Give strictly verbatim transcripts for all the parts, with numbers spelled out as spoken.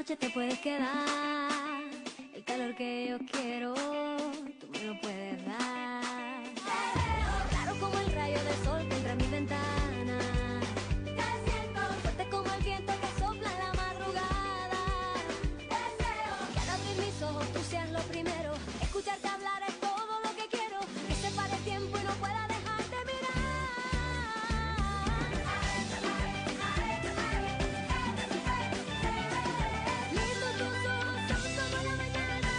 noche te puedes quedar. El calor que yo quiero, tú me lo puedes dar. Claro como el rayo del sol que entra en mi ventana. Te siento fuerte como el viento que sopla en la madrugada. Deseo que al abrir mis ojos tú seas lo primero. Escucharte hablar es todo lo que quiero. Que se pare el tiempo y no pueda dejarte mirar. Lindo tus ojos son como la mañana.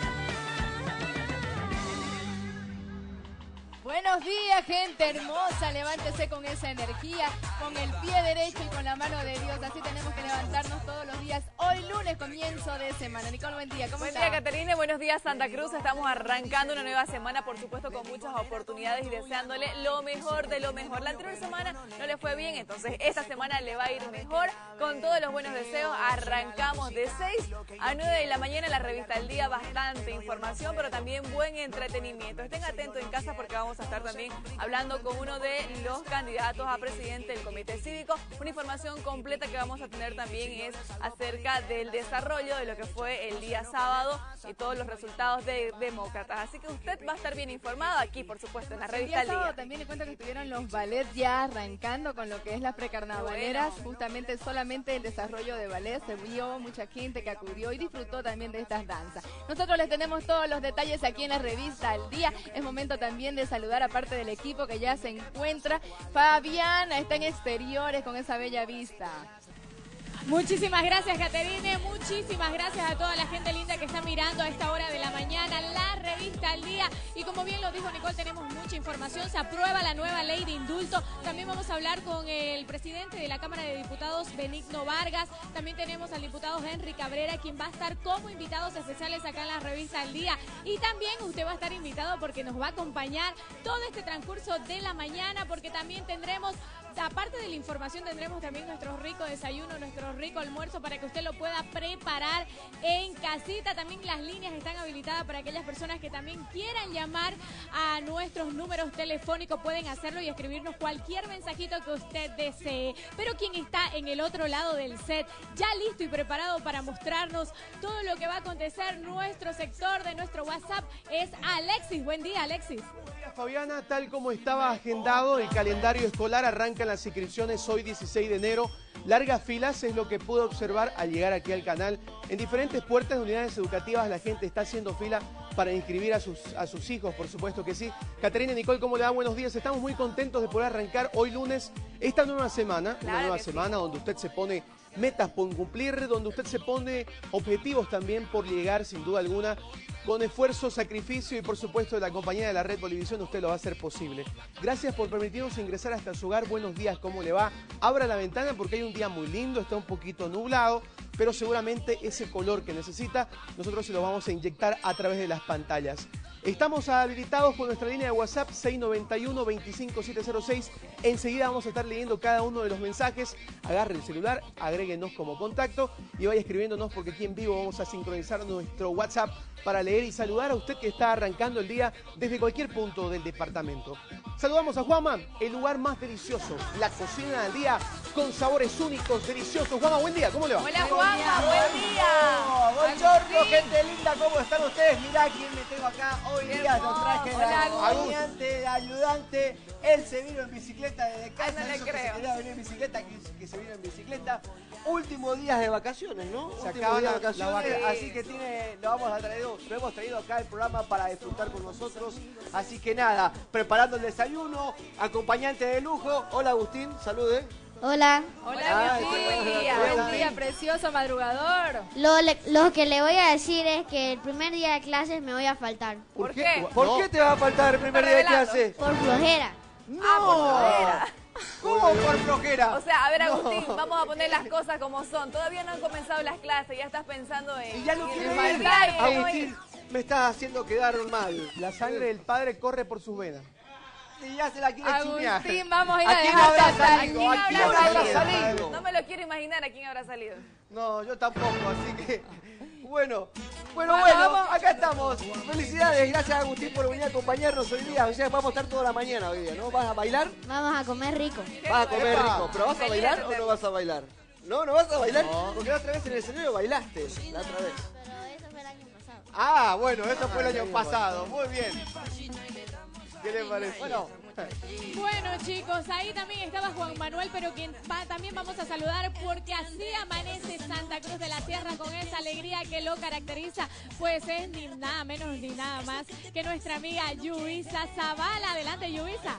Buenos días, gente hermosa. Levántese con esa energía, con el pie derecho y con la mano de Dios. Así tenemos que levantarnos todos los días. Hoy lunes, comienzo de semana. Nicole, buen día. ¿Cómo Buen está? día, Caterine. Buenos días, Santa Cruz. Estamos arrancando una nueva semana, por supuesto, con muchas oportunidades y deseándole lo mejor de lo mejor. La anterior semana no le fue bien, entonces esta semana le va a ir mejor. Con todos los buenos deseos, arrancamos de seis a nueve de la mañana en la revista El Día. Bastante información, pero también buen entretenimiento. Estén atentos en casa porque vamos a estar también hablando con uno de los candidatos a presidente del Comité Cívico. Una información completa que vamos a tener también es acerca del desarrollo de lo que fue el día sábado y todos los resultados de demócratas. Así que usted va a estar bien informado aquí, por supuesto, en la revista El día El Día. sábado también le cuento que estuvieron los ballets ya arrancando con lo que es las precarnavaleras. Bueno. Justamente solamente el desarrollo de ballet. Se vio mucha gente que acudió y disfrutó también de estas danzas. Nosotros les tenemos todos los detalles aquí en la revista El Día. Es momento también de saludar a parte del equipo que ya se encuentra. Fabiana está en exteriores con esa bella vista. Muchísimas gracias, Caterine. Muchísimas gracias a toda la gente linda que está mirando a esta hora de la mañana la revista Al Día. Y como bien lo dijo Nicole, tenemos mucha información. Se aprueba la nueva ley de indulto. También vamos a hablar con el presidente de la Cámara de Diputados, Benigno Vargas. También tenemos al diputado Henry Cabrera, quien va a estar como invitados especiales acá en la revista Al Día. Y también usted va a estar invitado porque nos va a acompañar todo este transcurso de la mañana, porque también tendremos, aparte de la información, tendremos también nuestro rico desayuno, nuestro rico almuerzo para que usted lo pueda preparar en casita. También las líneas están habilitadas para aquellas personas que también quieran llamar a nuestros números telefónicos. Pueden hacerlo y escribirnos cualquier mensajito que usted desee. Pero quien está en el otro lado del set, ya listo y preparado para mostrarnos todo lo que va a acontecer, nuestro sector de nuestro WhatsApp, es Alexis. Buen día, Alexis. Buenos días, Fabiana. Tal como estaba agendado, el calendario escolar arranca las inscripciones hoy dieciséis de enero. Largas filas es lo que pude observar al llegar aquí al canal. En diferentes puertas de unidades educativas la gente está haciendo fila para inscribir a sus, a sus hijos, por supuesto que sí. Caterina y Nicole, ¿cómo le va? Buenos días. Estamos muy contentos de poder arrancar hoy lunes esta nueva semana. Claro una nueva que semana sí. donde usted se pone metas por cumplir, donde usted se pone objetivos también por llegar, sin duda alguna. Con esfuerzo, sacrificio y por supuesto de la compañía de la Red Bolivisión usted lo va a hacer posible. Gracias por permitirnos ingresar hasta su hogar. Buenos días, ¿cómo le va? Abra la ventana porque hay un día muy lindo, está un poquito nublado, pero seguramente ese color que necesita nosotros se lo vamos a inyectar a través de las pantallas. Estamos habilitados con nuestra línea de WhatsApp seis noventa y uno, veinticinco siete cero seis. Enseguida vamos a estar leyendo cada uno de los mensajes. Agarre el celular, agréguenos como contacto y vaya escribiéndonos porque aquí en vivo vamos a sincronizar nuestro WhatsApp para leer y saludar a usted que está arrancando el día desde cualquier punto del departamento. Saludamos a Juanma, el lugar más delicioso, la cocina del día con sabores únicos, deliciosos. Juanma, buen día, ¿cómo le va? Hola, Juanma. Buen día. Buongiorno, gente linda, ¿cómo están ustedes? Mirá quién me tengo acá hoy Qué día. Nos traje Hola, la Agus. acompañante, de ayudante. Él se vino en bicicleta desde casa. Ay, no le dijo que creo. se quería venir en bicicleta, que, que se vino en bicicleta. Últimos días de vacaciones, ¿no? Se Últimos acaban días de la- la vacaciones, vaca- así que tiene, lo, vamos a traer, lo hemos traído acá al programa para disfrutar con nosotros. Así que nada, preparando el desayuno, acompañante de lujo. Hola Agustín, salude. Hola, Hola, Ah, Agustín. sí. Buen día. Hola. Buen día, precioso madrugador. lo, le- lo que le voy a decir es que el primer día de clases me voy a faltar ¿Por qué? ¿Por No. qué te va a faltar el primer Está día de revelando. clase? por flojera. ¡No! Ah, por flojera. ¿Cómo por flojera? O sea, a ver, Agustín, vamos a poner las cosas como son. Todavía no han comenzado las clases, ya estás pensando en... Y ya lo en quiero el ir. faltar, en no Agustín, ir. me estás haciendo quedar mal. La sangre del padre corre por sus venas. Y ya se la quiere chinear. Agustín, vamos a ir a ¿A quién dejar habrá tratar. salido? ¿A ¿A quién quién habrá habrá salido? salido? No me lo quiero imaginar a quién habrá salido. No, yo tampoco, así que... Bueno, bueno, Bueno, bueno, vamos. acá estamos. Felicidades, gracias Agustín por venir a acompañarnos hoy día. O sea, vamos a estar toda la mañana hoy día, ¿no? ¿Vas a bailar? Vamos a comer rico. Vas a comer Epa. rico, pero ¿vas a bailar o Felicidades. no vas a bailar? No, no vas a bailar, No. porque la otra vez en el escenario bailaste, la otra vez. Pero eso fue el año pasado. Ah, bueno, eso fue el Ah, año el año pasado, muy bien. ¿Qué le parece? Bueno, Bueno, chicos, ahí también estaba Juan Manuel, pero quien va, también vamos a saludar porque así amanece Santa Cruz de la Sierra con esa alegría que lo caracteriza, pues es ni nada menos ni nada más que nuestra amiga Yuisa Zavala. Adelante, Yuisa.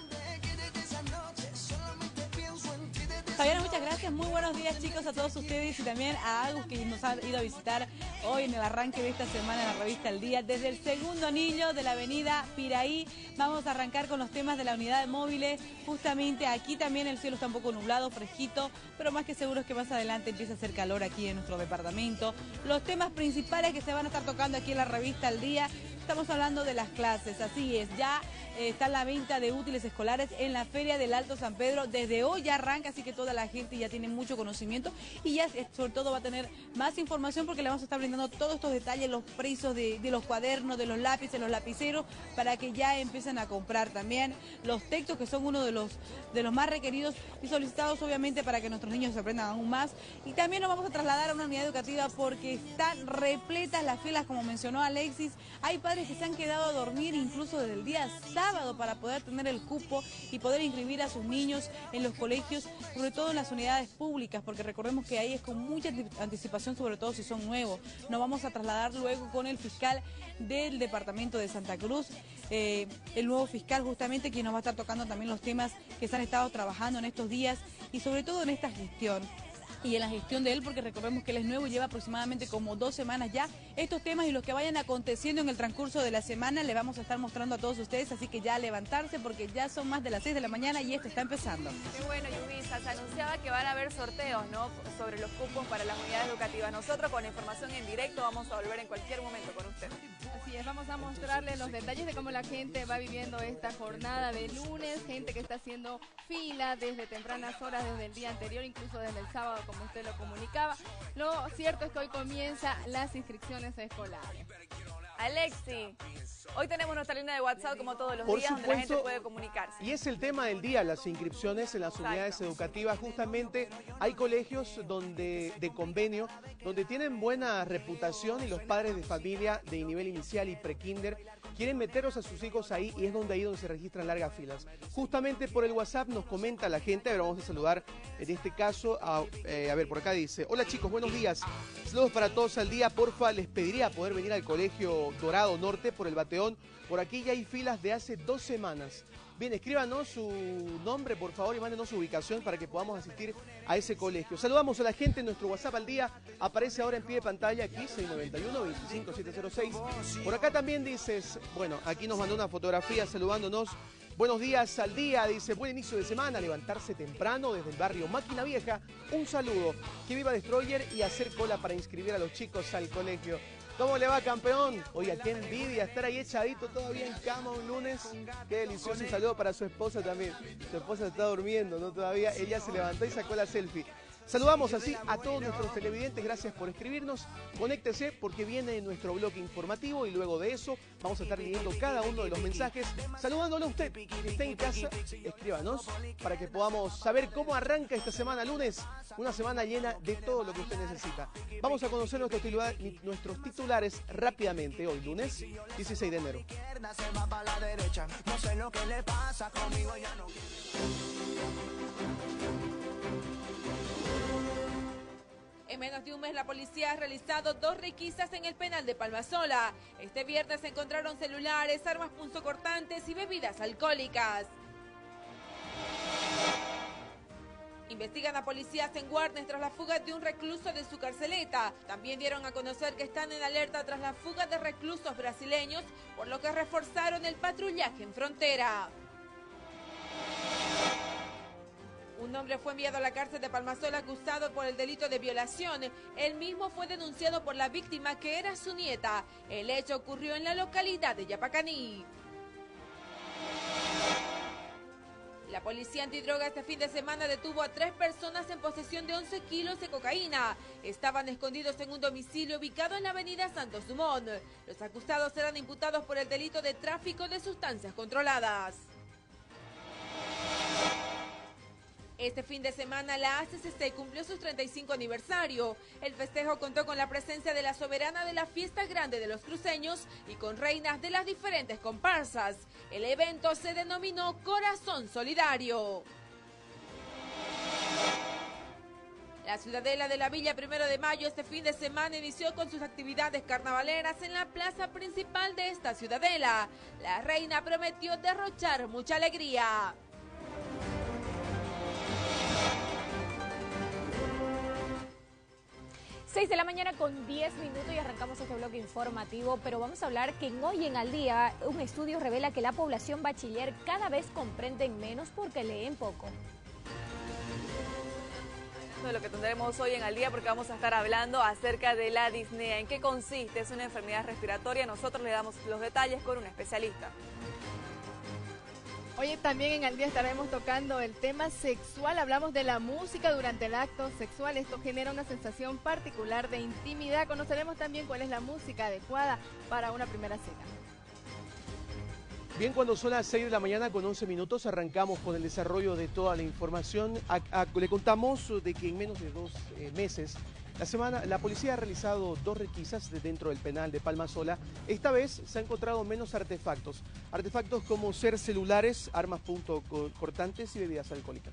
Fabiana, muchas gracias. Muy buenos días, chicos, a todos ustedes y también a Agus, que nos ha ido a visitar hoy en el arranque de esta semana en la revista El Día. Desde el segundo anillo de la avenida Piraí vamos a arrancar con los temas de la unidad de móviles. Justamente aquí también el cielo está un poco nublado, fresquito, pero más que seguro es que más adelante empieza a hacer calor aquí en nuestro departamento. Los temas principales que se van a estar tocando aquí en la revista El Día, estamos hablando de las clases, así es, ya eh, está la venta de útiles escolares en la Feria del Alto San Pedro. Desde hoy ya arranca, así que toda la gente ya tiene mucho conocimiento y ya eh, sobre todo va a tener más información porque le vamos a estar brindando todos estos detalles, los precios de, de los cuadernos, de los lápices, los lapiceros, para que ya empiecen a comprar también los textos, que son uno de los, de los más requeridos y solicitados, obviamente, para que nuestros niños se aprendan aún más. Y también nos vamos a trasladar a una unidad educativa porque están repletas las filas, como mencionó Alexis. Hay padres que se han quedado a dormir incluso desde el día sábado para poder tener el cupo y poder inscribir a sus niños en los colegios, sobre todo en las unidades públicas, porque recordemos que ahí es con mucha anticipación, sobre todo si son nuevos. Nos vamos a trasladar luego con el fiscal del departamento de Santa Cruz, eh, el nuevo fiscal justamente, quien nos va a estar tocando también los temas que se han estado trabajando en estos días y sobre todo en esta gestión. Y en la gestión de él, porque recordemos que él es nuevo y lleva aproximadamente como dos semanas ya estos temas, y los que vayan aconteciendo en el transcurso de la semana le vamos a estar mostrando a todos ustedes, así que ya a levantarse porque ya son más de las seis de la mañana y esto está empezando. Qué bueno, Yubisa, se anunciaba que van a haber sorteos, ¿no?, sobre los cupos para las unidades educativas. Nosotros con información en directo vamos a volver en cualquier momento con ustedes. así es, vamos a mostrarles los detalles de cómo la gente va viviendo esta jornada de lunes, gente que está haciendo fila desde tempranas horas, desde el día anterior, incluso desde el sábado, como usted lo comunicaba. Lo cierto es que hoy comienzan las inscripciones escolares. Alexi, hoy tenemos nuestra línea de WhatsApp como todos los Por días, donde la gente supuesto, puede comunicarse. Y es el tema del día, las inscripciones en las Exacto. unidades educativas. Justamente hay colegios donde de convenio, donde tienen buena reputación y los padres de familia de nivel inicial y prekinder quieren meterlos a sus hijos ahí, y es donde ahí donde se registran largas filas. Justamente por el WhatsApp nos comenta la gente, a ver, vamos a saludar en este caso, a, eh, a ver, por acá dice: hola chicos, buenos días, saludos para todos al día, porfa, les pediría poder venir al colegio Dorado Norte por el Bateón, por aquí ya hay filas de hace dos semanas. Bien, escríbanos su nombre, por favor, y mándenos su ubicación para que podamos asistir a ese colegio. Saludamos a la gente en nuestro WhatsApp al día. Aparece ahora en pie de pantalla aquí, seis nueve uno, dos cinco siete cero seis. Por acá también dices, bueno, aquí nos mandó una fotografía saludándonos. Buenos días al día, dice, buen inicio de semana, levantarse temprano desde el barrio Máquina Vieja. Un saludo, que viva Destroyer y hacer cola para inscribir a los chicos al colegio. ¿Cómo le va, campeón? Oiga, qué envidia estar ahí echadito todavía en cama un lunes. Qué delicioso. Un saludo para su esposa también. Su esposa está durmiendo, ¿no? Todavía. Ella se levantó y sacó la selfie. Saludamos así a todos nuestros televidentes. Gracias por escribirnos. Conéctese porque viene nuestro bloque informativo y luego de eso vamos a estar leyendo cada uno de los mensajes. Saludándole a usted que está en casa, escríbanos para que podamos saber cómo arranca esta semana lunes. Una semana llena de todo lo que usted necesita. Vamos a conocer nuestros titulares, nuestros titulares rápidamente hoy, lunes dieciséis de enero. En menos de un mes, la policía ha realizado dos requisas en el penal de Palmasola. Este viernes se encontraron celulares, armas punzocortantes y bebidas alcohólicas. Investigan a policías en Guarnes tras la fuga de un recluso de su carceleta. También dieron a conocer que están en alerta tras la fuga de reclusos brasileños, por lo que reforzaron el patrullaje en frontera. Un hombre fue enviado a la cárcel de Palmasola acusado por el delito de violación. Él mismo fue denunciado por la víctima, que era su nieta. El hecho ocurrió en la localidad de Yapacaní. La policía antidroga este fin de semana detuvo a tres personas en posesión de once kilos de cocaína. Estaban escondidos en un domicilio ubicado en la avenida Santos Dumont. Los acusados serán imputados por el delito de tráfico de sustancias controladas. Este fin de semana la A C C C cumplió su treinta y cinco aniversario. El festejo contó con la presencia de la soberana de la fiesta grande de los cruceños y con reinas de las diferentes comparsas. El evento se denominó Corazón Solidario. La Ciudadela de la Villa Primero de Mayo este fin de semana inició con sus actividades carnavaleras en la plaza principal de esta ciudadela. La reina prometió derrochar mucha alegría. seis de la mañana con diez minutos y arrancamos este bloque informativo, pero vamos a hablar que en Hoy en Al Día un estudio revela que la población bachiller cada vez comprenden menos porque leen poco. De lo que tendremos hoy en Al Día, porque vamos a estar hablando acerca de la disnea. ¿En qué consiste? Es una enfermedad respiratoria. Nosotros le damos los detalles con un especialista. Hoy también en Al Día estaremos tocando el tema sexual. Hablamos de la música durante el acto sexual. Esto genera una sensación particular de intimidad. Conoceremos también cuál es la música adecuada para una primera cita. Bien, cuando son las seis de la mañana con once minutos, arrancamos con el desarrollo de toda la información. A, a, le contamos de que en menos de dos eh, meses, la semana, la policía ha realizado dos requisas de dentro del penal de Palmasola. Esta vez se han encontrado menos artefactos. Artefactos como ser celulares, armas punto cortantes y bebidas alcohólicas.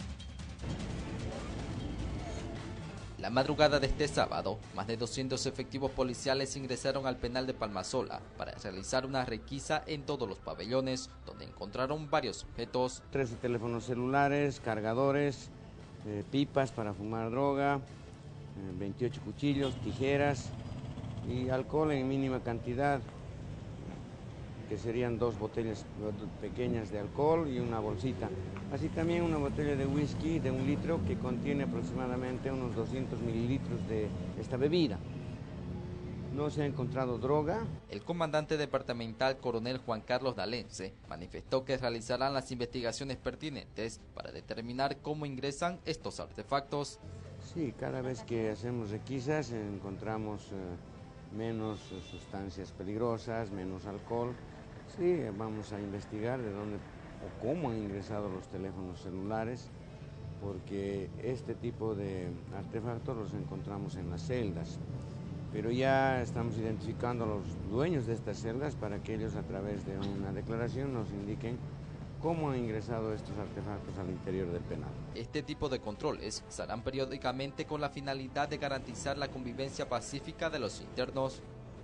La madrugada de este sábado, más de doscientos efectivos policiales ingresaron al penal de Palmasola para realizar una requisa en todos los pabellones, donde encontraron varios objetos. trece teléfonos celulares, cargadores, eh, pipas para fumar droga, eh, veintiocho cuchillos, tijeras y alcohol en mínima cantidad, que serían dos botellas pequeñas de alcohol y una bolsita. Así también una botella de whisky de un litro que contiene aproximadamente unos doscientos mililitros de esta bebida. No se ha encontrado droga. El comandante departamental coronel Juan Carlos D'Alense manifestó que realizarán las investigaciones pertinentes para determinar cómo ingresan estos artefactos. Sí, cada vez que hacemos requisas encontramos eh, menos eh, sustancias peligrosas, menos alcohol. Sí, vamos a investigar de dónde o cómo han ingresado los teléfonos celulares, porque este tipo de artefactos los encontramos en las celdas. Pero ya estamos identificando a los dueños de estas celdas para que ellos a través de una declaración nos indiquen cómo han ingresado estos artefactos al interior del penal. Este tipo de controles se harán periódicamente con la finalidad de garantizar la convivencia pacífica de los internos.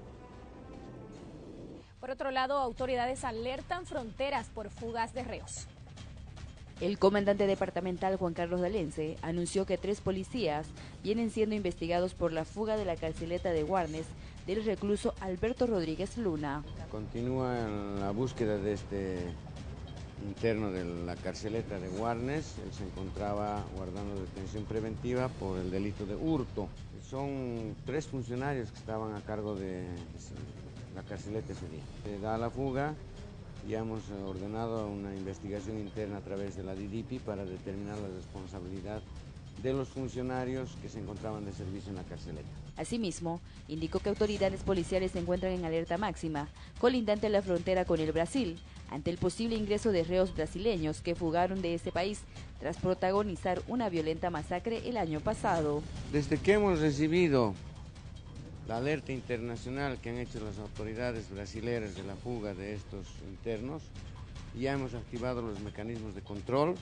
Por otro lado, autoridades alertan fronteras por fugas de reos. El comandante departamental Juan Carlos D'Alense anunció que tres policías vienen siendo investigados por la fuga de la carceleta de Guarnes del recluso Alberto Rodríguez Luna. Continúa la búsqueda de este interno de la carceleta de Guarnes. Él se encontraba guardando detención preventiva por el delito de hurto. Son tres funcionarios que estaban a cargo de la carceleta ese día. Se da la fuga. Ya hemos ordenado una investigación interna a través de la D D P para determinar la responsabilidad de los funcionarios que se encontraban de servicio en la carceleta. Asimismo, indicó que autoridades policiales se encuentran en alerta máxima, colindante a la frontera con el Brasil, ante el posible ingreso de reos brasileños que fugaron de ese país tras protagonizar una violenta masacre el año pasado. Desde que hemos recibido la alerta internacional que han hecho las autoridades brasileñas de la fuga de estos internos, ya hemos activado los mecanismos de control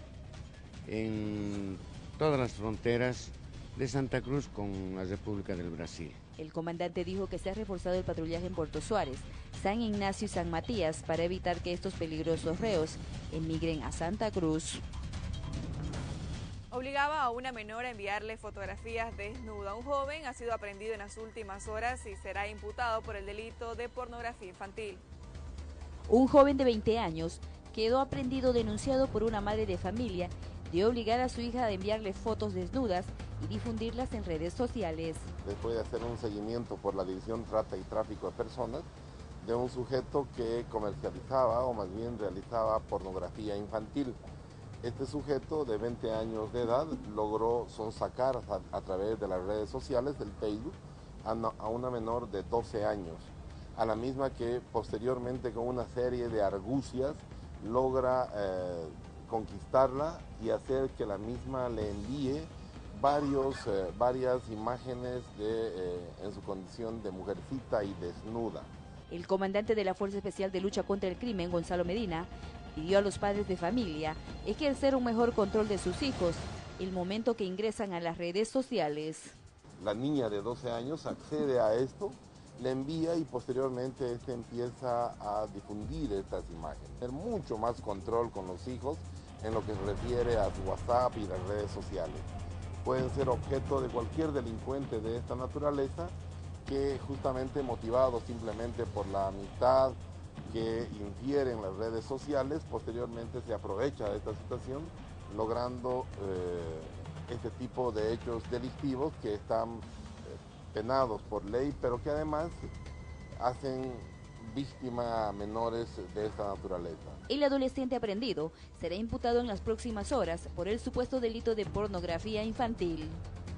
en todas las fronteras de Santa Cruz con la República del Brasil. El comandante dijo que se ha reforzado el patrullaje en Puerto Suárez, San Ignacio y San Matías para evitar que estos peligrosos reos emigren a Santa Cruz. Obligaba a una menor a enviarle fotografías desnuda. Un joven ha sido aprehendido en las últimas horas y será imputado por el delito de pornografía infantil. Un joven de veinte años quedó aprehendido denunciado por una madre de familia de obligar a su hija a enviarle fotos desnudas y difundirlas en redes sociales. Después de hacer un seguimiento por la División Trata y Tráfico de Personas de un sujeto que comercializaba o más bien realizaba pornografía infantil. Este sujeto de veinte años de edad logró sonsacar a, a través de las redes sociales del Facebook a, no, a una menor de doce años, a la misma que posteriormente con una serie de argucias logra eh, conquistarla y hacer que la misma le envíe varios, eh, varias imágenes de, eh, en su condición de mujercita y desnuda. El comandante de la Fuerza Especial de Lucha contra el Crimen, Gonzalo Medina, pidió a los padres de familia ejercer un mejor control de sus hijos el momento que ingresan a las redes sociales. La niña de doce años accede a esto, le envía y posteriormente este empieza a difundir estas imágenes. Tener mucho más control con los hijos en lo que se refiere a su WhatsApp y las redes sociales. Pueden ser objeto de cualquier delincuente de esta naturaleza que justamente motivado simplemente por la amistad que infiere en las redes sociales, posteriormente se aprovecha de esta situación, logrando eh, este tipo de hechos delictivos que están eh, penados por ley, pero que además hacen víctima a menores de esta naturaleza. El adolescente aprendido será imputado en las próximas horas por el supuesto delito de pornografía infantil.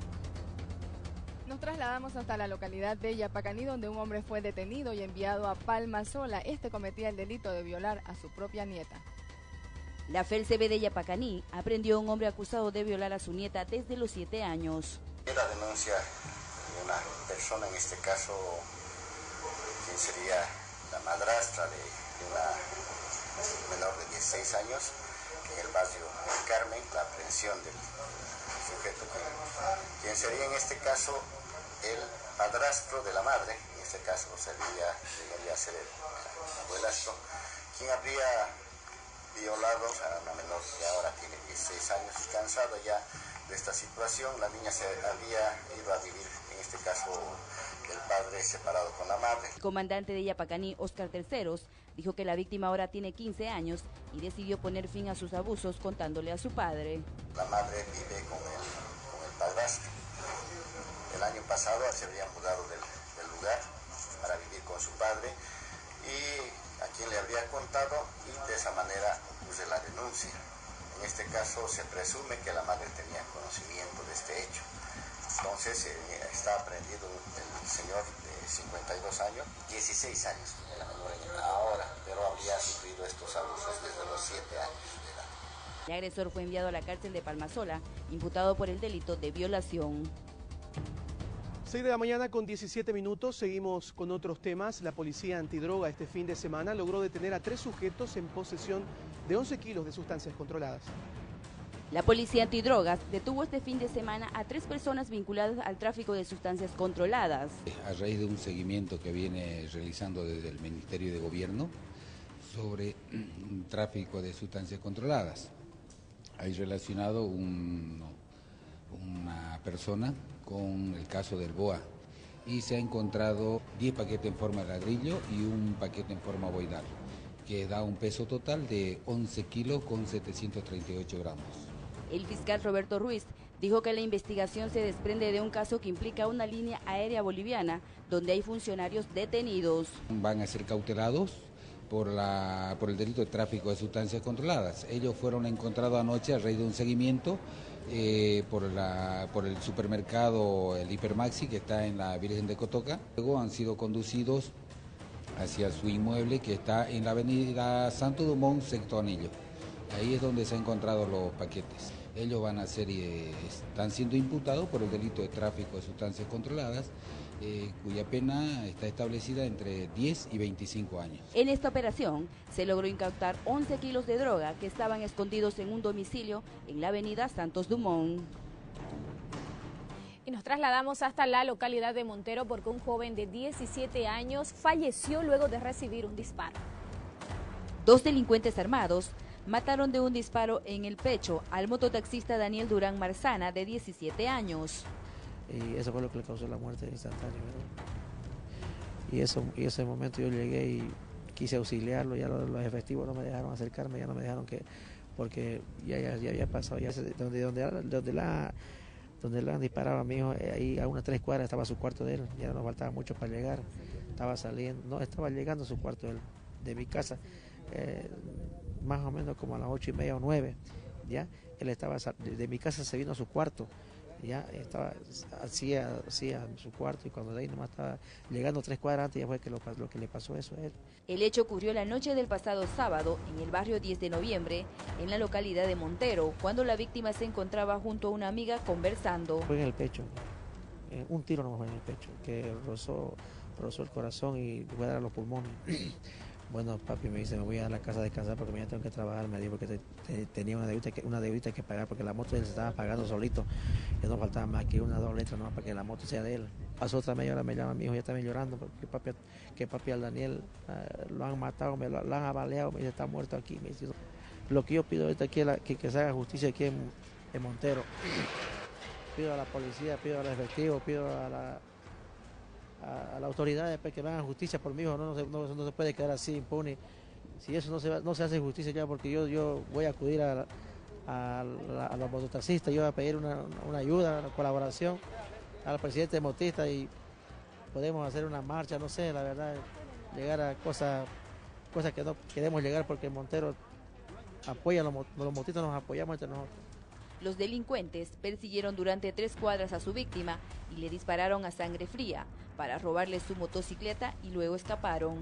Nos trasladamos hasta la localidad de Yapacaní, donde un hombre fue detenido y enviado a Palma Sola. Este cometía el delito de violar a su propia nieta. La F E L C B de Yapacaní aprendió a un hombre acusado de violar a su nieta desde los siete años. La denuncia de una persona, en este caso, quien sería la madrastra de, de una menor de dieciséis años, en el barrio del Carmen, la aprehensión del sujeto, quien sería en este caso el padrastro de la madre, en este caso sería, debería ser el abuelastro, quien habría violado a una menor que ahora tiene dieciséis años y cansada ya de esta situación. La niña se había ido a vivir, en este caso el padre separado con la madre. El comandante de Yapacaní, Oscar Terceros, dijo que la víctima ahora tiene quince años y decidió poner fin a sus abusos contándole a su padre. La madre vive con el, con el padrastro. El año pasado se habrían mudado del, del lugar para vivir con su padre y a quien le habría contado, y de esa manera ocurre la denuncia. En este caso se presume que la madre tenía conocimiento de este hecho. Entonces eh, está aprendido el señor de cincuenta y dos años, dieciséis años de la menor ahora, pero habría sufrido estos abusos desde los siete años de edad. El agresor fue enviado a la cárcel de Palma Sola, imputado por el delito de violación. seis de la mañana con diecisiete minutos, seguimos con otros temas. La policía antidroga este fin de semana logró detener a tres sujetos en posesión de once kilos de sustancias controladas. La policía antidrogas detuvo este fin de semana a tres personas vinculadas al tráfico de sustancias controladas. A raíz de un seguimiento que viene realizando desde el Ministerio de Gobierno sobre un tráfico de sustancias controladas, hay relacionado un, una persona con el caso del B O A y se ha encontrado diez paquetes en forma de ladrillo y un paquete en forma boidal, que da un peso total de once kilos con setecientos treinta y ocho gramos. El fiscal Roberto Ruiz dijo que la investigación se desprende de un caso que implica una línea aérea boliviana donde hay funcionarios detenidos. Van a ser cautelados por, la, por el delito de tráfico de sustancias controladas. Ellos fueron encontrados anoche a raíz de un seguimiento eh, por, la, por el supermercado, el Hipermaxi, que está en la Virgen de Cotoca. Luego han sido conducidos hacia su inmueble, que está en la avenida Santo Dumont, sexto anillo. Ahí es donde se han encontrado los paquetes. Ellos van a ser, eh, están siendo imputados por el delito de tráfico de sustancias controladas, eh, cuya pena está establecida entre diez y veinticinco años. En esta operación se logró incautar once kilos de droga que estaban escondidos en un domicilio en la avenida Santos Dumont. Y nos trasladamos hasta la localidad de Montero porque un joven de diecisiete años falleció luego de recibir un disparo. Dos delincuentes armados mataron de un disparo en el pecho al mototaxista Daniel Durán Marzana, de diecisiete años. Y eso fue lo que le causó la muerte instantánea, ¿verdad? Y, eso, y ese momento yo llegué y quise auxiliarlo, ya los, los efectivos no me dejaron acercarme, ya no me dejaron que, porque ya, ya, ya había pasado, ya se, donde, donde, donde la donde le han disparado a mi hijo, ahí a unas tres cuadras estaba su cuarto de él, ya no nos faltaba mucho para llegar, estaba saliendo, no, estaba llegando a su cuarto de, él, de mi casa, eh, más o menos como a las ocho y media o nueve, ya, él estaba, de, de mi casa se vino a su cuarto, Ya estaba hacía, hacía su cuarto y cuando de ahí nomás estaba llegando tres cuadras antes ya fue que lo, lo que le pasó eso a él. El hecho ocurrió la noche del pasado sábado en el barrio diez de noviembre, en la localidad de Montero, cuando la víctima se encontraba junto a una amiga conversando. Fue en el pecho, eh, un tiro nomás fue en el pecho, que rozó, rozó el corazón y fue a dar a los pulmones. Bueno, papi me dice, me voy a la casa a descansar porque mañana tengo que trabajar, me dijo, porque te, te, tenía una deuda, que, una deuda que pagar porque la moto él se estaba pagando solito. Ya no faltaba más que una dos letras nomás para que la moto sea de él. Pasó otra media hora, me llama mi hijo, ya también llorando, porque papi, que papi al Daniel uh, lo han matado, me lo, lo han abaleado, me dice, está muerto aquí. Me dice, lo que yo pido ahorita aquí es la, que, que se haga justicia aquí en, en Montero. Pido a la policía, pido al efectivo, pido a la... a, a la autoridad para que me hagan justicia por mi hijo, no, no, se, no, no se puede quedar así impune. Si eso no se, va, no se hace justicia ya, porque yo, yo voy a acudir a, a, a, a los mototaxistas, yo voy a pedir una, una ayuda, una colaboración al presidente de Motista y podemos hacer una marcha, no sé, la verdad, llegar a cosas, cosas que no queremos llegar porque Montero apoya, los, los motistas nos apoyamos entre nosotros. Los delincuentes persiguieron durante tres cuadras a su víctima y le dispararon a sangre fría para robarle su motocicleta y luego escaparon.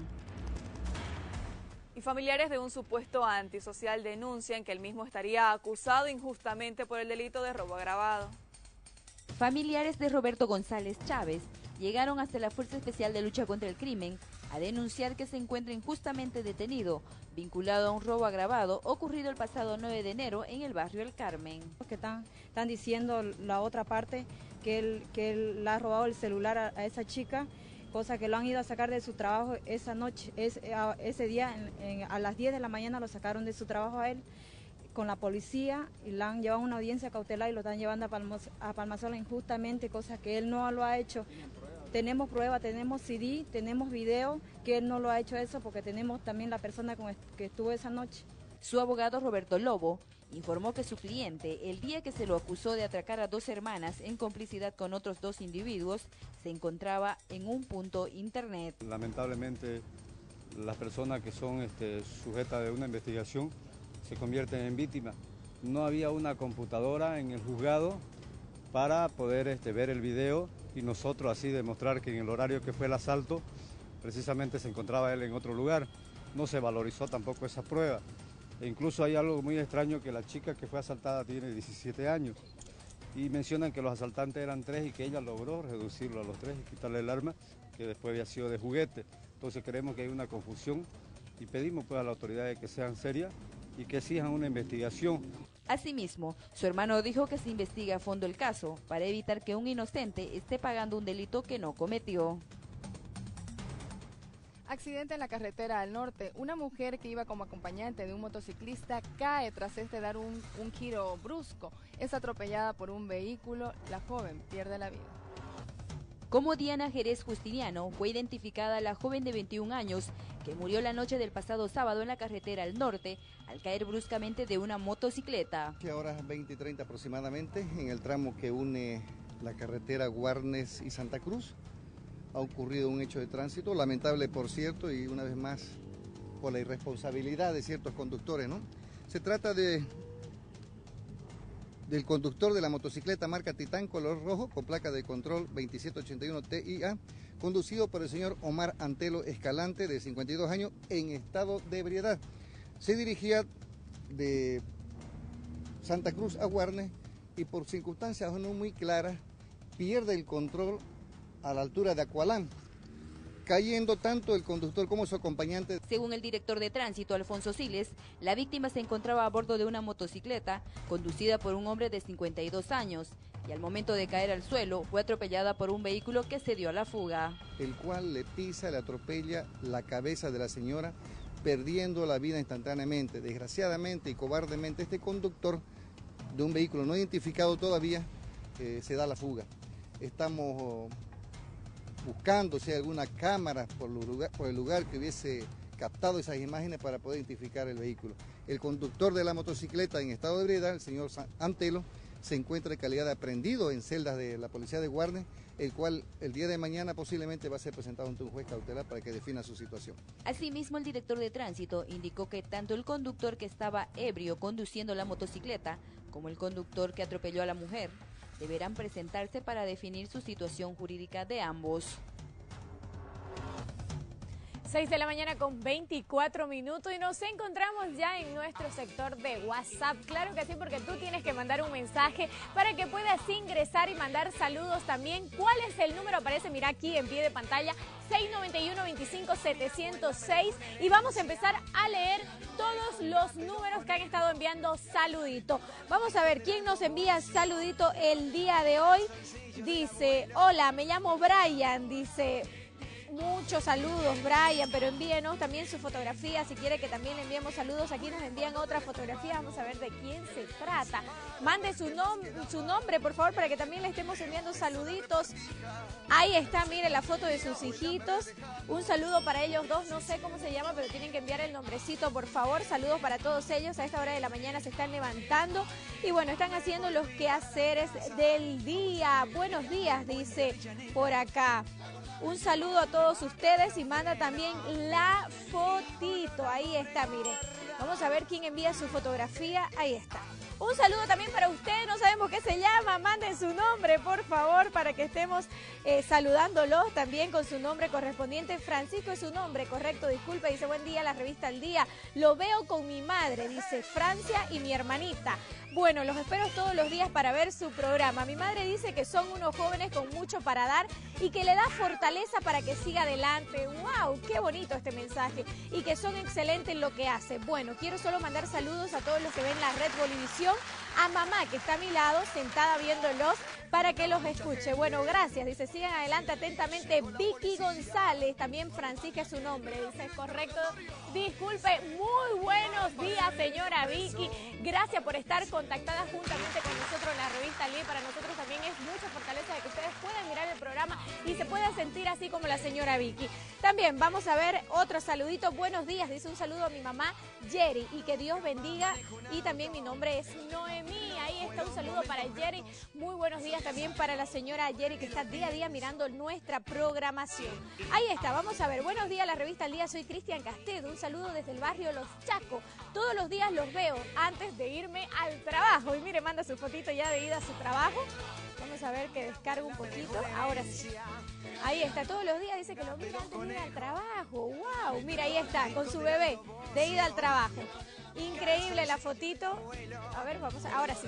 Y familiares de un supuesto antisocial denuncian que el mismo estaría acusado injustamente por el delito de robo agravado. Familiares de Roberto González Chávez llegaron hasta la Fuerza Especial de Lucha contra el Crimen a denunciar que se encuentra injustamente detenido, vinculado a un robo agravado ocurrido el pasado nueve de enero en el barrio El Carmen. Que están, están diciendo la otra parte que él, que él le ha robado el celular a, a esa chica, cosa que lo han ido a sacar de su trabajo esa noche, es, a, ese día en, en, a las diez de la mañana lo sacaron de su trabajo a él con la policía y le han llevado a una audiencia cautelar y lo están llevando a, Palmos, a Palmasola injustamente, cosa que él no lo ha hecho. Tenemos pruebas, tenemos C D, tenemos video que él no lo ha hecho eso porque tenemos también la persona con que estuvo esa noche. Su abogado Roberto Lobo informó que su cliente, el día que se lo acusó de atracar a dos hermanas en complicidad con otros dos individuos, se encontraba en un punto internet. Lamentablemente, las personas que son este, sujetas de una investigación se convierten en víctimas. No había una computadora en el juzgado para poder este, ver el video y nosotros así demostrar que en el horario que fue el asalto, precisamente se encontraba él en otro lugar. No se valorizó tampoco esa prueba. E incluso hay algo muy extraño, que la chica que fue asaltada tiene diecisiete años y mencionan que los asaltantes eran tres y que ella logró reducirlo a los tres y quitarle el arma, que después había sido de juguete. Entonces creemos que hay una confusión y pedimos pues a las autoridades que sean serias y que exijan una investigación. Asimismo, su hermano dijo que se investiga a fondo el caso para evitar que un inocente esté pagando un delito que no cometió. Accidente en la carretera al norte. Una mujer que iba como acompañante de un motociclista cae tras este dar un, un giro brusco. Es atropellada por un vehículo. La joven pierde la vida. Como Diana Jerez Justiniano, fue identificada la joven de veintiún años que murió la noche del pasado sábado en la carretera al norte al caer bruscamente de una motocicleta. A horas veinte y treinta aproximadamente, en el tramo que une la carretera Guarnes y Santa Cruz, ha ocurrido un hecho de tránsito, lamentable por cierto, y una vez más por la irresponsabilidad de ciertos conductores, ¿no? Se trata de del conductor de la motocicleta marca Titán color rojo con placa de control veintisiete ochenta y uno T I A, conducido por el señor Omar Antelo Escalante, de cincuenta y dos años, en estado de ebriedad. Se dirigía de Santa Cruz a Guarnes y por circunstancias no muy claras pierde el control a la altura de Acualán, cayendo tanto el conductor como su acompañante. Según el director de tránsito, Alfonso Siles, la víctima se encontraba a bordo de una motocicleta conducida por un hombre de cincuenta y dos años y al momento de caer al suelo fue atropellada por un vehículo que se dio a la fuga. El cual le pisa, le atropella la cabeza de la señora, perdiendo la vida instantáneamente. Desgraciadamente y cobardemente, este conductor de un vehículo no identificado todavía eh, se da la fuga. Estamos buscando si hay alguna cámara por, lugar, por el lugar que hubiese captado esas imágenes para poder identificar el vehículo. El conductor de la motocicleta en estado de ebriedad, el señor Antelo, se encuentra en calidad de aprehendido en celdas de la policía de Guarnes, el cual el día de mañana posiblemente va a ser presentado ante un juez cautelar para que defina su situación. Asimismo, el director de tránsito indicó que tanto el conductor que estaba ebrio conduciendo la motocicleta como el conductor que atropelló a la mujer deberán presentarse para definir su situación jurídica de ambos. seis de la mañana con veinticuatro minutos y nos encontramos ya en nuestro sector de WhatsApp. Claro que sí, porque tú tienes que mandar un mensaje para que puedas ingresar y mandar saludos también. ¿Cuál es el número? Aparece, mira aquí en pie de pantalla, seis nueve uno, veinticinco setecientos seis. Y vamos a empezar a leer todos los números que han estado enviando saludito. Vamos a ver quién nos envía saludito el día de hoy. Dice, hola, me llamo Brian, dice... Muchos saludos, Brian, pero envíenos también su fotografía, si quiere que también le enviemos saludos. Aquí nos envían otra fotografía, vamos a ver de quién se trata. Mande su, nom su nombre, por favor, para que también le estemos enviando saluditos. Ahí está, mire la foto de sus hijitos. Un saludo para ellos dos, no sé cómo se llama, pero tienen que enviar el nombrecito, por favor. Saludos para todos ellos, a esta hora de la mañana se están levantando. Y bueno, están haciendo los quehaceres del día. Buenos días, dice por acá. Un saludo a todos ustedes y manda también la fotito. Ahí está, mire. Vamos a ver quién envía su fotografía. Ahí está. Un saludo también para usted, no sabemos qué se llama, manden su nombre, por favor, para que estemos eh, saludándolos también con su nombre correspondiente. Francisco es su nombre, correcto, disculpe, dice, buen día, la revista Al Día. Lo veo con mi madre, dice Francia y mi hermanita. Bueno, los espero todos los días para ver su programa. Mi madre dice que son unos jóvenes con mucho para dar y que le da fortaleza para que siga adelante. ¡Wow! ¡Qué bonito este mensaje! Y que son excelentes en lo que hacen. Bueno, quiero solo mandar saludos a todos los que ven la Red Bolivisión, a mamá que está a mi lado, sentada viéndolos, para que los escuche. Bueno, gracias. Dice, sigan adelante atentamente. Vicky González, también Francisca es su nombre, dice, es correcto. Disculpe, muy buenos días, señora Vicky. Gracias por estar contactada juntamente con nosotros en la revista Al Día. Para nosotros también es mucha fortaleza de que ustedes puedan mirar el programa y se puedan sentir así como la señora Vicky. También vamos a ver otro saludito. Buenos días, dice un saludo a mi mamá Jerry y que Dios bendiga. Y también mi nombre es Noemí. Ahí está un saludo para Jerry. Muy buenos días también para la señora Jerry que está día a día mirando nuestra programación. Ahí está, vamos a ver. Buenos días, la revista Al Día. Soy Cristian Castedo. Un saludo desde el barrio Los Chacos. Todos los días los veo antes de irme al trabajo. Y mire, manda su fotito ya de ida a su trabajo. Vamos a ver que descargo un poquito. Ahora sí. Ahí está, todos los días dice que lo mira antes de ir al trabajo. ¡Wow! Mira, ahí está, con su bebé de ida al trabajo. Increíble la fotito. A ver, vamos a... Ahora sí.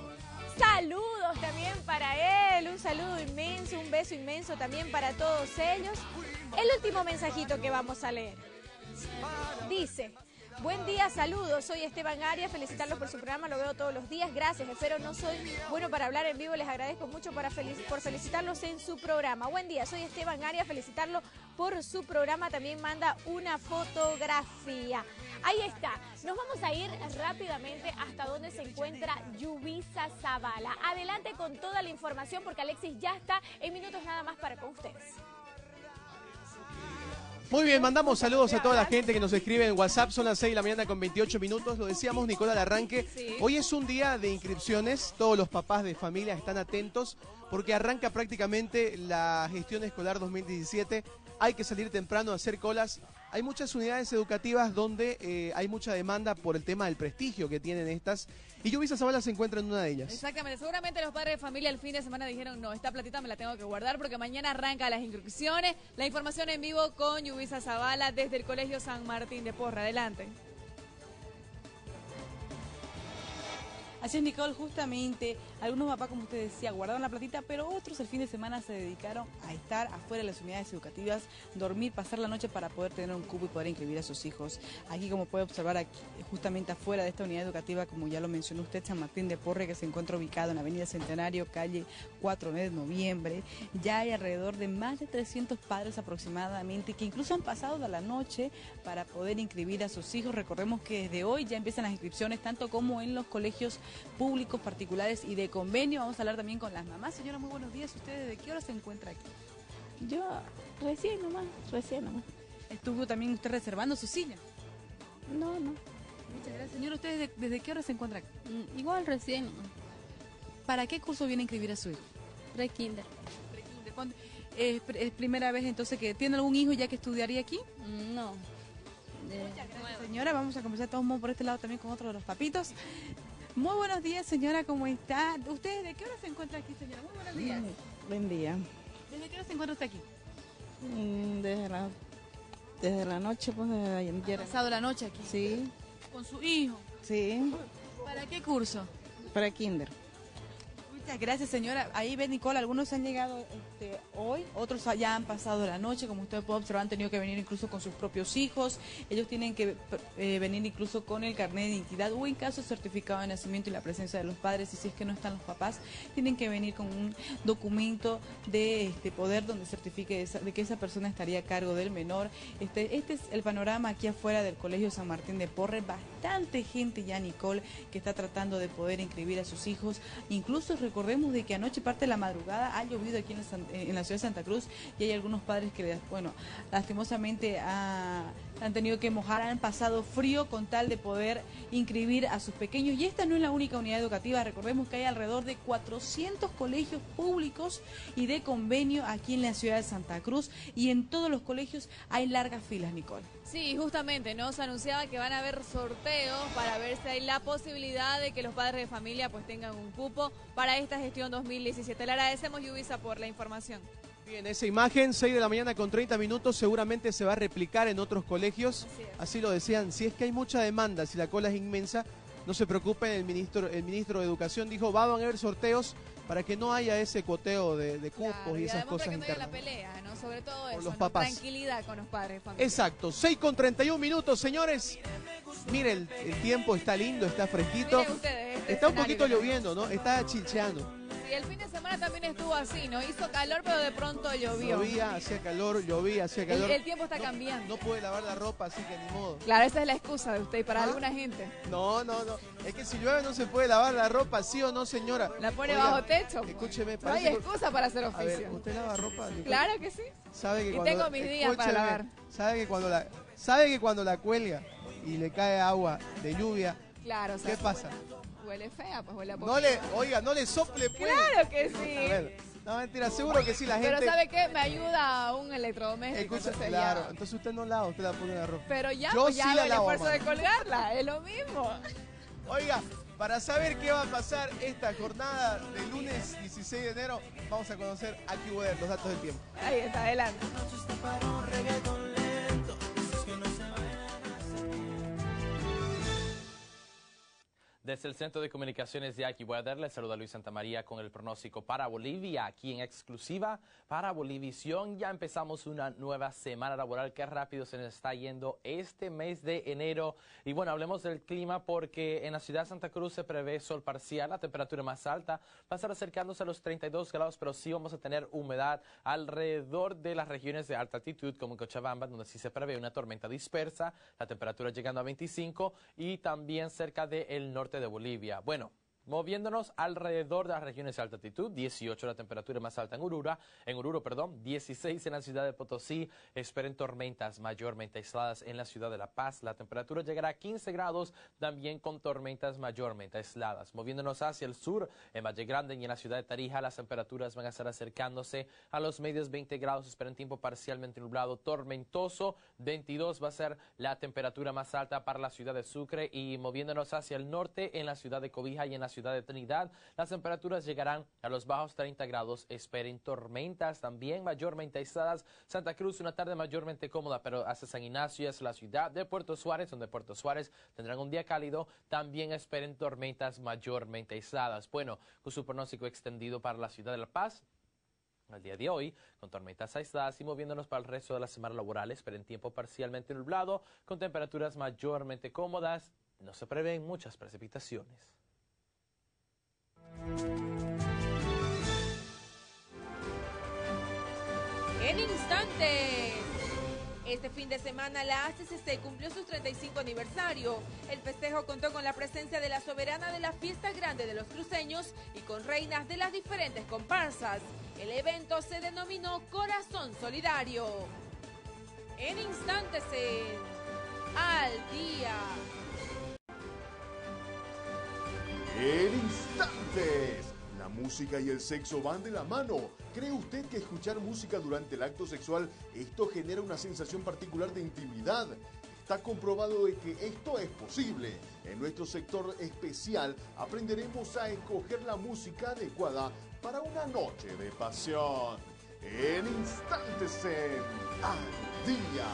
Saludos también para él, un saludo inmenso, un beso inmenso también para todos ellos. El último mensajito que vamos a leer. Dice... Buen día, saludos, soy Esteban Arias, felicitarlos por su programa, lo veo todos los días, gracias, espero no soy bueno para hablar en vivo, les agradezco mucho para felic por felicitarlos en su programa. Buen día, soy Esteban Arias, felicitarlo por su programa, también manda una fotografía. Ahí está, nos vamos a ir rápidamente hasta donde se encuentra Yubisa Zavala. Adelante con toda la información porque Alexis ya está en minutos nada más para con ustedes. Muy bien, mandamos saludos a toda la gente que nos escribe en WhatsApp. Son las seis de la mañana con veintiocho minutos. Lo decíamos, Nicola, al arranque. Sí. Hoy es un día de inscripciones. Todos los papás de familia están atentos porque arranca prácticamente la gestión escolar dos mil diecisiete. Hay que salir temprano a hacer colas. Hay muchas unidades educativas donde eh, hay mucha demanda por el tema del prestigio que tienen estas. Y Yubisa Zavala se encuentra en una de ellas. Exactamente. Seguramente los padres de familia el fin de semana dijeron, no, esta platita me la tengo que guardar porque mañana arranca las inscripciones. La información en vivo con Yubisa Zavala desde el Colegio San Martín de Porra. Adelante. Así es, Nicole, justamente algunos papás, como usted decía, guardaron la platita, pero otros el fin de semana se dedicaron a estar afuera de las unidades educativas, dormir, pasar la noche para poder tener un cupo y poder inscribir a sus hijos. Aquí, como puede observar, aquí, justamente afuera de esta unidad educativa, como ya lo mencionó usted, San Martín de Porre, que se encuentra ubicado en la avenida Centenario, calle cuatro de noviembre, ya hay alrededor de más de trescientos padres aproximadamente, que incluso han pasado de la noche para poder inscribir a sus hijos. Recordemos que desde hoy ya empiezan las inscripciones, tanto como en los colegios públicos, particulares y de convenio. Vamos a hablar también con las mamás. Señora, muy buenos días. ¿Usted desde qué hora se encuentra aquí? Yo recién nomás, recién nomás. ¿Estuvo también usted reservando su silla? No, no. Muchas gracias. Señora, ¿usted desde, desde qué hora se encuentra aquí? Mm, igual recién. ¿Para qué curso viene a inscribir a su hijo? Pre-kinder. Pre-kinder. ¿Es, ¿Es primera vez entonces que tiene algún hijo ya que estudiaría aquí? Mm, no. Muchas gracias, señora. Vamos a comenzar todos modos por este lado también con otro de los papitos. Muy buenos días, señora, ¿cómo está? ¿Usted de qué hora se encuentra aquí, señora? Muy buenos días. Mm, buen día. ¿Desde qué hora se encuentra usted aquí? Mm, desde la, desde la noche, pues desde ayer. ¿Ha pasado la noche aquí? Sí. ¿Con su hijo? Sí. ¿Para qué curso? Para kinder. Muchas gracias, señora. Ahí ve, Nicole, algunos han llegado este, hoy, otros ya han pasado la noche, como usted puede observar, han tenido que venir incluso con sus propios hijos. Ellos tienen que eh, venir incluso con el carnet de identidad o en caso de certificado de nacimiento y la presencia de los padres, y si es que no están los papás, tienen que venir con un documento de este poder donde certifique esa, de que esa persona estaría a cargo del menor. Este, este es el panorama aquí afuera del Colegio San Martín de Porres. Bastante gente ya, Nicole, que está tratando de poder inscribir a sus hijos. Incluso recordemos de que anoche, parte de la madrugada, ha llovido aquí en la, en la ciudad de Santa Cruz y hay algunos padres que, bueno, lastimosamente ha, han tenido que mojar, han pasado frío con tal de poder inscribir a sus pequeños. Y esta no es la única unidad educativa. Recordemos que hay alrededor de cuatrocientos colegios públicos y de convenio aquí en la ciudad de Santa Cruz, y en todos los colegios hay largas filas, Nicole. Sí, justamente, ¿no? Se anunciaba que van a haber sorteos para ver si hay la posibilidad de que los padres de familia pues tengan un cupo para esta gestión dos mil diecisiete. Le agradecemos, Yubisa, por la información. Bien, esa imagen, seis de la mañana con treinta minutos, seguramente se va a replicar en otros colegios. Así, Así lo decían. Si es que hay mucha demanda, si la cola es inmensa, no se preocupen, el ministro, el ministro de Educación dijo, van a haber sorteos para que no haya ese cuoteo de, de cupos claro, y esas cosas que no haya internas. la pelea, ¿no? Sobre todo eso, los ¿no? papás. Tranquilidad con los padres de familia. Exacto, seis con treinta y un minutos, señores. Miren, el, el tiempo está lindo, está fresquito. Miren ustedes, este está un poquito que lloviendo, ¿no? Está chilcheando. Y el fin de semana también estuvo así, ¿no? Hizo calor, pero de pronto llovió. Llovía, hacía calor, llovía, hacía calor. El, el tiempo está cambiando. No, no puede lavar la ropa, así que ni modo. Claro, esa es la excusa de usted y para ¿Ah? alguna gente. No, no, no. Es que si llueve no se puede lavar la ropa, ¿sí o no, señora? La pone Oiga, bajo techo. Escúcheme. No hay excusa para hacer oficio. A ver, ¿usted lava ropa? Claro que sí. ¿Sabe que y cuando tengo mis días para lavar. ¿Sabe que cuando la, sabe que cuando la cuelga y le cae agua de lluvia, claro, ¿qué pasa? Huele fea, pues huele a no le, Oiga, no le sople, pues. Claro que sí. A ver, no, mentira, seguro que sí la gente... Pero ¿sabe qué? Me ayuda un electrodoméstico. Escucha, entonces claro, ya. entonces usted no lava, usted la pone en la ropa. Pero ya, Yo pues sí ya la hago el lavo, esfuerzo mano. de colgarla, es lo mismo. Oiga, para saber qué va a pasar esta jornada del lunes dieciséis de enero, vamos a conocer a Q B los datos del tiempo. Ahí está, adelante. Desde el Centro de Comunicaciones de AccuWeather, les saluda Luis Santamaría con el pronóstico para Bolivia, aquí en exclusiva para Bolivisión. Ya empezamos una nueva semana laboral, que rápido se nos está yendo este mes de enero. Y bueno, hablemos del clima, porque en la ciudad de Santa Cruz se prevé sol parcial, la temperatura más alta va a estar acercándose a los treinta y dos grados, pero sí vamos a tener humedad alrededor de las regiones de alta altitud, como en Cochabamba, donde sí se prevé una tormenta dispersa, la temperatura llegando a veinticinco, y también cerca del norte de Bolivia. Bueno, moviéndonos alrededor de las regiones de alta altitud, dieciocho la temperatura más alta en Oruro, en Oruro, perdón, dieciséis en la ciudad de Potosí. Esperen tormentas mayormente aisladas en la ciudad de La Paz. La temperatura llegará a quince grados, también con tormentas mayormente aisladas. Moviéndonos hacia el sur, en Valle Grande y en la ciudad de Tarija, las temperaturas van a estar acercándose a los medios veinte grados. Esperen tiempo parcialmente nublado, tormentoso. veintidós va a ser la temperatura más alta para la ciudad de Sucre. Y moviéndonos hacia el norte, en la ciudad de Cobija y en la ciudad de Trinidad, las temperaturas llegarán a los bajos treinta grados. Esperen tormentas también mayormente aisladas. Santa Cruz, una tarde mayormente cómoda, pero hacia San Ignacio, es la ciudad de Puerto Suárez, donde Puerto Suárez tendrán un día cálido. También esperen tormentas mayormente aisladas. Bueno, con su pronóstico extendido para la ciudad de La Paz, el día de hoy, con tormentas aisladas, y moviéndonos para el resto de la semana laboral, esperen tiempo parcialmente nublado, con temperaturas mayormente cómodas. No se prevén muchas precipitaciones. En instantes, este fin de semana la A C C C cumplió su treinta y cinco aniversario. El festejo contó con la presencia de la soberana de la fiesta grande de los cruceños y con reinas de las diferentes comparsas. El evento se denominó Corazón Solidario. En instantes en Al Día. En instantes, la música y el sexo van de la mano. ¿Cree usted que escuchar música durante el acto sexual, esto genera una sensación particular de intimidad? Está comprobado de que esto es posible. En nuestro sector especial aprenderemos a escoger la música adecuada para una noche de pasión. En instantes en Al Día.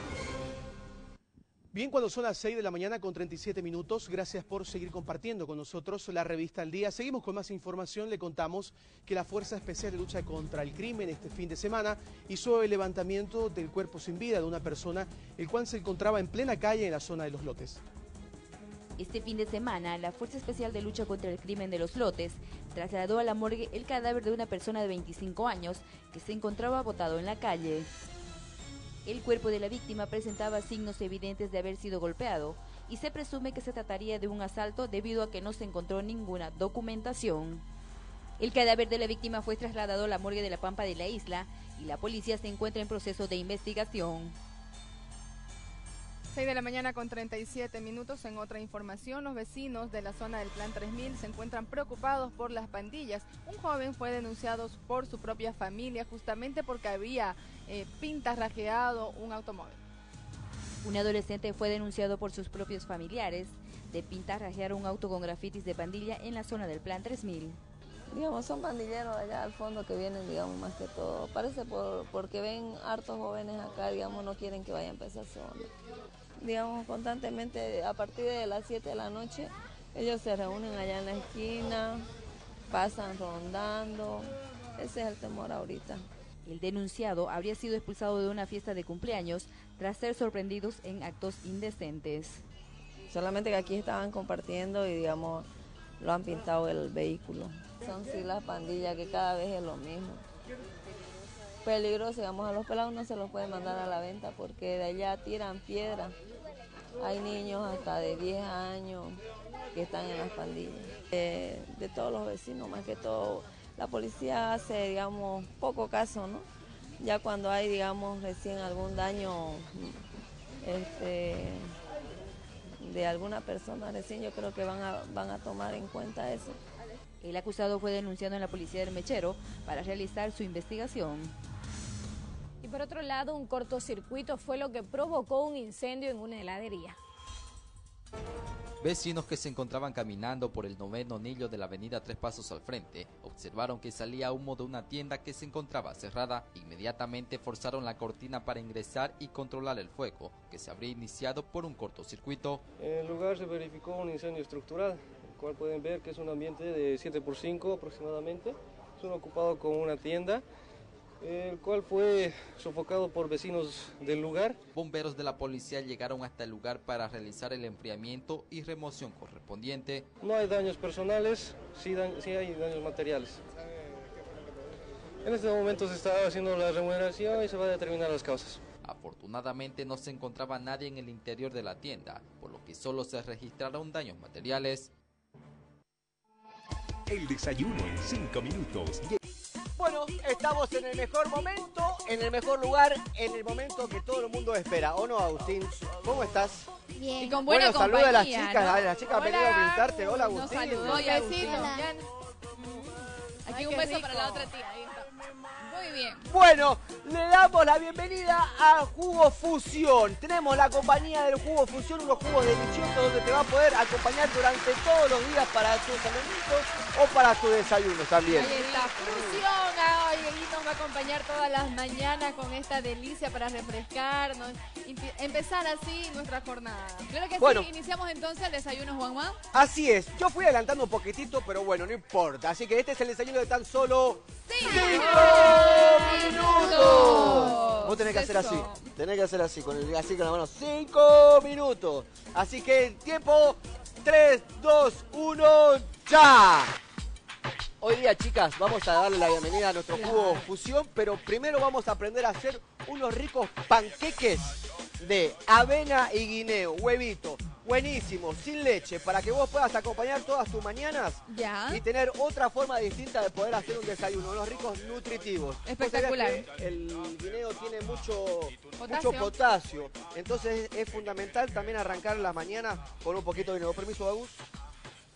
Bien, cuando son las seis de la mañana con treinta y siete minutos, gracias por seguir compartiendo con nosotros la revista Al Día. Seguimos con más información. Le contamos que la Fuerza Especial de Lucha contra el Crimen este fin de semana hizo el levantamiento del cuerpo sin vida de una persona, el cual se encontraba en plena calle en la zona de Los Lotes. Este fin de semana, la Fuerza Especial de Lucha contra el Crimen de Los Lotes trasladó a la morgue el cadáver de una persona de veinticinco años que se encontraba botado en la calle. El cuerpo de la víctima presentaba signos evidentes de haber sido golpeado y se presume que se trataría de un asalto debido a que no se encontró ninguna documentación. El cadáver de la víctima fue trasladado a la morgue de la Pampa de la Isla y la policía se encuentra en proceso de investigación. seis de la mañana con treinta y siete minutos. En otra información, los vecinos de la zona del Plan tres mil se encuentran preocupados por las pandillas. Un joven fue denunciado por su propia familia justamente porque había eh, pintarrajeado un automóvil. Un adolescente fue denunciado por sus propios familiares de pintarrajear un auto con grafitis de pandilla en la zona del Plan tres mil. Digamos, son pandilleros allá al fondo que vienen, digamos, más que todo. Parece por, porque ven hartos jóvenes acá, digamos, no quieren que vayan para esa zona. Digamos, constantemente a partir de las siete de la noche, ellos se reúnen allá en la esquina, pasan rondando. Ese es el temor ahorita. El denunciado habría sido expulsado de una fiesta de cumpleaños tras ser sorprendidos en actos indecentes. Solamente que aquí estaban compartiendo y, digamos, lo han pintado el vehículo. Son sí las pandillas que cada vez es lo mismo. Peligroso, digamos, a los pelados no se los puede mandar a la venta porque de allá tiran piedra. Hay niños hasta de diez años que están en las pandillas. De, de todos los vecinos, más que todo, la policía hace, digamos, poco caso, ¿no? Ya cuando hay, digamos, recién algún daño este, de alguna persona recién, yo creo que van a, van a tomar en cuenta eso. El acusado fue denunciado en la policía del Mechero para realizar su investigación. Y por otro lado, un cortocircuito fue lo que provocó un incendio en una heladería. Vecinos que se encontraban caminando por el noveno anillo de la avenida Tres Pasos al Frente observaron que salía humo de una tienda que se encontraba cerrada. Inmediatamente forzaron la cortina para ingresar y controlar el fuego, que se habría iniciado por un cortocircuito. En el lugar se verificó un incendio estructural, el cual pueden ver que es un ambiente de siete por cinco aproximadamente. Es un ocupado con una tienda, el cual fue sofocado por vecinos del lugar. Bomberos de la policía llegaron hasta el lugar para realizar el enfriamiento y remoción correspondiente. No hay daños personales, sí, da sí hay daños materiales. En este momento se está haciendo la remuneración y se va a determinar las causas. Afortunadamente no se encontraba nadie en el interior de la tienda, por lo que solo se registraron daños materiales. El desayuno en cinco minutos. Bueno, estamos en el mejor momento, en el mejor lugar, en el momento que todo el mundo espera. ¿O no, Agustín? ¿Cómo estás? Bien. Y con buena bueno, compañía, saluda a las chicas, ¿no? a las chicas han venido a visitarte. Hola, Agustín. Nos saludó, Hola, besito. Hola. Aquí Ay, un qué beso rico. para la otra tía. Ahí está. Muy bien. Bueno, le damos la bienvenida a Jugo Fusión. Tenemos la compañía del Jugo Fusión, unos jugos deliciosos donde te va a poder acompañar durante todos los días para tus alimentos o para tus desayunos también. Ahí está, Fusión. Ay, y nos va a acompañar todas las mañanas con esta delicia para refrescarnos, empezar así nuestra jornada. Claro que Bueno. sí, iniciamos entonces el desayuno, Juanma. Así es, yo fui adelantando un poquitito, pero bueno, no importa. Así que este es el desayuno de tan solo cinco minutos. Vos tenés que hacer así, tenés que hacer así, con el, así con la mano, cinco minutos. Así que tiempo, tres, dos, uno, ya. Hoy día, chicas, vamos a darle la bienvenida a nuestro Jugo Fusión, pero primero vamos a aprender a hacer unos ricos panqueques de avena y guineo, huevito, buenísimo, sin leche, para que vos puedas acompañar todas tus mañanas ya. y tener otra forma distinta de poder hacer un desayuno, unos ricos nutritivos. Espectacular. Vos sabés que el guineo tiene mucho Potasio. mucho potasio, entonces es fundamental también arrancar la mañana con un poquito de guineo. Permiso, Agus.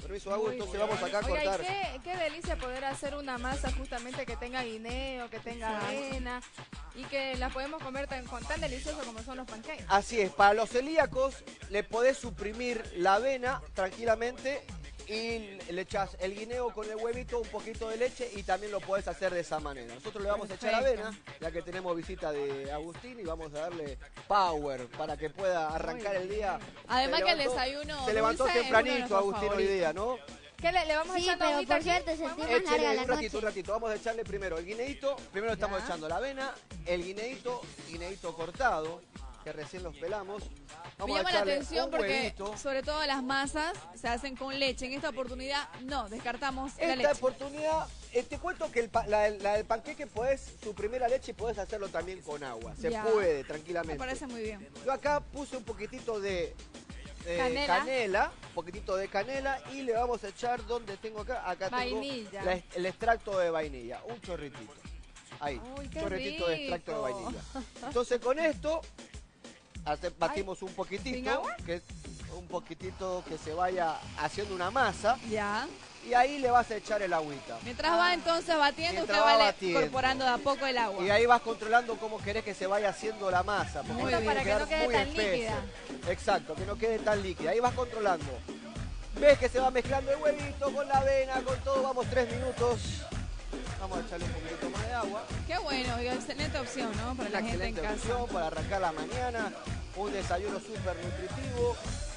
permiso, Agus, entonces vamos acá a Oiga, cortar. y qué, qué delicia poder hacer una masa justamente que tenga guineo, que tenga avena y que la podemos comer tan, con tan delicioso como son los pancakes. Así es, para los celíacos le podés suprimir la avena tranquilamente y le echás el guineo con el huevito, un poquito de leche y también lo podés hacer de esa manera. Nosotros le vamos a echar Perfecto. avena, ya que tenemos visita de Agustín y vamos a darle power para que pueda arrancar el día. Además Se que el levantó- desayuno Se levantó dulce es uno de tempranito nuestros Agustín hoy favoritos. día, ¿no? ¿Qué le, le vamos Sí, echando pero agüita por aquí? cierto, sentimos más Échele larga la un ratito, noche. un ratito. Vamos a echarle primero el guineíto. Primero estamos Ya. echando la avena, el guineíto, guineíto cortado, que recién los pelamos. Vamos Me llama a la echarle atención un porque huevito. sobre todo las masas se hacen con leche. En esta oportunidad no, descartamos la Esta leche. oportunidad, eh, te cuento que el pa- la, la del panqueque puedes suprimir la leche y puedes hacerlo también con agua. Se Ya. puede, Me tranquilamente. parece muy bien. Yo acá puse un poquitito de eh, Canela. canela, un poquitito de canela y le vamos a echar donde tengo acá, acá Vainilla. tengo la- el extracto de vainilla, un chorritito. Ahí, Uy, qué un chorritito de extracto de rico. vainilla. Entonces con esto hace- batimos un ¿Sin poquitito, agua? que es un poquitito que se vaya haciendo una masa. Ya. Y ahí le vas a echar el agüita. Mientras va entonces batiendo, Mientras usted va va le- batiendo. incorporando de a poco el agua. Y ahí vas controlando cómo querés que se vaya haciendo la masa. Porque Muy tiene bien. Para que quedar no quede muy tan espesa. líquida. Exacto, que no quede tan líquida. Ahí vas controlando. Ves que se va mezclando el huevito con la avena, con todo. Vamos tres minutos. Vamos a echarle un poquito más de agua. Qué bueno, oiga, excelente opción, ¿no? Para Una la gente en excelente casa. opción para arrancar la mañana. Un desayuno súper nutritivo.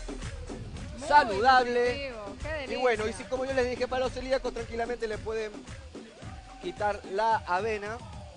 Muy Saludable. nutritivo, qué delicia. Y bueno, y si como yo les dije para los celíacos, tranquilamente le pueden quitar la avena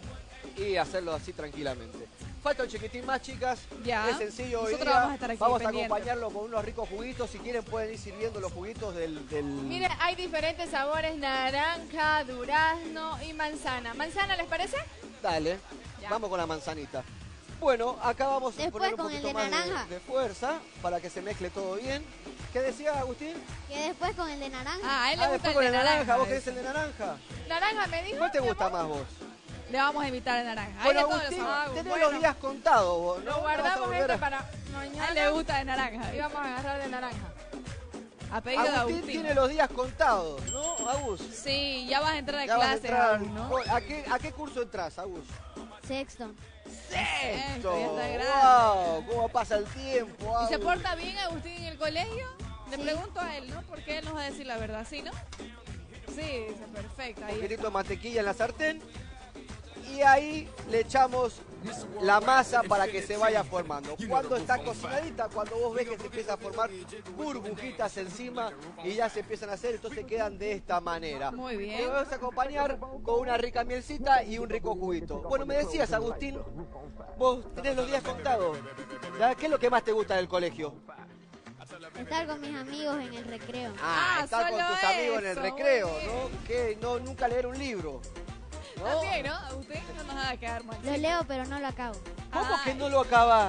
y hacerlo así tranquilamente. Falta un chiquitín más, chicas. Ya. Es sencillo hoy Nosotros día. vamos a estar aquí Vamos a pendientes. acompañarlo con unos ricos juguitos. Si quieren pueden ir sirviendo los juguitos del... del... Mire, hay diferentes sabores, naranja, durazno y manzana. ¿Manzana les parece? Dale, Ya. vamos con la manzanita. Bueno, acá vamos a Después poner un con el poquito de más de, naranja. de fuerza para que se mezcle todo bien. ¿Qué decía Agustín? Que después con el de naranja. Ah, a él le Ah, gusta después el con de el naranja. naranja. ¿Vos querés el de naranja? Naranja me dijo. ¿Cuál te mi gusta amor. más vos? Le vamos a invitar el naranja. Hay Bueno, de todos Agustín, los sabores. tenés bueno. los días contados vos, ¿no? Lo Te vas a guardamos volver este a- para A mañana. él le gusta de naranja. Y vamos a agarrar de naranja. A pedido de Agustín Agustín. tiene los días contados, ¿no, Agus? Sí, ya vas a entrar a Ya vas a clases, entrar. Agus, ¿no? ¿A qué, ¿A qué curso entras, Agus? Sexto. Sexto. ya está grande. ¡Wow! ¿Cómo pasa el tiempo, ¿Y se Agus? porta bien Agustín en el colegio? Le Sí. pregunto a él, ¿no? Porque él nos va a decir la verdad, ¿sí, no? Sí, dice, perfecto. Un Ahí poquitito está. de mantequilla en la sartén. Y ahí le echamos la masa para que se vaya formando. Cuando está cocinadita, cuando vos ves que se empieza a formar burbujitas encima y ya se empiezan a hacer, entonces quedan de esta manera. Muy bien. Y lo vamos a acompañar con una rica mielcita y un rico juguito. Bueno, me decías, Agustín, vos tenés los días contados. ¿Ya? ¿Qué es lo que más te gusta del colegio? Estar con mis amigos en el recreo. Ah, Ah, estar con solo tus amigos en el eso, recreo, muy bien. ¿no? Que no, nunca leer un libro. ¿no? También, ¿no? Agustín no nos haga quedar mal. Lo leo, pero no lo acabo. ¿Cómo Ay. que no lo acabas?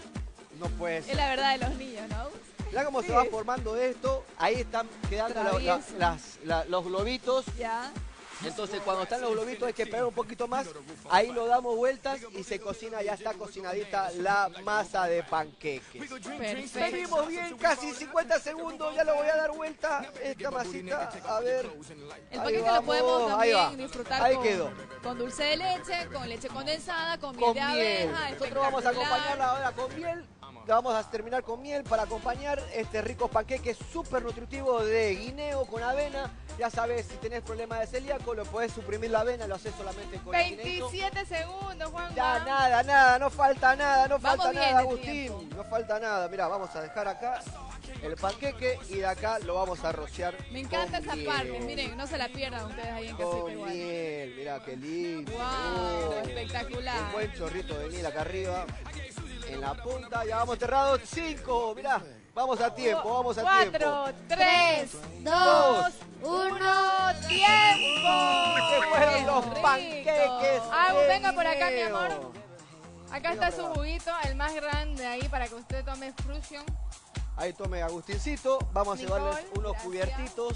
No puede Es ser. la verdad de los niños, ¿no? Mirá cómo Sí. se va formando esto. Ahí están quedando la- la- Travieso. las- la- los globitos. Ya. Entonces cuando están los globitos hay que pegar un poquito más. Ahí lo damos vueltas y se cocina, ya está cocinadita la masa de panqueques. Perfecto. Venimos bien, casi cincuenta segundos. Ya lo voy a dar vuelta. Esta masita, a ver. El Ahí paquete lo vamos, podemos ahí va. también disfrutar Ahí con, quedó. con dulce de leche, con leche condensada, con miel Con de miel. abeja. Nosotros vamos a espectacular. acompañarla ahora con miel. Vamos a terminar con miel para acompañar este rico panqueque súper nutritivo de guineo con avena. Ya sabes, si tenés problemas de celíaco, lo podés suprimir la avena, lo haces solamente con el guineito. veintisiete segundos, Juan. Ya, nada, nada, no falta nada, no Vamos falta bien nada, de Agustín. tiempo. No falta nada. Mirá, vamos a dejar acá el panqueque y de acá lo vamos a rociar. Me encanta con esa miel. parte. Miren, no se la pierdan ustedes ahí en casita Con igual. miel, mirá qué lindo. Wow, Oh. espectacular. Un buen chorrito de miel acá arriba. En la punta, ya vamos cerrados. Cinco, mirá. Vamos a tiempo, vamos a Cuatro, tiempo. tres, dos, uno, tiempo. Se fueron los rico. panqueques. Agus, de venga por acá, mi guineo. amor. Acá está su juguito, el más grande ahí para que usted tome Frusion. Ahí tome Agustincito. Vamos a Nicole, llevarles unos gracias. cubiertitos.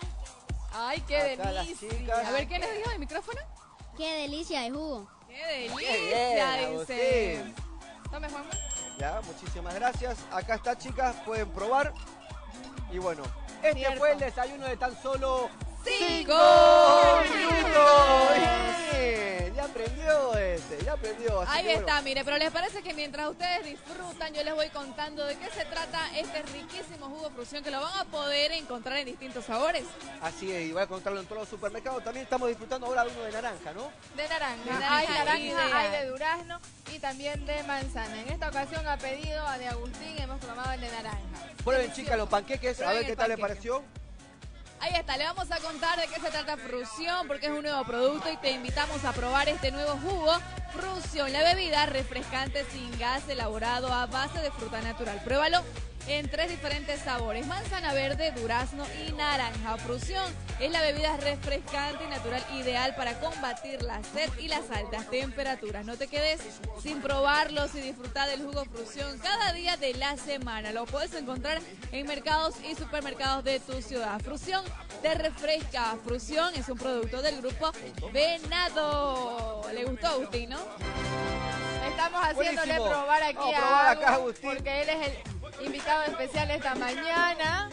Ay, qué Acá las delicia. chicas. A ver, ¿qué les dijo el micrófono? Qué delicia de jugo. Qué Qué delicia, bien, dice. Agustín. Tome, Juanma. Ya, muchísimas gracias. Acá está, chicas, pueden probar. Y bueno, Este Cierto. fue el desayuno de tan solo ¡Cinco minutos! Bien, ya aprendió este, ya aprendió. Así Ahí que está, bueno. mire, pero les parece que mientras ustedes disfrutan, yo les voy contando de qué se trata este riquísimo jugo Frucción, que lo van a poder encontrar en distintos sabores. Así es, y voy a contarlo en todos los supermercados. También estamos disfrutando ahora de uno de naranja, ¿no? De naranja, De hay naranja, naranja, ideal. hay de durazno y también de manzana. En esta ocasión a pedido de Agustín hemos tomado el de naranja. Prueben, chicas, los panqueques, a Prueben ver qué el tal les panqueque. pareció. Ahí está, le vamos a contar de qué se trata Frucción, porque es un nuevo producto y te invitamos a probar este nuevo jugo Frucción, la bebida refrescante sin gas elaborado a base de fruta natural. Pruébalo en tres diferentes sabores, manzana verde, durazno y naranja. Frucción es la bebida refrescante y natural ideal para combatir la sed y las altas temperaturas. No te quedes sin probarlos y disfrutar del jugo Frucción cada día de la semana. Lo puedes encontrar en mercados y supermercados de tu ciudad. Frucción te refresca. Frucción es un producto del grupo Venado. ¿Le gustó, Agustín, no? Estamos haciéndole Buenísimo. probar aquí Vamos a a probar acá, Agus, Agustín. porque él es el invitado especial esta mañana.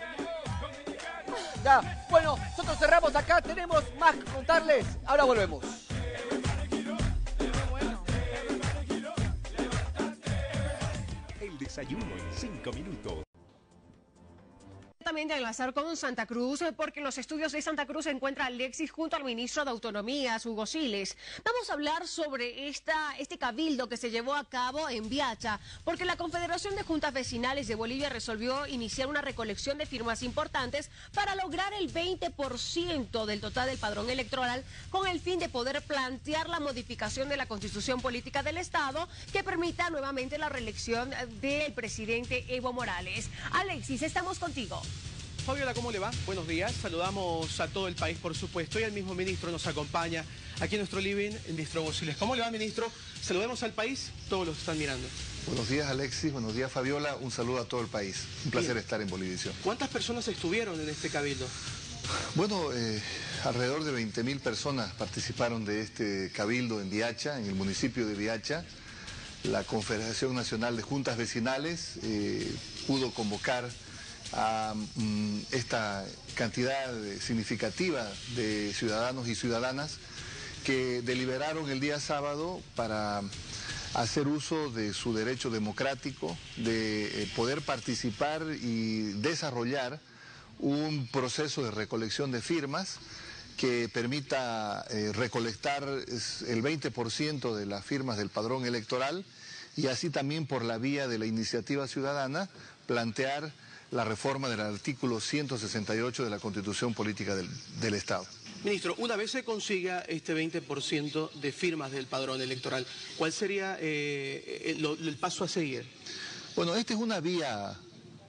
Ya, bueno, nosotros cerramos acá, tenemos más que contarles. Ahora volvemos. El desayuno en cinco minutos. Directamente a enlazar con Santa Cruz, porque en los estudios de Santa Cruz se encuentra Alexis junto al ministro de Autonomía, Hugo Siles. Vamos a hablar sobre esta, este cabildo que se llevó a cabo en Viacha, porque la Confederación de Juntas Vecinales de Bolivia resolvió iniciar una recolección de firmas importantes para lograr el veinte por ciento del total del padrón electoral, con el fin de poder plantear la modificación de la Constitución Política del Estado que permita nuevamente la reelección del presidente Evo Morales. Alexis, estamos contigo. Fabiola, ¿cómo le va? Buenos días. Saludamos a todo el país, por supuesto, y al mismo ministro nos acompaña aquí en nuestro living, en Distro Bosiles. ¿Cómo le va, ministro? Saludemos al país, todos los que están mirando. Buenos días, Alexis. Buenos días, Fabiola. Un saludo a todo el país. Un placer Bien. estar en Bolivisión. ¿Cuántas personas estuvieron en este cabildo? Bueno, eh, alrededor de veinte mil personas participaron de este cabildo en Viacha, en el municipio de Viacha. La Confederación Nacional de Juntas Vecinales eh, pudo convocar a mm, esta cantidad significativa de ciudadanos y ciudadanas que deliberaron el día sábado para hacer uso de su derecho democrático de eh, poder participar y desarrollar un proceso de recolección de firmas que permita eh, recolectar el veinte por ciento de las firmas del padrón electoral y así también por la vía de la iniciativa ciudadana plantear la reforma del artículo ciento sesenta y ocho de la Constitución Política del, del Estado. Ministro, una vez se consiga este veinte por ciento de firmas del padrón electoral, ¿cuál sería eh, el, el paso a seguir? Bueno, esta es una vía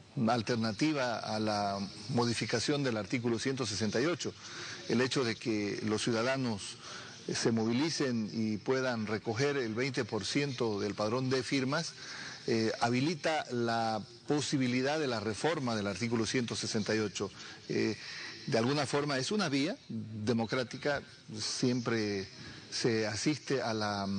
alternativa a la modificación del artículo ciento sesenta y ocho. El hecho de que los ciudadanos se movilicen y puedan recoger el veinte por ciento del padrón de firmas eh, habilita la posibilidad de la reforma del artículo ciento sesenta y ocho. Eh, de alguna forma es una vía democrática, siempre se asiste a la,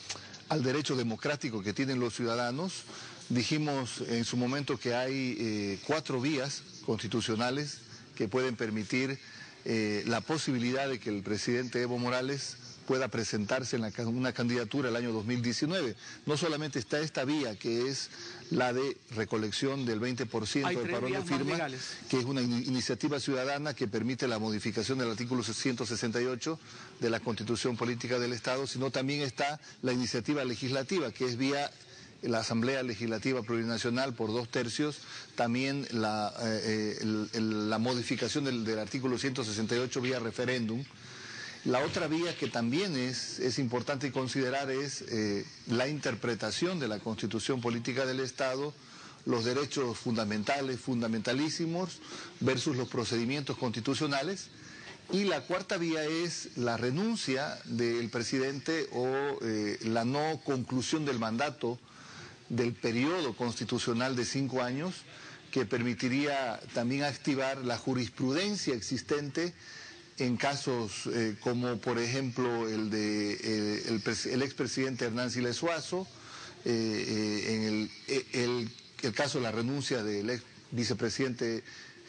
al derecho democrático que tienen los ciudadanos. Dijimos en su momento que hay eh, cuatro vías constitucionales que pueden permitir eh, la posibilidad de que el presidente Evo Morales pueda presentarse en la, una candidatura el año dos mil diecinueve. No solamente está esta vía, que es la de recolección del veinte por ciento del padrón de firmas, que es una in iniciativa ciudadana que permite la modificación del artículo ciento sesenta y ocho de la Constitución Política del Estado, sino también está la iniciativa legislativa, que es vía la Asamblea Legislativa Plurinacional por dos tercios, también la, eh, el, el, la modificación del, del artículo ciento sesenta y ocho vía referéndum. La otra vía que también es, es importante considerar es eh, la interpretación de la Constitución Política del Estado, los derechos fundamentales, fundamentalísimos, versus los procedimientos constitucionales. Y la cuarta vía es la renuncia del presidente o eh, la no conclusión del mandato del periodo constitucional de cinco años, que permitiría también activar la jurisprudencia existente en casos eh, como por ejemplo el de eh, el, el expresidente Hernán Siles Suazo, eh, eh, en el, el, el caso de la renuncia del ex vicepresidente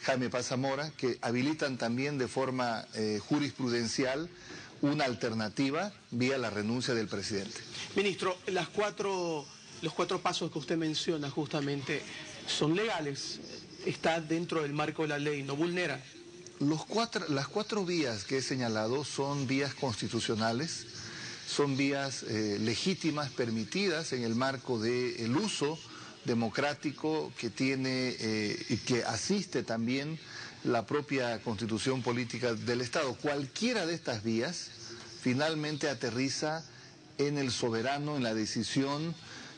Jaime Paz Zamora, que habilitan también de forma eh, jurisprudencial una alternativa vía la renuncia del presidente. Ministro, las cuatro, los cuatro pasos que usted menciona justamente son legales, está dentro del marco de la ley, no vulnera. Los cuatro, las cuatro vías que he señalado son vías constitucionales, son vías eh, legítimas, permitidas en el marco del uso democrático que tiene eh, y que asiste también la propia constitución política del Estado. Cualquiera de estas vías finalmente aterriza en el soberano, en la decisión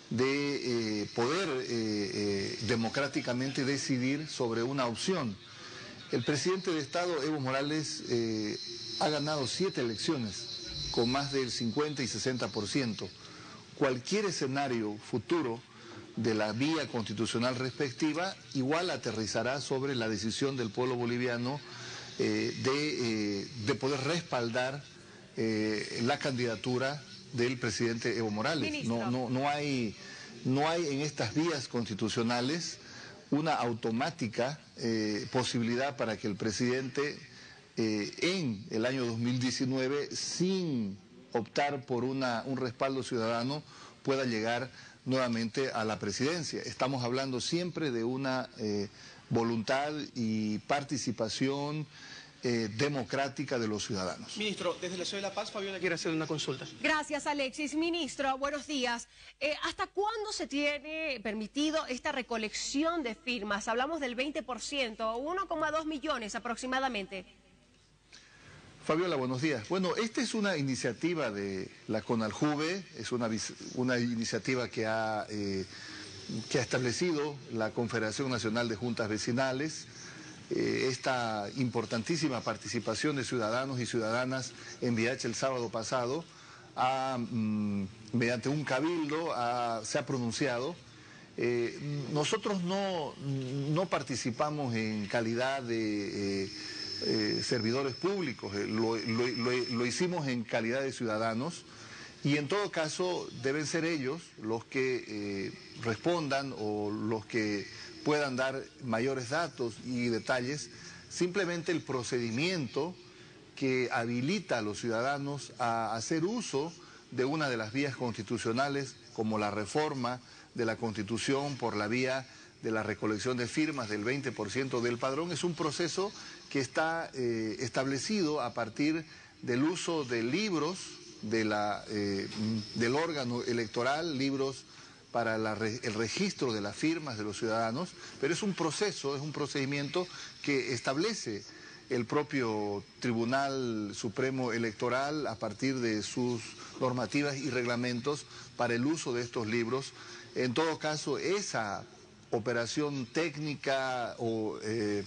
de eh, poder eh, eh, democráticamente decidir sobre una opción. El presidente de Estado, Evo Morales, eh, ha ganado siete elecciones con más del cincuenta y sesenta por ciento. Cualquier escenario futuro de la vía constitucional respectiva igual aterrizará sobre la decisión del pueblo boliviano eh, de, eh, de poder respaldar eh, la candidatura del presidente Evo Morales. No, no, no hay, no hay en estas vías constitucionales una automática eh, posibilidad para que el presidente eh, en el año dos mil diecinueve, sin optar por una, un respaldo ciudadano, pueda llegar nuevamente a la presidencia. Estamos hablando siempre de una eh, voluntad y participación eh, democrática de los ciudadanos. Ministro, desde la Ciudad de La Paz, Fabiola quiere hacer una consulta. Gracias, Alexis. Ministro, buenos días. Eh, ¿Hasta cuándo se tiene permitido esta recolección de firmas? Hablamos del veinte por ciento, uno coma dos millones aproximadamente. Fabiola, buenos días. Bueno, esta es una iniciativa de la CONALJUVE, es una, una iniciativa que ha, eh, que ha establecido la Confederación Nacional de Juntas Vecinales. Eh, esta importantísima participación de ciudadanos y ciudadanas en Viacha el sábado pasado, ha, mmm, mediante un cabildo, ha, se ha pronunciado. Eh, nosotros no, no participamos en calidad de... Eh, Eh, servidores públicos, eh, lo, lo, lo, lo hicimos en calidad de ciudadanos y en todo caso deben ser ellos los que eh, respondan o los que puedan dar mayores datos y detalles. Simplemente el procedimiento que habilita a los ciudadanos a hacer uso de una de las vías constitucionales, como la reforma de la Constitución por la vía de la recolección de firmas del veinte por ciento del padrón, es un proceso que está eh, establecido a partir del uso de libros de la, eh, del órgano electoral, libros para la, el registro de las firmas de los ciudadanos, pero es un proceso, es un procedimiento que establece el propio Tribunal Supremo Electoral a partir de sus normativas y reglamentos para el uso de estos libros. En todo caso, esa operación técnica o eh,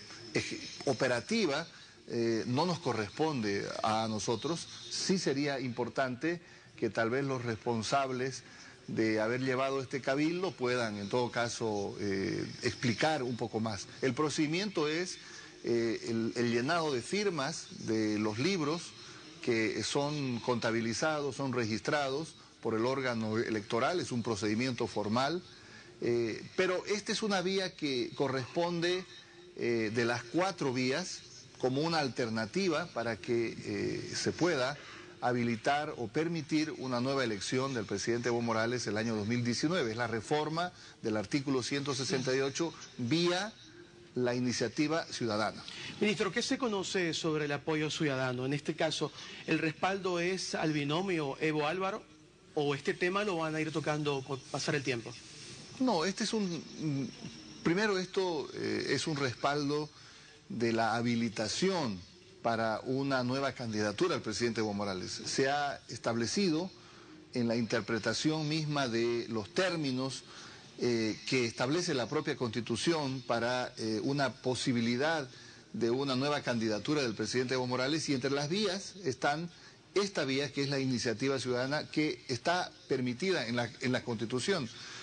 operativa eh, no nos corresponde a nosotros. Sí sería importante que tal vez los responsables de haber llevado este cabildo puedan en todo caso eh, explicar un poco más. El procedimiento es eh, el, el llenado de firmas de los libros que son contabilizados, son registrados por el órgano electoral, es un procedimiento formal. Eh, pero esta es una vía que corresponde eh, de las cuatro vías como una alternativa para que eh, se pueda habilitar o permitir una nueva elección del presidente Evo Morales el año dos mil diecinueve. Es la reforma del artículo ciento sesenta y ocho vía la iniciativa ciudadana. Ministro, ¿qué se conoce sobre el apoyo ciudadano? En este caso, ¿el respaldo es al binomio Evo Álvaro o este tema lo van a ir tocando con pasar el tiempo? No, este es un... Primero esto eh, es un respaldo de la habilitación para una nueva candidatura al presidente Evo Morales. Se ha establecido en la interpretación misma de los términos eh, que establece la propia Constitución para eh, una posibilidad de una nueva candidatura del presidente Evo Morales, y entre las vías están esta vía que es la iniciativa ciudadana que está permitida en la, en la Constitución.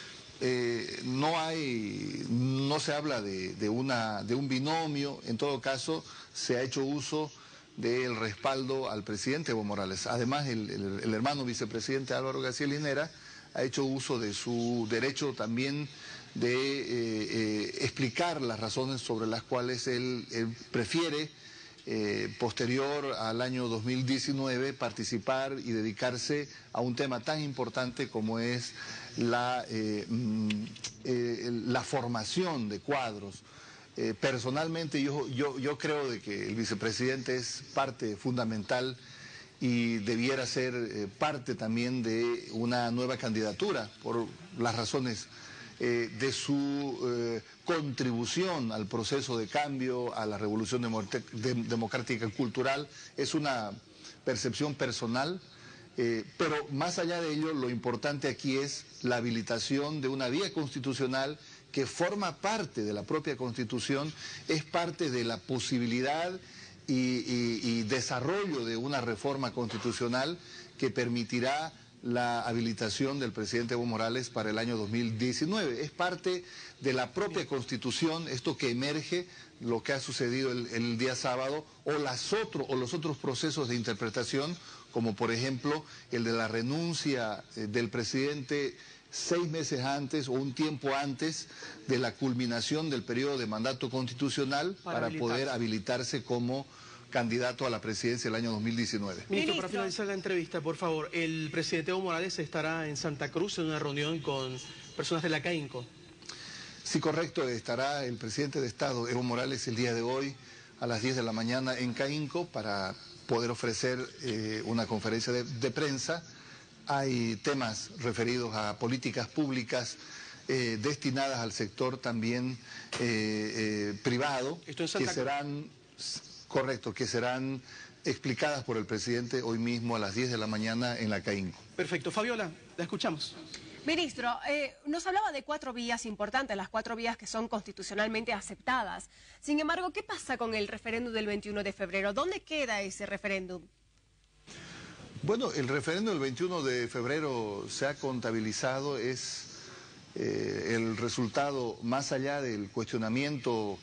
Eh, no hay, no se habla de, de, una, de un binomio, en todo caso se ha hecho uso del respaldo al presidente Evo Morales. Además el, el, el hermano vicepresidente Álvaro García Linera ha hecho uso de su derecho también de eh, eh, explicar las razones sobre las cuales él, él prefiere, eh, posterior al año dos mil diecinueve, participar y dedicarse a un tema tan importante como es la, eh, eh, la formación de cuadros. Eh, personalmente yo, yo, yo creo de que el vicepresidente es parte fundamental y debiera ser eh, parte también de una nueva candidatura por las razones eh, de su eh, contribución al proceso de cambio, a la revolución democrática y cultural. Es una percepción personal, eh, pero más allá de ello, lo importante aquí es la habilitación de una vía constitucional que forma parte de la propia Constitución, es parte de la posibilidad y, y, y desarrollo de una reforma constitucional que permitirá la habilitación del presidente Evo Morales para el año dos mil diecinueve. Es parte de la propia Constitución, esto que emerge, lo que ha sucedido el, el día sábado, o, las otro, o los otros procesos de interpretación, como por ejemplo el de la renuncia eh, del presidente seis meses antes o un tiempo antes de la culminación del periodo de mandato constitucional para, para poder habilitarse como candidato a la presidencia el año dos mil diecinueve. Ministro, para finalizar la entrevista, por favor, el presidente Evo Morales estará en Santa Cruz en una reunión con personas de la CAINCO. Sí, correcto, estará el presidente de Estado, Evo Morales, el día de hoy a las diez de la mañana en CAINCO para poder ofrecer eh, una conferencia de, de prensa. Hay temas referidos a políticas públicas eh, destinadas al sector también eh, eh, privado, que serán, correcto, que serán explicadas por el presidente hoy mismo a las diez de la mañana en la CAINCO. Perfecto. Fabiola, la escuchamos. Ministro, eh, nos hablaba de cuatro vías importantes, las cuatro vías que son constitucionalmente aceptadas. Sin embargo, ¿qué pasa con el referéndum del veintiuno de febrero? ¿Dónde queda ese referéndum? Bueno, el referéndum del veintiuno de febrero se ha contabilizado, es eh, el resultado más allá del cuestionamiento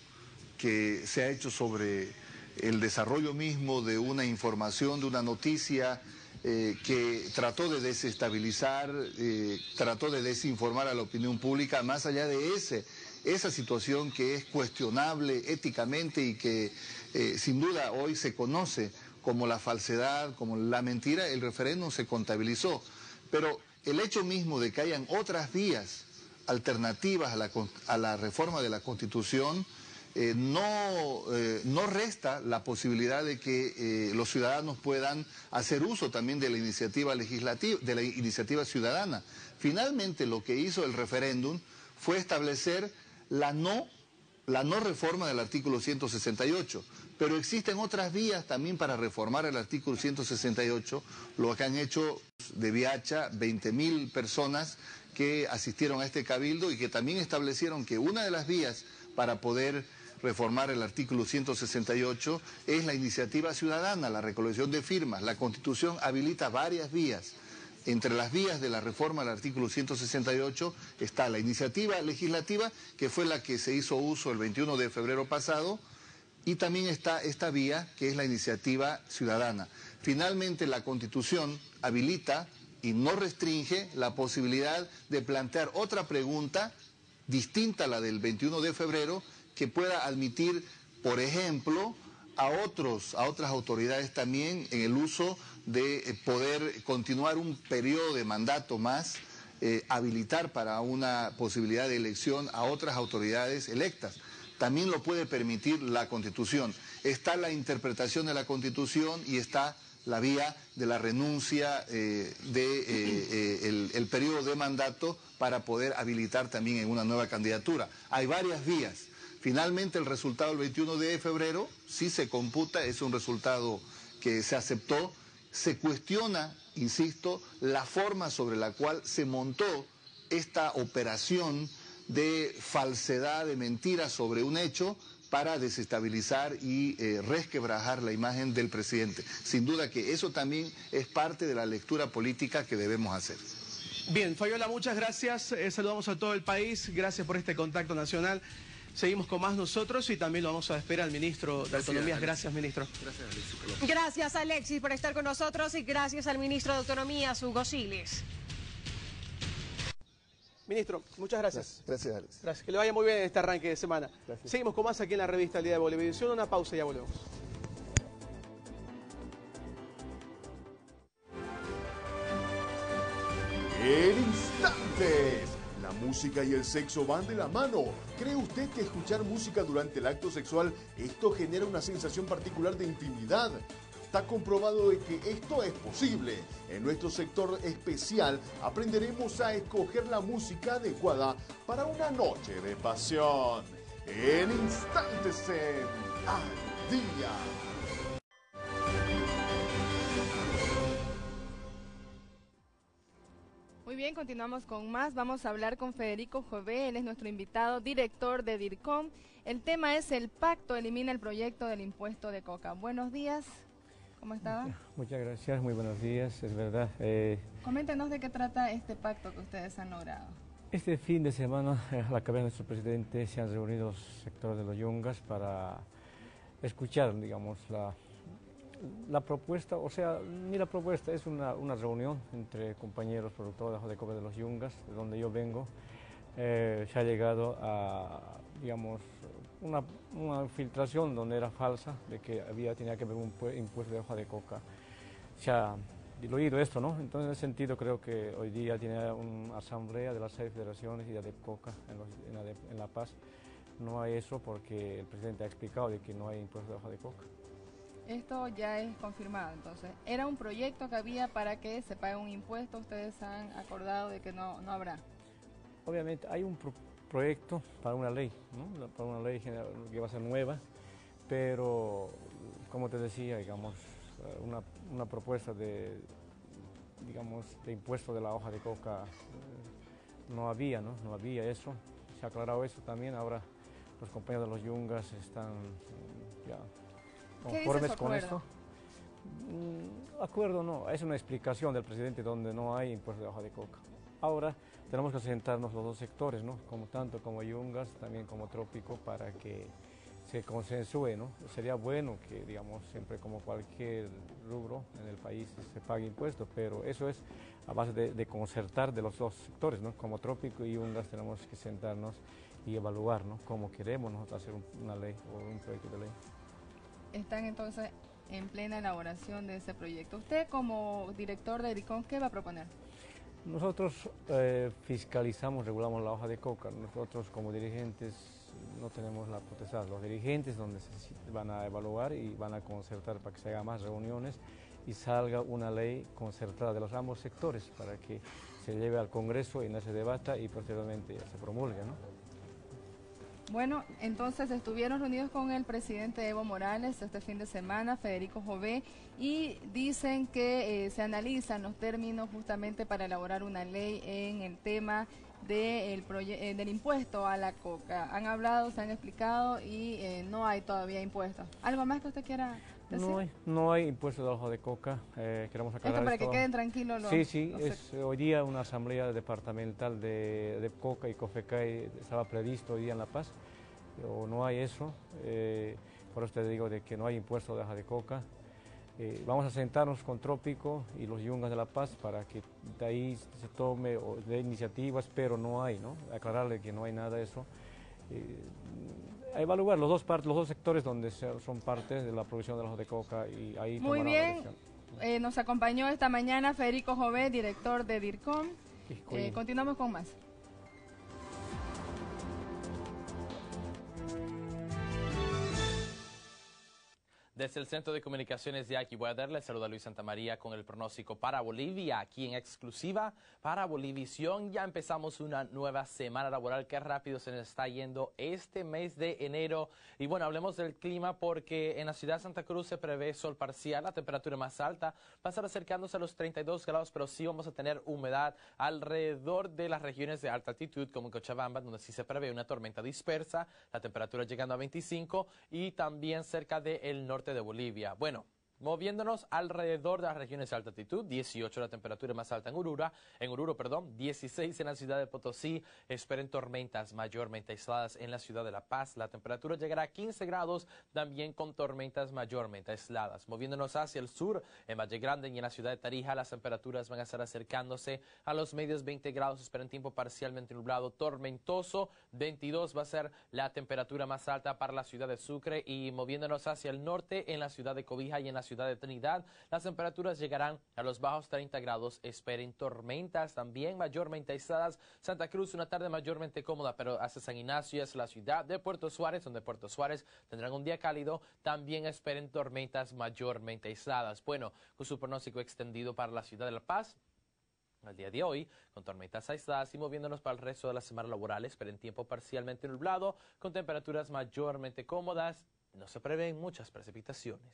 que se ha hecho sobre el desarrollo mismo de una información, de una noticia eh, que trató de desestabilizar, eh, trató de desinformar a la opinión pública, más allá de ese, esa situación que es cuestionable éticamente y que eh, sin duda hoy se conoce como la falsedad, como la mentira. El referéndum se contabilizó, pero el hecho mismo de que hayan otras vías alternativas a la, a la reforma de la Constitución eh, no, eh, no resta la posibilidad de que eh, los ciudadanos puedan hacer uso también de la iniciativa legislativa, de la iniciativa ciudadana. Finalmente lo que hizo el referéndum fue establecer la no, la no reforma del artículo ciento sesenta y ocho. Pero existen otras vías también para reformar el artículo ciento sesenta y ocho, lo que han hecho de Viacha veinte mil personas que asistieron a este cabildo y que también establecieron que una de las vías para poder reformar el artículo ciento sesenta y ocho es la iniciativa ciudadana, la recolección de firmas. La Constitución habilita varias vías. Entre las vías de la reforma del artículo ciento sesenta y ocho está la iniciativa legislativa, que fue la que se hizo uso el veintiuno de febrero pasado, y también está esta vía, que es la iniciativa ciudadana. Finalmente, la Constitución habilita y no restringe la posibilidad de plantear otra pregunta distinta a la del veintiuno de febrero, que pueda admitir, por ejemplo, a, otros, a otras autoridades también en el uso de poder continuar un periodo de mandato más, eh, habilitar para una posibilidad de elección a otras autoridades electas. También lo puede permitir la Constitución. Está la interpretación de la Constitución y está la vía de la renuncia eh, de eh, eh, el, el periodo de mandato para poder habilitar también en una nueva candidatura. Hay varias vías. Finalmente el resultado del veintiuno de febrero sí se computa, es un resultado que se aceptó. Se cuestiona, insisto, la forma sobre la cual se montó esta operación de falsedad, de mentira sobre un hecho para desestabilizar y eh, resquebrajar la imagen del presidente. Sin duda que eso también es parte de la lectura política que debemos hacer. Bien, Fabiola, muchas gracias. Eh, saludamos a todo el país. Gracias por este contacto nacional. Seguimos con más nosotros y también lo vamos a esperar al ministro de Autonomías. Gracias, ministro. Gracias, Alexis. Gracias, Alexis, por estar con nosotros y gracias al ministro de Autonomía, Hugo Siles. Ministro, muchas gracias. Gracias, Alex. Gracias. Que le vaya muy bien en este arranque de semana. Gracias. Seguimos con más aquí en la revista El Día de Bolivisión. Una pausa y ya volvemos. En instantes, la música y el sexo van de la mano. ¿Cree usted que escuchar música durante el acto sexual, esto genera una sensación particular de intimidad? Está comprobado de que esto es posible. En nuestro sector especial aprenderemos a escoger la música adecuada para una noche de pasión. En instantes en Al Día. Muy bien, continuamos con más. Vamos a hablar con Federico Jové, él es nuestro invitado, director de DIRCOM. El tema es el pacto elimina el proyecto del impuesto de coca. Buenos días, ¿cómo estaba? Muchas gracias, muy buenos días, es verdad. Eh, Coméntenos de qué trata este pacto que ustedes han logrado. este fin de semana, a la cabeza de nuestro presidente, se han reunido los sectores de los Yungas para escuchar, digamos, la... La propuesta, o sea, ni la propuesta, es una, una reunión entre compañeros productores de coca de los Yungas, de donde yo vengo. Eh, se ha llegado a, digamos, una, una filtración donde era falsa, de que había, tenía que haber un impuesto de hoja de coca. Se ha diluido esto, ¿no? Entonces, en ese sentido, creo que hoy día tiene una asamblea de las seis federaciones y de ADEPCOCA en, los, en, la de, en La Paz. No hay eso porque el presidente ha explicado de que no hay impuesto de hoja de coca. Esto ya es confirmado, entonces. Era un proyecto que había para que se pague un impuesto, ustedes han acordado de que no, no habrá. Obviamente hay un pro proyecto para una ley, ¿no? Para una ley que va a ser nueva, pero como te decía, digamos, una, una propuesta de, digamos, de impuesto de la hoja de coca eh, no había, ¿no? No había eso. Se ha aclarado eso también, ahora los compañeros de los Yungas están ya conformes con esto. Mm, acuerdo no, es una explicación del presidente donde no hay impuesto de hoja de coca. Ahora tenemos que sentarnos los dos sectores, ¿no? Como tanto como Yungas, también como Trópico, para que se consensúe, ¿no? Sería bueno que, digamos, siempre como cualquier rubro en el país se pague impuestos, pero eso es a base de, de concertar de los dos sectores, ¿no? Como Trópico y Yungas tenemos que sentarnos y evaluar, ¿no? Cómo queremos nosotros hacer una ley o un proyecto de ley. Están entonces en plena elaboración de ese proyecto. Usted como director de DIRCOM, ¿qué va a proponer? Nosotros eh, fiscalizamos, regulamos la hoja de coca. Nosotros como dirigentes no tenemos la potestad. Los dirigentes donde se van a evaluar y van a concertar para que se hagan más reuniones y salga una ley concertada de los ambos sectores para que se lleve al Congreso y no se debata y posteriormente se promulgue, ¿no? Bueno, entonces estuvieron reunidos con el presidente Evo Morales este fin de semana, Federico Jové, y dicen que eh, se analizan los términos justamente para elaborar una ley en el tema de el eh, del impuesto a la coca. Han hablado, se han explicado y eh, no hay todavía impuestos. ¿Algo más que usted quiera decir? No hay, no hay impuesto de hoja de coca, eh, queremos aclarar esto para esto. que queden tranquilos los... Sí, sí, los es hoy día una asamblea departamental de, de coca y COFECAI estaba previsto hoy día en La Paz, o no hay eso, eh, por eso te digo de que no hay impuesto de hoja de coca. Eh, vamos a sentarnos con Trópico y los Yungas de La Paz para que de ahí se tome o de iniciativas, pero no hay, ¿no? Aclararle que no hay nada de eso. Eh, a evaluar los dos partes, los dos sectores donde son parte de la producción de la hoja de coca y ahí Muy bien, eh, nos acompañó esta mañana Federico Jové, director de DIRCOM. Eh, continuamos con más. Desde el Centro de Comunicaciones de Aquí voy a darle saludo a Luis Santamaría con el pronóstico para Bolivia, aquí en exclusiva para Bolivisión. Ya empezamos una nueva semana laboral, que rápido se nos está yendo este mes de enero. Y bueno, hablemos del clima porque en la ciudad de Santa Cruz se prevé sol parcial, la temperatura más alta va a estar acercándose a los treinta y dos grados, pero sí vamos a tener humedad alrededor de las regiones de alta altitud, como en Cochabamba, donde sí se prevé una tormenta dispersa, la temperatura llegando a veinticinco, y también cerca del norte de Bolivia. Bueno, Moviéndonos alrededor de las regiones de alta altitud, dieciocho la temperatura más alta en Oruro, en Oruro, perdón, dieciséis en la ciudad de Potosí. Esperen tormentas mayormente aisladas en la ciudad de La Paz. La temperatura llegará a quince grados, también con tormentas mayormente aisladas. Moviéndonos hacia el sur, en Valle Grande y en la ciudad de Tarija, las temperaturas van a estar acercándose a los medios veinte grados. Esperen tiempo parcialmente nublado, tormentoso. veintidós va a ser la temperatura más alta para la ciudad de Sucre. Y moviéndonos hacia el norte, en la ciudad de Cobija y en la ciudad de Trinidad, las temperaturas llegarán a los bajos treinta grados. Esperen tormentas también mayormente aisladas. Santa Cruz, una tarde mayormente cómoda, pero hacia San Ignacio es la ciudad de Puerto Suárez, donde Puerto Suárez tendrán un día cálido. También esperen tormentas mayormente aisladas. Bueno, con su pronóstico extendido para la ciudad de La Paz el día de hoy, con tormentas aisladas, y moviéndonos para el resto de la semana laboral, esperen tiempo parcialmente nublado, con temperaturas mayormente cómodas. No se prevén muchas precipitaciones.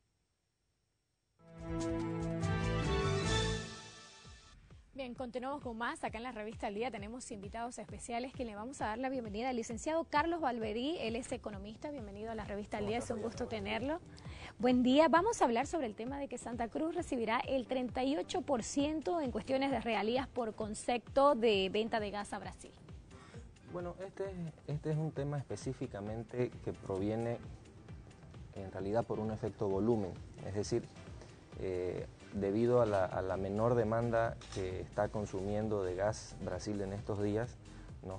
Bien, continuamos con más. Acá en la revista Al Día tenemos invitados especiales que le vamos a dar la bienvenida al licenciado Carlos Valverí. Él es economista. Bienvenido a la revista Al Día, es un gusto tenerlo. Buen día. Vamos a hablar sobre el tema de que Santa Cruz recibirá el treinta y ocho por ciento en cuestiones de regalías por concepto de venta de gas a Brasil. Bueno, este, este es un tema específicamente que proviene en realidad por un efecto volumen, es decir, eh, debido a la, a la menor demanda que está consumiendo de gas Brasil en estos días, ¿no?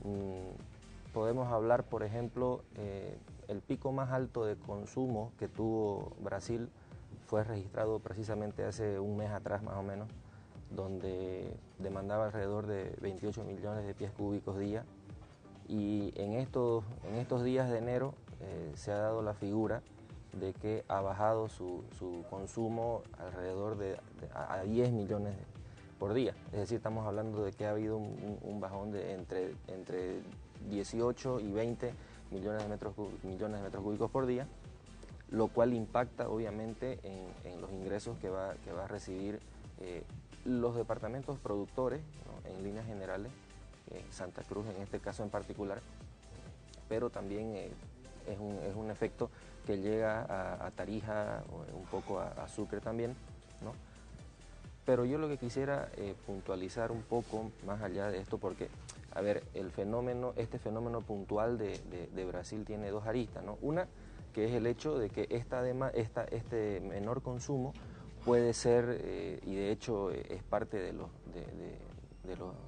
Mm, podemos hablar, por ejemplo, eh, el pico más alto de consumo que tuvo Brasil fue registrado precisamente hace un mes atrás más o menos, donde demandaba alrededor de veintiocho millones de pies cúbicos día, y en estos, en estos días de enero eh, se ha dado la figura de que ha bajado su, su consumo alrededor de, de a diez millones por día. Es decir, estamos hablando de que ha habido un, un bajón de entre, entre dieciocho y veinte millones de, metros, millones de metros cúbicos por día, lo cual impacta obviamente en, en los ingresos que va, que va a recibir eh, los departamentos productores, ¿no? En líneas generales, eh, Santa Cruz en este caso en particular, pero también eh, es, un, es un efecto que llega a, a Tarija, un poco a, a Sucre también, ¿no? Pero yo lo que quisiera eh, puntualizar un poco más allá de esto, porque, a ver, el fenómeno, este fenómeno puntual de, de, de Brasil tiene dos aristas, ¿no? Una, que es el hecho de que esta, dema, esta, este menor consumo puede ser, eh, y de hecho eh, es parte de, los, de, de, de, los,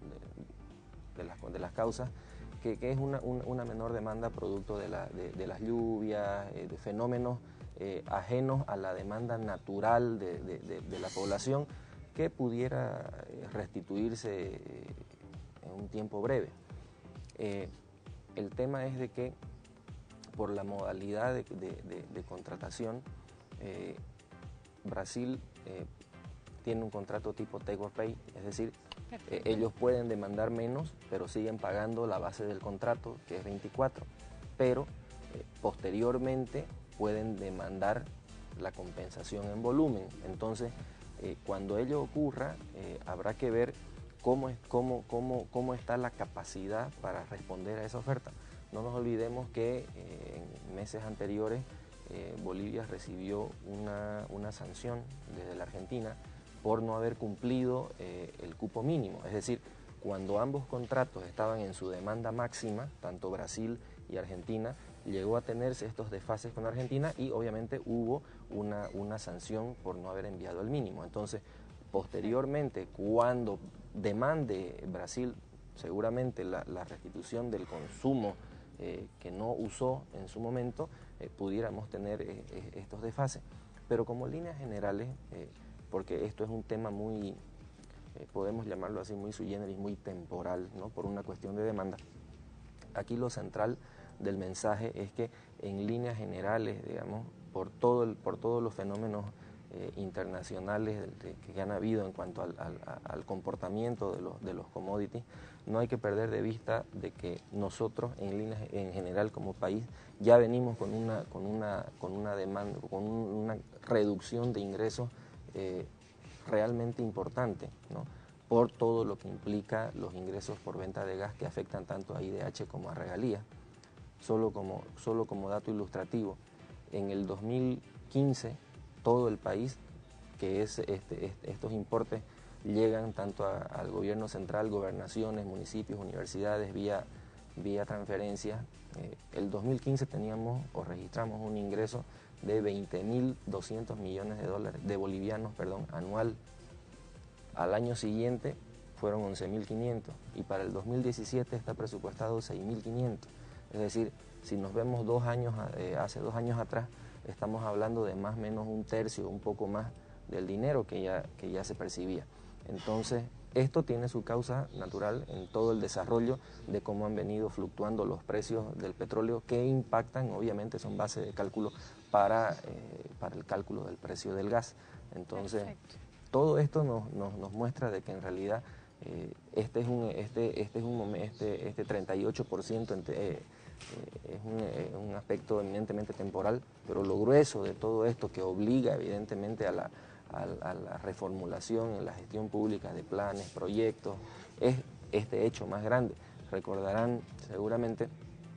de, de, las, de las causas, que, que es una, una, una menor demanda producto de, la, de, de las lluvias, eh, de fenómenos eh, ajenos a la demanda natural de, de, de, de la población, que pudiera restituirse eh, en un tiempo breve. Eh, el tema es de que por la modalidad de, de, de, de contratación, eh, Brasil eh, tiene un contrato tipo take or pay, es decir, eh, ellos pueden demandar menos, pero siguen pagando la base del contrato, que es veinticuatro, pero eh, posteriormente pueden demandar la compensación en volumen. Entonces, eh, cuando ello ocurra, eh, habrá que ver cómo, es, cómo, cómo, cómo está la capacidad para responder a esa oferta. No nos olvidemos que eh, en meses anteriores eh, Bolivia recibió una, una sanción desde la Argentina por no haber cumplido eh, el cupo mínimo. Es decir, cuando ambos contratos estaban en su demanda máxima, tanto Brasil y Argentina, llegó a tenerse estos desfases con Argentina y obviamente hubo una, una sanción por no haber enviado el mínimo. Entonces, posteriormente, cuando demande Brasil seguramente la, la restitución del consumo eh, que no usó en su momento, eh, pudiéramos tener eh, eh, estos desfases. Pero como líneas generales, eh, porque esto es un tema muy, eh, podemos llamarlo así, muy sui generis, muy temporal, ¿no? Por una cuestión de demanda. Aquí lo central del mensaje es que en líneas generales, digamos, por, todo el, por todos los fenómenos eh, internacionales de, que han habido en cuanto al, al, al comportamiento de los, de los commodities, no hay que perder de vista de que nosotros en líneas en general como país ya venimos con una, con una, con una demanda, con una reducción de ingresos eh, realmente importante, ¿no? Por todo lo que implica los ingresos por venta de gas que afectan tanto a I D H como a regalías. Solo como, solo como dato ilustrativo, en el dos mil quince todo el país, que es este, este, estos importes llegan tanto a, al gobierno central, gobernaciones, municipios, universidades, vía, vía transferencia. Eh, el dos mil quince teníamos o registramos un ingreso de veinte mil doscientos millones de dólares, de bolivianos, perdón, anual. Al año siguiente fueron once mil quinientos y para el dos mil diecisiete está presupuestado seis mil quinientos. Es decir, si nos vemos dos años, eh, hace dos años atrás, estamos hablando de más o menos un tercio, un poco más del dinero que ya, que ya se percibía. Entonces, esto tiene su causa natural en todo el desarrollo de cómo han venido fluctuando los precios del petróleo, que impactan, obviamente son base de cálculo para, eh, para el cálculo del precio del gas. Entonces, perfecto. Todo esto nos, nos, nos muestra de que en realidad eh, este es un, este, este es un este, este treinta y ocho por ciento entre, eh, eh, es un, eh, un aspecto eminentemente temporal, pero lo grueso de todo esto que obliga evidentemente a la a la reformulación en la gestión pública de planes, proyectos, es este hecho más grande. Recordarán seguramente,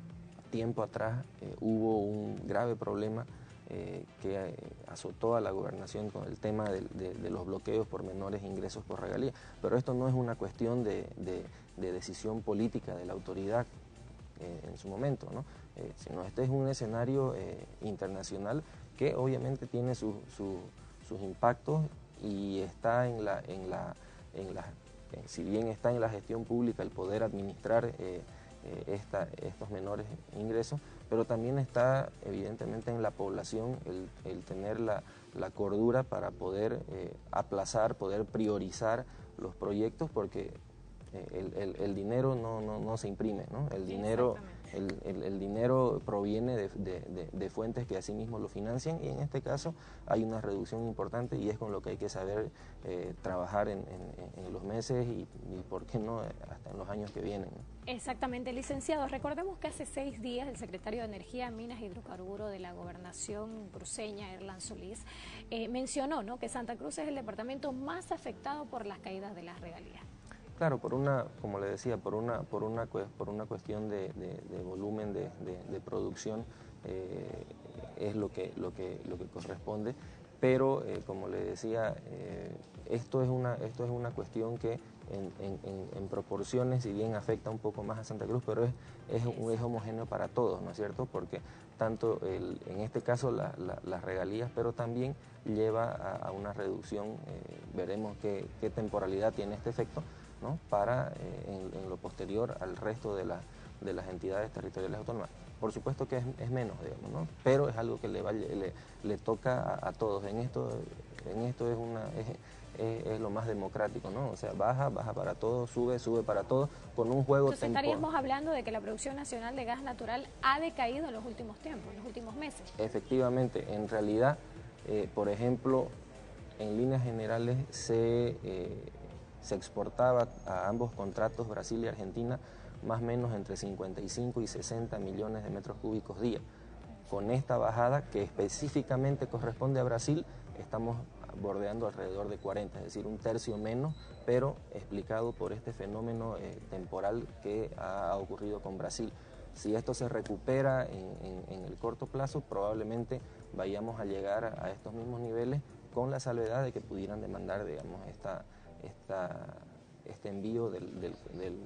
tiempo atrás eh, hubo un grave problema eh, que eh, azotó a la gobernación con el tema de, de, de los bloqueos por menores ingresos por regalía, pero esto no es una cuestión de, de, de decisión política de la autoridad eh, en su momento, ¿no? Eh, sino este es un escenario eh, internacional que obviamente tiene su, su sus impactos y está en la, en la, en la eh, si bien está en la gestión pública el poder administrar eh, eh, esta, estos menores ingresos, pero también está evidentemente en la población el, el tener la, la cordura para poder eh, aplazar, poder priorizar los proyectos, porque eh, el, el, el dinero no, no, no se imprime, ¿no? El dinero, el, el, el dinero proviene de, de, de, de fuentes que asimismo lo financian, y en este caso hay una reducción importante y es con lo que hay que saber eh, trabajar en, en, en los meses y, y por qué no hasta en los años que vienen, ¿no? Exactamente, licenciado. Recordemos que hace seis días el secretario de Energía, Minas y Hidrocarburos de la Gobernación cruceña, Erlan Solís, eh, mencionó, ¿no?, que Santa Cruz es el departamento más afectado por las caídas de las regalías. Claro, por una, como le decía, por una, por una, por una cuestión de, de, de volumen de, de, de producción eh, es lo que, lo que, lo que corresponde, pero eh, como le decía, eh, esto es una, esto es una cuestión que en, en, en proporciones, si bien afecta un poco más a Santa Cruz, pero es, es, es homogéneo para todos, ¿no es cierto? Porque tanto el, en este caso la, la, las regalías, pero también lleva a, a una reducción, eh, veremos qué, qué temporalidad tiene este efecto, ¿no?, para eh, en, en lo posterior al resto de, la, de las entidades territoriales autónomas. Por supuesto que es, es menos, digamos, ¿no?, pero es algo que le, va, le, le toca a, a todos. En esto, en esto es, una, es, es, es lo más democrático, ¿no? O sea, baja, baja para todos, sube, sube para todos, con un juego Entonces temporal. Estaríamos hablando de que la producción nacional de gas natural ha decaído en los últimos tiempos, en los últimos meses. Efectivamente, en realidad, eh, por ejemplo, en líneas generales se... Eh, se exportaba a ambos contratos, Brasil y Argentina, más o menos entre cincuenta y cinco y sesenta millones de metros cúbicos día. Con esta bajada, que específicamente corresponde a Brasil, estamos bordeando alrededor de cuarenta, es decir, un tercio menos, pero explicado por este fenómeno eh, temporal que ha ocurrido con Brasil. Si esto se recupera en, en, en el corto plazo, probablemente vayamos a llegar a, a estos mismos niveles, con la salvedad de que pudieran demandar, digamos, esta... Esta, este envío del, del, del,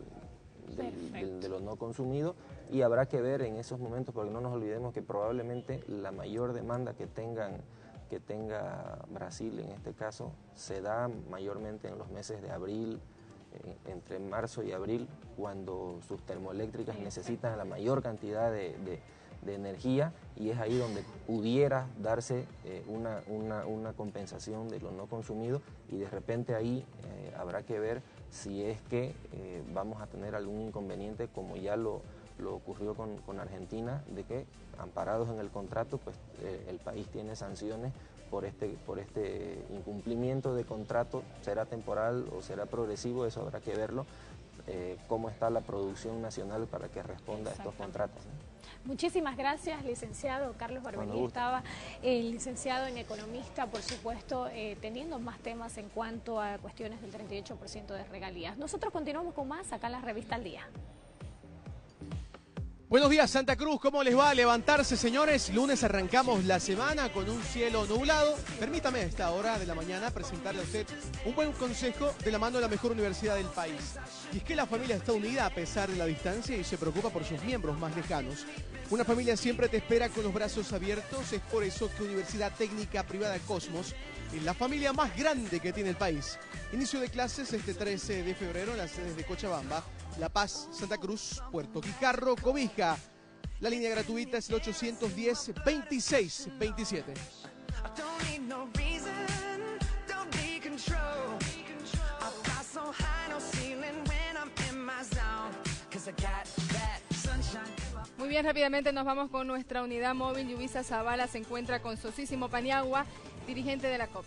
del, del, de lo no consumido, y habrá que ver en esos momentos, porque no nos olvidemos que probablemente la mayor demanda que tengan que tenga Brasil en este caso se da mayormente en los meses de abril, eh, entre marzo y abril, cuando sus termoeléctricas necesitan la mayor cantidad de, de de energía, y es ahí donde pudiera darse eh, una, una, una compensación de lo no consumido, y de repente ahí eh, habrá que ver si es que eh, vamos a tener algún inconveniente, como ya lo, lo ocurrió con, con Argentina, de que amparados en el contrato, pues eh, el país tiene sanciones por este, por este incumplimiento de contrato, será temporal o será progresivo, eso habrá que verlo, eh, cómo está la producción nacional para que responda a estos contratos, ¿no? Muchísimas gracias, licenciado Carlos Barbelí. Estaba el licenciado en economista, por supuesto, eh, teniendo más temas en cuanto a cuestiones del treinta y ocho por ciento de regalías. Nosotros continuamos con más acá en la Revista Al Día. Buenos días, Santa Cruz, ¿cómo les va a levantarse, señores? Lunes arrancamos la semana con un cielo nublado. Permítame a esta hora de la mañana presentarle a usted un buen consejo de la mano de la mejor universidad del país. Y es que la familia está unida a pesar de la distancia y se preocupa por sus miembros más lejanos. Una familia siempre te espera con los brazos abiertos, es por eso que Universidad Técnica Privada Cosmos es la familia más grande que tiene el país. Inicio de clases este trece de febrero en las sedes de Cochabamba, La Paz, Santa Cruz, Puerto Quijarro, Cobija. La línea gratuita es el ochocientos diez, veintiséis veintisiete. Muy bien, rápidamente nos vamos con nuestra unidad móvil. Yubisa Zavala se encuentra con Sosísimo Paniagua, dirigente de la C O P.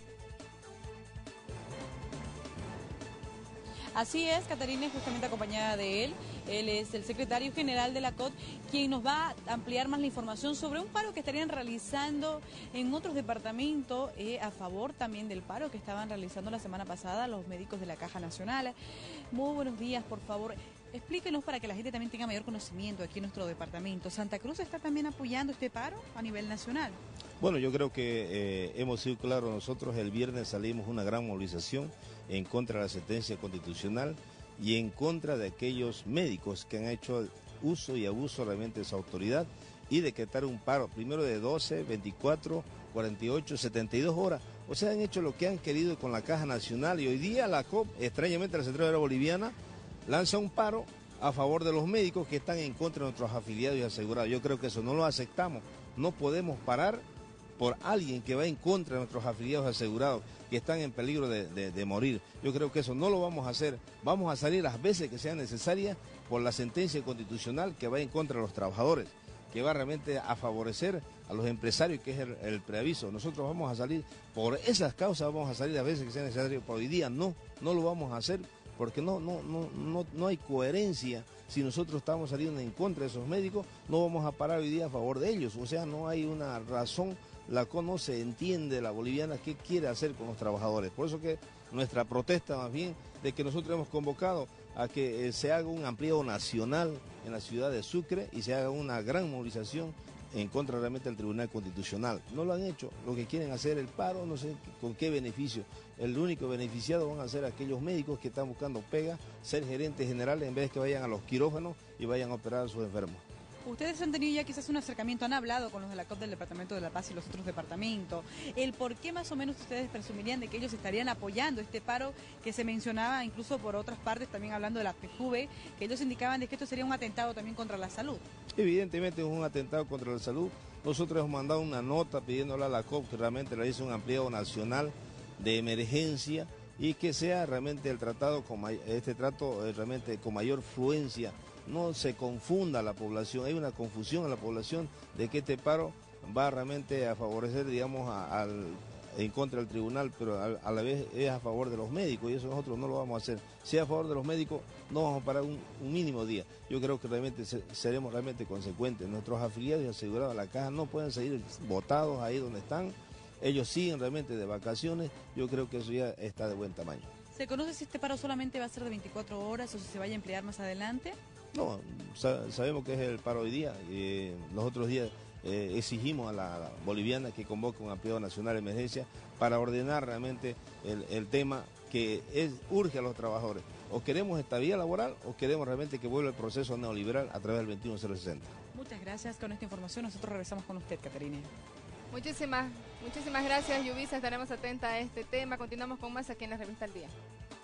Así es, Catarina, justamente acompañada de él. Él es el secretario general de la C O T, quien nos va a ampliar más la información sobre un paro que estarían realizando en otros departamentos, eh, a favor también del paro que estaban realizando la semana pasada los médicos de la Caja Nacional. Muy buenos días, por favor. Explíquenos para que la gente también tenga mayor conocimiento aquí en nuestro departamento. ¿Santa Cruz está también apoyando este paro a nivel nacional? Bueno, yo creo que eh, hemos sido claros nosotros. El viernes salimos una gran movilización en contra de la sentencia constitucional y en contra de aquellos médicos que han hecho uso y abuso realmente de su autoridad y decretar un paro, primero de doce, veinticuatro, cuarenta y ocho, setenta y dos horas. O sea, han hecho lo que han querido con la Caja Nacional y hoy día la C O P, extrañamente la Central Obrera Boliviana, lanza un paro a favor de los médicos que están en contra de nuestros afiliados y asegurados. Yo creo que eso no lo aceptamos. No podemos parar por alguien que va en contra de nuestros afiliados y asegurados, que están en peligro de, de, de morir. Yo creo que eso no lo vamos a hacer. Vamos a salir las veces que sean necesarias por la sentencia constitucional que va en contra de los trabajadores, que va realmente a favorecer a los empresarios, que es el, el preaviso. Nosotros vamos a salir por esas causas, vamos a salir las veces que sean necesarias, pero hoy día no, no lo vamos a hacer porque no, no, no, no, no hay coherencia. Si nosotros estamos saliendo en contra de esos médicos, no vamos a parar hoy día a favor de ellos. O sea, no hay una razón. La C O no se entiende, la boliviana, qué quiere hacer con los trabajadores. Por eso que nuestra protesta más bien de que nosotros hemos convocado a que eh, se haga un ampliado nacional en la ciudad de Sucre y se haga una gran movilización en contra realmente del Tribunal Constitucional. No lo han hecho, lo que quieren hacer el paro, no sé con qué beneficio. El único beneficiado van a ser aquellos médicos que están buscando pega, ser gerentes generales en vez de que vayan a los quirófanos y vayan a operar a sus enfermos. Ustedes han tenido ya quizás un acercamiento, han hablado con los de la C O P del Departamento de La Paz y los otros departamentos. ¿El por qué más o menos ustedes presumirían de que ellos estarían apoyando este paro que se mencionaba incluso por otras partes, también hablando de la P J V, que ellos indicaban de que esto sería un atentado también contra la salud? Evidentemente es un atentado contra la salud. Nosotros hemos mandado una nota pidiéndole a la C O P que realmente realice un ampliado nacional de emergencia y que sea realmente el tratado, con este trato realmente con mayor fluencia. No se confunda la población, hay una confusión en la población de que este paro va realmente a favorecer, digamos, a, al, en contra del tribunal, pero a, a la vez es a favor de los médicos y eso nosotros no lo vamos a hacer. Si es a favor de los médicos, no vamos a parar un, un mínimo día. Yo creo que realmente se, seremos realmente consecuentes. Nuestros afiliados y asegurados a la Caja no pueden seguir votados ahí donde están. Ellos siguen realmente de vacaciones. Yo creo que eso ya está de buen tamaño. ¿Se conoce si este paro solamente va a ser de veinticuatro horas o si se vaya a emplear más adelante? No, sa sabemos que es el paro hoy día. Eh, los otros días eh, exigimos a la, a la boliviana que convoque un ampliado nacional de emergencia para ordenar realmente el, el tema que es, urge a los trabajadores. O queremos estabilidad laboral o queremos realmente que vuelva el proceso neoliberal a través del veintiuno cero sesenta. Muchas gracias. Con esta información nosotros regresamos con usted, Caterina. Muchísimas, muchísimas gracias, Yubisa. Estaremos atentas a este tema. Continuamos con más aquí en la Revista El Día.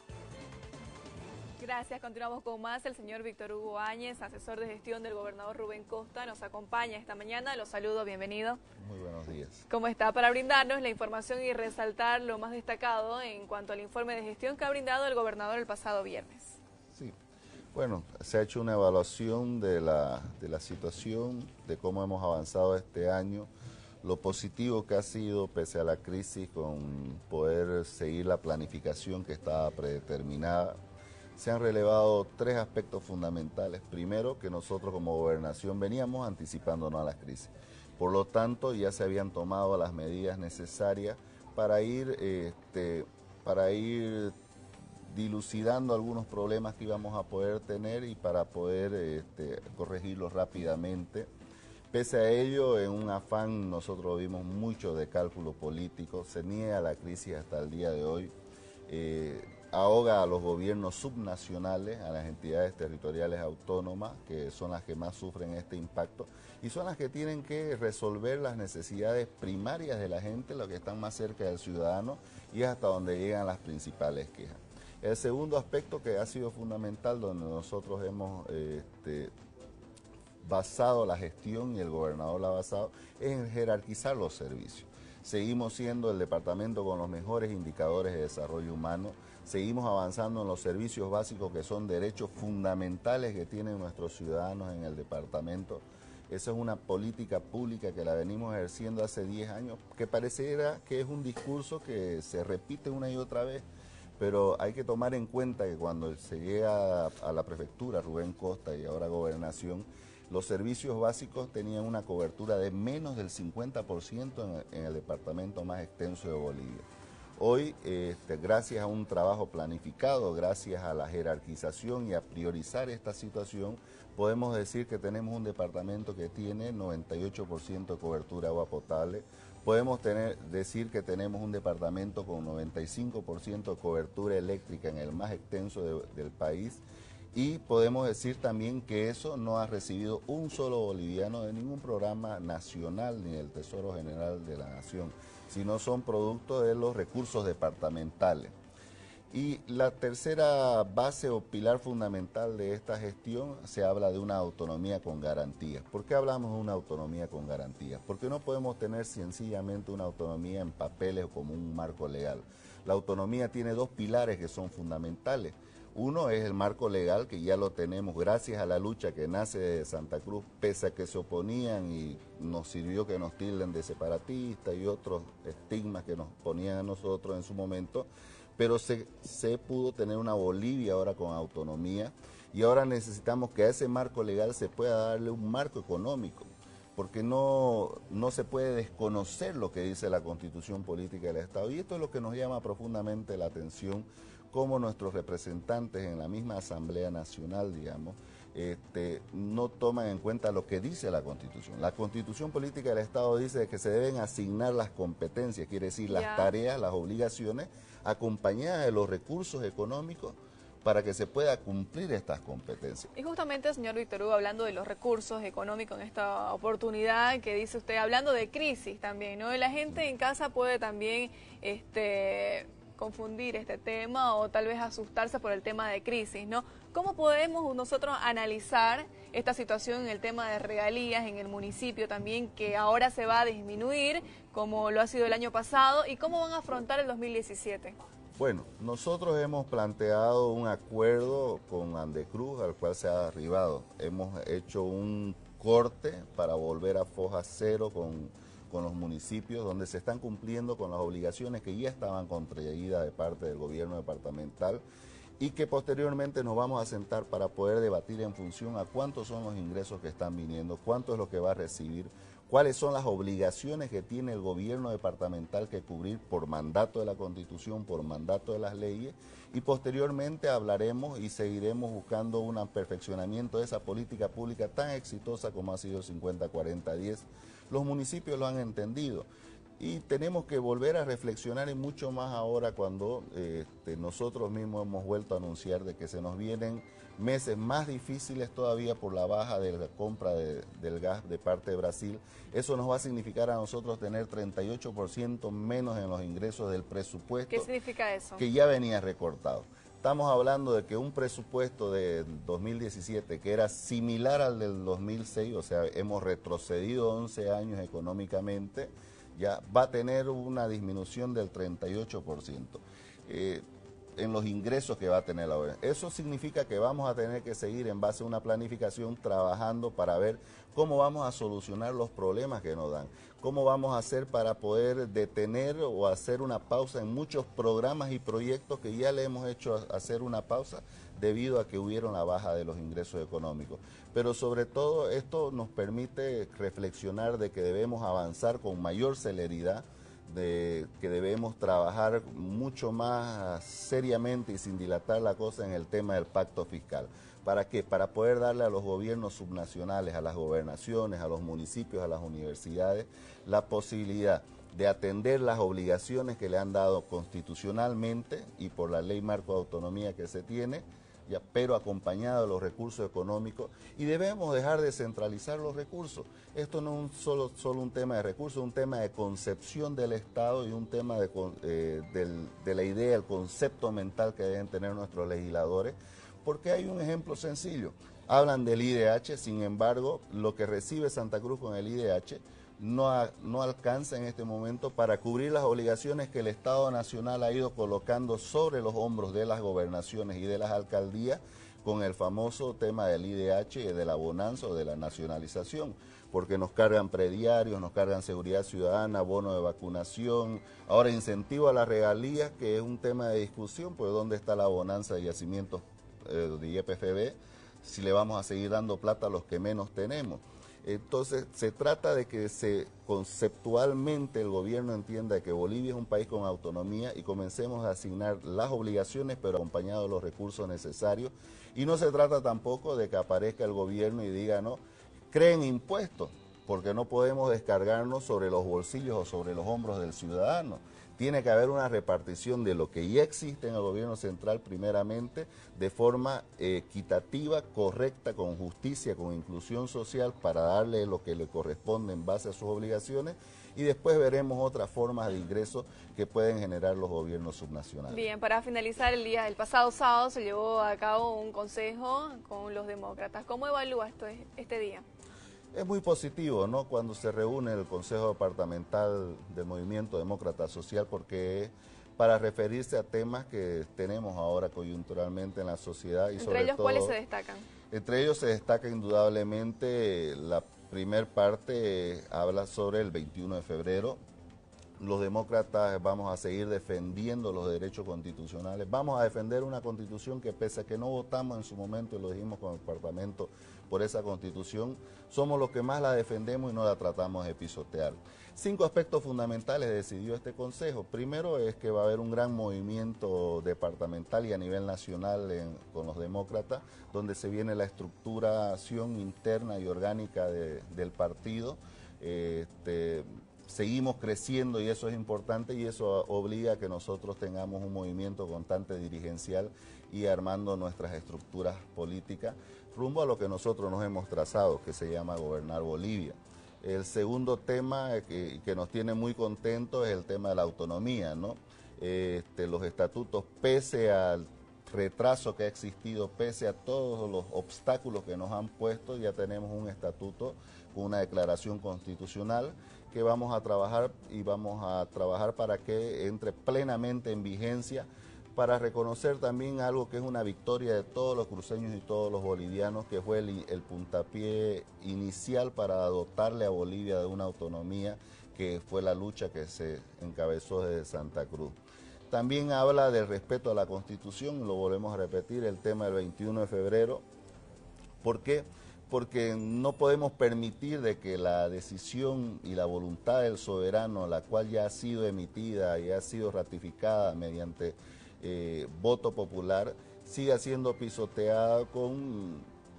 Gracias, continuamos con más. El señor Víctor Hugo Áñez, asesor de gestión del gobernador Rubén Costa, nos acompaña esta mañana. Los saludo, bienvenido. Muy buenos días. ¿Cómo está? Para brindarnos la información y resaltar lo más destacado en cuanto al informe de gestión que ha brindado el gobernador el pasado viernes. Sí, bueno, se ha hecho una evaluación de la, de la situación, de cómo hemos avanzado este año, lo positivo que ha sido, pese a la crisis, con poder seguir la planificación que estaba predeterminada. Se han relevado tres aspectos fundamentales. Primero, que nosotros como gobernación veníamos anticipándonos a las crisis. Por lo tanto, ya se habían tomado las medidas necesarias para ir, este, para ir dilucidando algunos problemas que íbamos a poder tener y para poder este, corregirlos rápidamente. Pese a ello, en un afán nosotros vimos mucho de cálculo político, se niega la crisis hasta el día de hoy, eh, ahoga a los gobiernos subnacionales, a las entidades territoriales autónomas, que son las que más sufren este impacto, y son las que tienen que resolver las necesidades primarias de la gente, lo que están más cerca del ciudadano, y es hasta donde llegan las principales quejas. El segundo aspecto que ha sido fundamental, donde nosotros hemos este, basado la gestión y el gobernador la ha basado, es en jerarquizar los servicios. Seguimos siendo el departamento con los mejores indicadores de desarrollo humano, seguimos avanzando en los servicios básicos que son derechos fundamentales que tienen nuestros ciudadanos en el departamento. Esa es una política pública que la venimos ejerciendo hace diez años, que pareciera que es un discurso que se repite una y otra vez, pero hay que tomar en cuenta que cuando se llega a la prefectura, Rubén Costa y ahora Gobernación, los servicios básicos tenían una cobertura de menos del cincuenta por ciento en el, en el departamento más extenso de Bolivia. Hoy, este, gracias a un trabajo planificado, gracias a la jerarquización y a priorizar esta situación, podemos decir que tenemos un departamento que tiene noventa y ocho por ciento de cobertura de agua potable, podemos tener, decir que tenemos un departamento con noventa y cinco por ciento de cobertura eléctrica en el más extenso de, del país, y podemos decir también que eso no ha recibido un solo boliviano de ningún programa nacional ni del Tesoro General de la Nación, sino son producto de los recursos departamentales. Y la tercera base o pilar fundamental de esta gestión se habla de una autonomía con garantías. ¿Por qué hablamos de una autonomía con garantías? Porque no podemos tener sencillamente una autonomía en papeles o como un marco legal. La autonomía tiene dos pilares que son fundamentales. Uno es el marco legal, que ya lo tenemos gracias a la lucha que nace de Santa Cruz, pese a que se oponían y nos sirvió que nos tilden de separatistas y otros estigmas que nos ponían a nosotros en su momento, pero se, se pudo tener una Bolivia ahora con autonomía y ahora necesitamos que a ese marco legal se pueda darle un marco económico, porque no, no se puede desconocer lo que dice la Constitución Política del Estado, y esto es lo que nos llama profundamente la atención, cómo nuestros representantes en la misma Asamblea Nacional, digamos, este, no toman en cuenta lo que dice la Constitución. La Constitución Política del Estado dice que se deben asignar las competencias, quiere decir las Ya. tareas, las obligaciones, acompañadas de los recursos económicos para que se pueda cumplir estas competencias. Y justamente, señor Víctor Hugo, hablando de los recursos económicos en esta oportunidad que dice usted, hablando de crisis también, ¿no? Y la gente en casa puede también este, confundir este tema o tal vez asustarse por el tema de crisis, ¿no? ¿Cómo podemos nosotros analizar esta situación en el tema de regalías en el municipio también, que ahora se va a disminuir como lo ha sido el año pasado, y cómo van a afrontar el dos mil diecisiete? Bueno, nosotros hemos planteado un acuerdo con Andecruz al cual se ha arribado. Hemos hecho un corte para volver a foja cero con, con los municipios, donde se están cumpliendo con las obligaciones que ya estaban contraídas de parte del gobierno departamental, y que posteriormente nos vamos a sentar para poder debatir en función a cuántos son los ingresos que están viniendo, cuánto es lo que va a recibir, cuáles son las obligaciones que tiene el gobierno departamental que cubrir por mandato de la Constitución, por mandato de las leyes, y posteriormente hablaremos y seguiremos buscando un perfeccionamiento de esa política pública tan exitosa como ha sido el cincuenta cuarenta diez. Los municipios lo han entendido. Y tenemos que volver a reflexionar y mucho más ahora cuando eh, este, nosotros mismos hemos vuelto a anunciar de que se nos vienen meses más difíciles todavía por la baja de la compra de, del gas de parte de Brasil. Eso nos va a significar a nosotros tener treinta y ocho por ciento menos en los ingresos del presupuesto. ¿Qué significa eso? Que ya venía recortado. Estamos hablando de que un presupuesto de dos mil diecisiete que era similar al del dos mil seis, o sea, hemos retrocedido once años económicamente, ya va a tener una disminución del treinta y ocho por ciento eh, en los ingresos que va a tener la obra. Eso significa que vamos a tener que seguir en base a una planificación trabajando para ver cómo vamos a solucionar los problemas que nos dan, cómo vamos a hacer para poder detener o hacer una pausa en muchos programas y proyectos que ya le hemos hecho hacer una pausa debido a que hubieron la baja de los ingresos económicos. Pero sobre todo esto nos permite reflexionar de que debemos avanzar con mayor celeridad, de que debemos trabajar mucho más seriamente y sin dilatar la cosa en el tema del pacto fiscal. ¿Para qué? Para poder darle a los gobiernos subnacionales, a las gobernaciones, a los municipios, a las universidades, la posibilidad de atender las obligaciones que le han dado constitucionalmente y por la ley marco de autonomía que se tiene, ya, pero acompañado de los recursos económicos, y debemos dejar de centralizar los recursos. Esto no es un solo, solo un tema de recursos, es un tema de concepción del Estado y un tema de, eh, del, de la idea, el concepto mental que deben tener nuestros legisladores, porque hay un ejemplo sencillo. Hablan del I D H, sin embargo, lo que recibe Santa Cruz con el I D H no, a, no alcanza en este momento para cubrir las obligaciones que el Estado Nacional ha ido colocando sobre los hombros de las gobernaciones y de las alcaldías con el famoso tema del I D H y de la bonanza o de la nacionalización, porque nos cargan prediarios, nos cargan seguridad ciudadana, bono de vacunación, ahora incentivo a las regalías, que es un tema de discusión, pues ¿dónde está la bonanza de yacimientos eh, de Y P F B si le vamos a seguir dando plata a los que menos tenemos? Entonces, se trata de que se conceptualmente el gobierno entienda que Bolivia es un país con autonomía y comencemos a asignar las obligaciones, pero acompañados de los recursos necesarios. Y no se trata tampoco de que aparezca el gobierno y diga, no, creen impuestos, porque no podemos descargarnos sobre los bolsillos o sobre los hombros del ciudadano. Tiene que haber una repartición de lo que ya existe en el gobierno central primeramente, de forma eh, equitativa, correcta, con justicia, con inclusión social, para darle lo que le corresponde en base a sus obligaciones, y después veremos otras formas de ingresos que pueden generar los gobiernos subnacionales. Bien, para finalizar el día, el pasado sábado se llevó a cabo un consejo con los demócratas. ¿Cómo evalúa esto este día? Es muy positivo, ¿no?, cuando se reúne el Consejo Departamental del Movimiento Demócrata Social, porque es para referirse a temas que tenemos ahora coyunturalmente en la sociedad. Y ¿Entre sobre ellos todo, cuáles se destacan? Entre ellos se destaca indudablemente la primer parte, eh, habla sobre el veintiuno de febrero. Los demócratas vamos a seguir defendiendo los derechos constitucionales. Vamos a defender una constitución que, pese a que no votamos en su momento, y lo dijimos con el departamento, por esa constitución, somos los que más la defendemos y no la tratamos de pisotear. Cinco aspectos fundamentales decidió este Consejo. Primero es que va a haber un gran movimiento departamental y a nivel nacional en, con los demócratas, donde se viene la estructuración interna y orgánica de, del partido. Este, seguimos creciendo y eso es importante, y eso obliga a que nosotros tengamos un movimiento constante dirigencial y armando nuestras estructuras políticas rumbo a lo que nosotros nos hemos trazado, que se llama gobernar Bolivia. El segundo tema que, que nos tiene muy contentos es el tema de la autonomía, ¿no? Este, los estatutos, pese al retraso que ha existido, pese a todos los obstáculos que nos han puesto, ya tenemos un estatuto, una declaración constitucional que vamos a trabajar y vamos a trabajar para que entre plenamente en vigencia, para reconocer también algo que es una victoria de todos los cruceños y todos los bolivianos, que fue el, el puntapié inicial para dotarle a Bolivia de una autonomía, que fue la lucha que se encabezó desde Santa Cruz. También habla del respeto a la Constitución, lo volvemos a repetir, el tema del veintiuno de febrero. ¿Por qué? Porque no podemos permitir de que la decisión y la voluntad del soberano, la cual ya ha sido emitida y ha sido ratificada mediante eh, voto popular, siga siendo pisoteada con,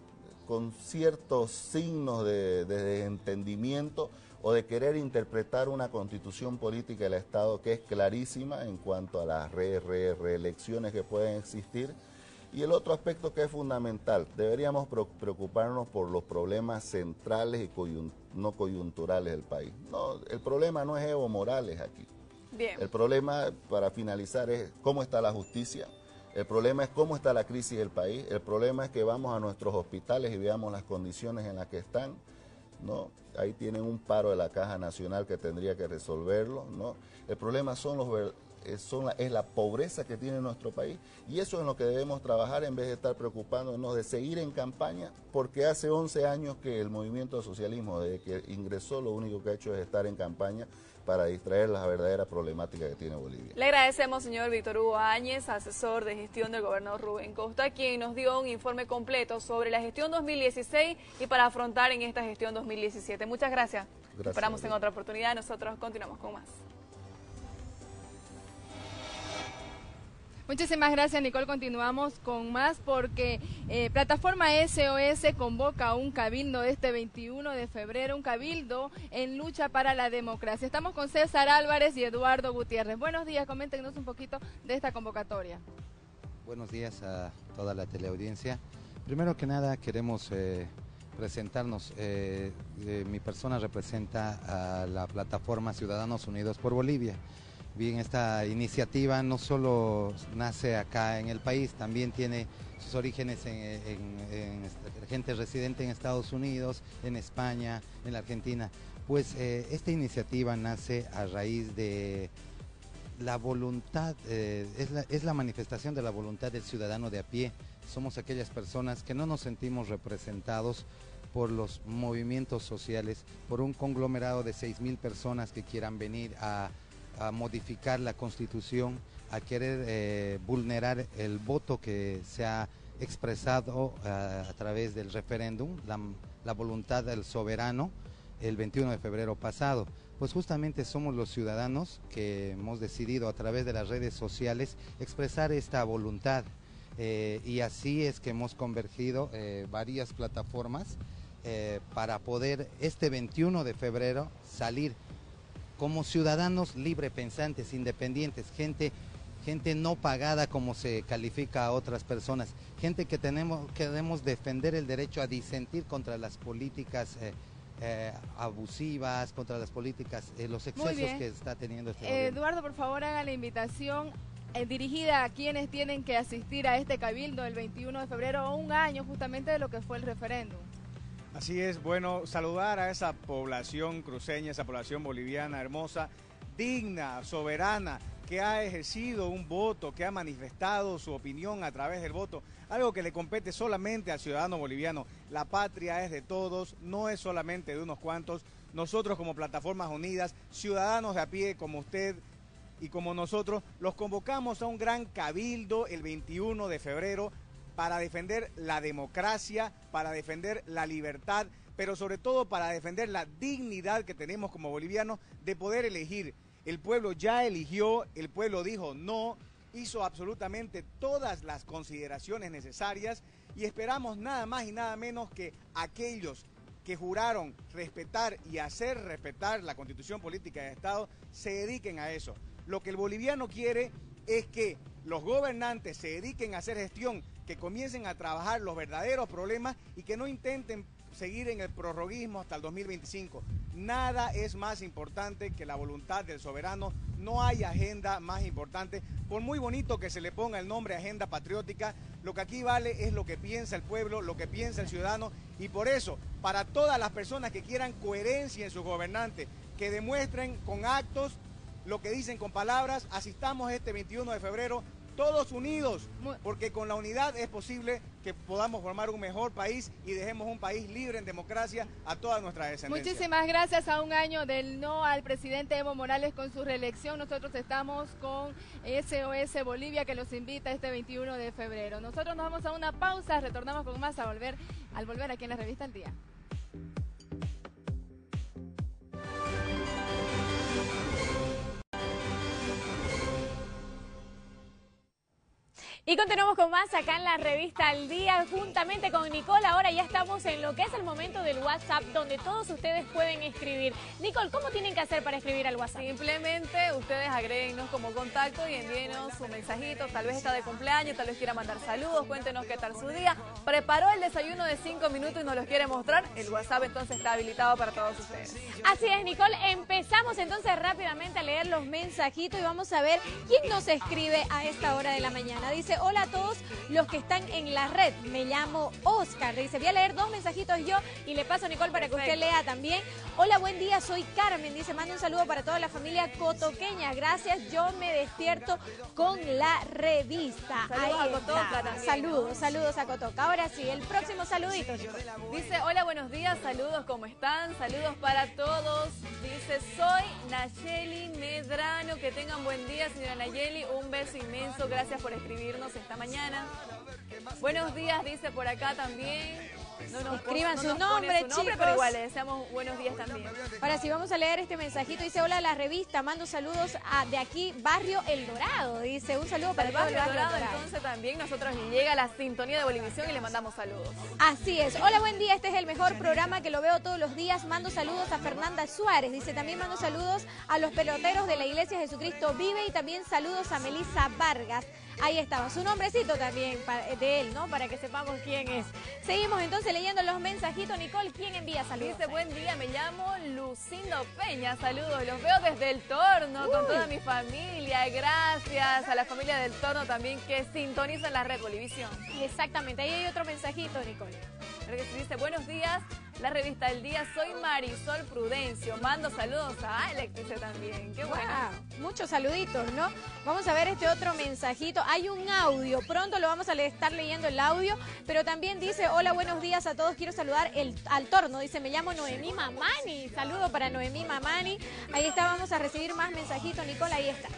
con ciertos signos de, de desentendimiento o de querer interpretar una constitución política del Estado que es clarísima en cuanto a las re, re, reelecciones que pueden existir. Y el otro aspecto que es fundamental, deberíamos preocuparnos por los problemas centrales y coyunt no coyunturales del país. No, el problema no es Evo Morales aquí. Bien. El problema, para finalizar, es cómo está la justicia. El problema es cómo está la crisis del país. El problema es que vamos a nuestros hospitales y veamos las condiciones en las que están, ¿no? Ahí tienen un paro de la Caja Nacional que tendría que resolverlo, ¿no? El problema son los Son la, es la pobreza que tiene nuestro país, y eso es en lo que debemos trabajar en vez de estar preocupándonos de seguir en campaña, porque hace once años que el movimiento de socialismo, desde que ingresó, lo único que ha hecho es estar en campaña para distraer la verdadera problemática que tiene Bolivia. Le agradecemos, señor Víctor Hugo Áñez, asesor de gestión del gobernador Rubén Costa, quien nos dio un informe completo sobre la gestión dos mil dieciséis y para afrontar en esta gestión dos mil diecisiete. Muchas gracias. Gracias. Esperamos en otra oportunidad. Nosotros continuamos con más. Muchísimas gracias, Nicole. Continuamos con más porque eh, Plataforma S O S convoca un cabildo este veintiuno de febrero, un cabildo en lucha para la democracia. Estamos con César Álvarez y Eduardo Gutiérrez. Buenos días, coméntenos un poquito de esta convocatoria. Buenos días a toda la teleaudiencia. Primero que nada queremos eh, presentarnos. Eh, eh, mi persona representa a la Plataforma Ciudadanos Unidos por Bolivia. Bien, esta iniciativa no solo nace acá en el país, también tiene sus orígenes en, en, en gente residente en Estados Unidos, en España, en la Argentina. Pues eh, esta iniciativa nace a raíz de la voluntad, eh, es, la, es la manifestación de la voluntad del ciudadano de a pie. Somos aquellas personas que no nos sentimos representados por los movimientos sociales, por un conglomerado de seis mil personas que quieran venir a a modificar la Constitución, a querer eh, vulnerar el voto que se ha expresado uh, a través del referéndum, la, la voluntad del soberano, el veintiuno de febrero pasado. Pues justamente somos los ciudadanos que hemos decidido a través de las redes sociales expresar esta voluntad eh, y así es que hemos convergido eh, varias plataformas eh, para poder este veintiuno de febrero salir como ciudadanos libre pensantes, independientes, gente, gente no pagada como se califica a otras personas, gente que tenemos, queremos defender el derecho a disentir contra las políticas eh, eh, abusivas, contra las políticas, eh, los excesos que está teniendo este eh, gobierno. Eduardo, por favor, haga la invitación eh, dirigida a quienes tienen que asistir a este cabildo el veintiuno de febrero, un año justamente de lo que fue el referéndum. Así es, bueno, saludar a esa población cruceña, esa población boliviana hermosa, digna, soberana, que ha ejercido un voto, que ha manifestado su opinión a través del voto, algo que le compete solamente al ciudadano boliviano. La patria es de todos, no es solamente de unos cuantos. Nosotros como Plataformas Unidas, ciudadanos de a pie como usted y como nosotros, los convocamos a un gran cabildo el veintiuno de febrero, para defender la democracia, para defender la libertad, pero sobre todo para defender la dignidad que tenemos como bolivianos de poder elegir. El pueblo ya eligió, el pueblo dijo no, hizo absolutamente todas las consideraciones necesarias y esperamos nada más y nada menos que aquellos que juraron respetar y hacer respetar la Constitución Política de Estado se dediquen a eso. Lo que el boliviano quiere es que los gobernantes se dediquen a hacer gestión, que comiencen a trabajar los verdaderos problemas y que no intenten seguir en el prorroguismo hasta el dos mil veinticinco. Nada es más importante que la voluntad del soberano, no hay agenda más importante. Por muy bonito que se le ponga el nombre agenda patriótica, lo que aquí vale es lo que piensa el pueblo, lo que piensa el ciudadano, y por eso, para todas las personas que quieran coherencia en sus gobernantes, que demuestren con actos lo que dicen con palabras, asistamos este veintiuno de febrero todos unidos, porque con la unidad es posible que podamos formar un mejor país y dejemos un país libre en democracia a toda nuestra descendencia. Muchísimas gracias. A un año del no al presidente Evo Morales con su reelección, nosotros estamos con S O S Bolivia, que los invita este veintiuno de febrero. Nosotros nos vamos a una pausa, retornamos con más a volver, al volver aquí en la Revista El Día. Y continuamos con más acá en la Revista Al Día, juntamente con Nicole. Ahora ya estamos en lo que es el momento del WhatsApp, donde todos ustedes pueden escribir. Nicole, ¿cómo tienen que hacer para escribir al WhatsApp? Simplemente ustedes agréguenos como contacto y envíenos su mensajito. Tal vez está de cumpleaños, tal vez quiera mandar saludos, cuéntenos qué tal su día. Preparó el desayuno de cinco minutos y nos los quiere mostrar. El WhatsApp entonces está habilitado para todos ustedes. Así es, Nicole. Empezamos entonces rápidamente a leer los mensajitos y vamos a ver quién nos escribe a esta hora de la mañana. Dice: hola a todos los que están en la red, me llamo Oscar. Dice: voy a leer dos mensajitos yo y le paso a Nicole para Perfecto. que usted lea también. Hola, buen día, soy Carmen. Dice: manda un saludo para toda la familia cotoqueña. Gracias, yo me despierto con la revista. Saludos Ahí a Cotoca también. Saludos, saludos a Cotoca. Ahora sí, el próximo saludito. Dice: hola, buenos días, saludos, ¿cómo están? Saludos para todos. Dice: soy Nayeli Medrano. Que tengan buen día, señora Nayeli. Un beso inmenso, gracias por escribirnos esta mañana. Buenos días, dice por acá también. No nos Escriban pon- su no nos nombre, pone su nombre, chicos. pero igual le deseamos buenos días también. Ahora sí, vamos a leer este mensajito. Dice, hola, la revista, mando saludos a, de aquí, Barrio El Dorado. Dice, un saludo para Para todo el el barrio Barrio El Dorado, Dorado. entonces también nosotros llega la sintonía de Bolivisión y le mandamos saludos. Así es. Hola, buen día. Este es el mejor programa que lo veo todos los días. Mando saludos a Fernanda Suárez. Dice, también mando saludos a los peloteros de la Iglesia Jesucristo Vive y también saludos a Melissa Vargas. Ahí estaba su nombrecito también pa- de él, ¿no? Para que sepamos quién es. Seguimos entonces leyendo los mensajitos. Nicole, ¿quién envía saludos? Dice, buen día, me llamo Lucindo Peña, saludos, los veo desde el Torno con toda mi familia, gracias a la familia del Torno también que sintonizan la red Bolivisión. Exactamente, ahí hay otro mensajito, Nicole. Creo que se dice, buenos días, la revista del día, soy Marisol Prudencio, mando saludos a Alex, dice también, qué bueno. Wow, muchos saluditos, ¿no? Vamos a ver este otro mensajito. Hay un audio, pronto lo vamos a le- estar leyendo el audio, pero también dice, hola, buenos días a todos, quiero saludar el, al Torno. Dice, me llamo Noemí Mamani. Saludo para Noemí Mamani. Ahí está, vamos a recibir más mensajitos, Nicole, ahí está.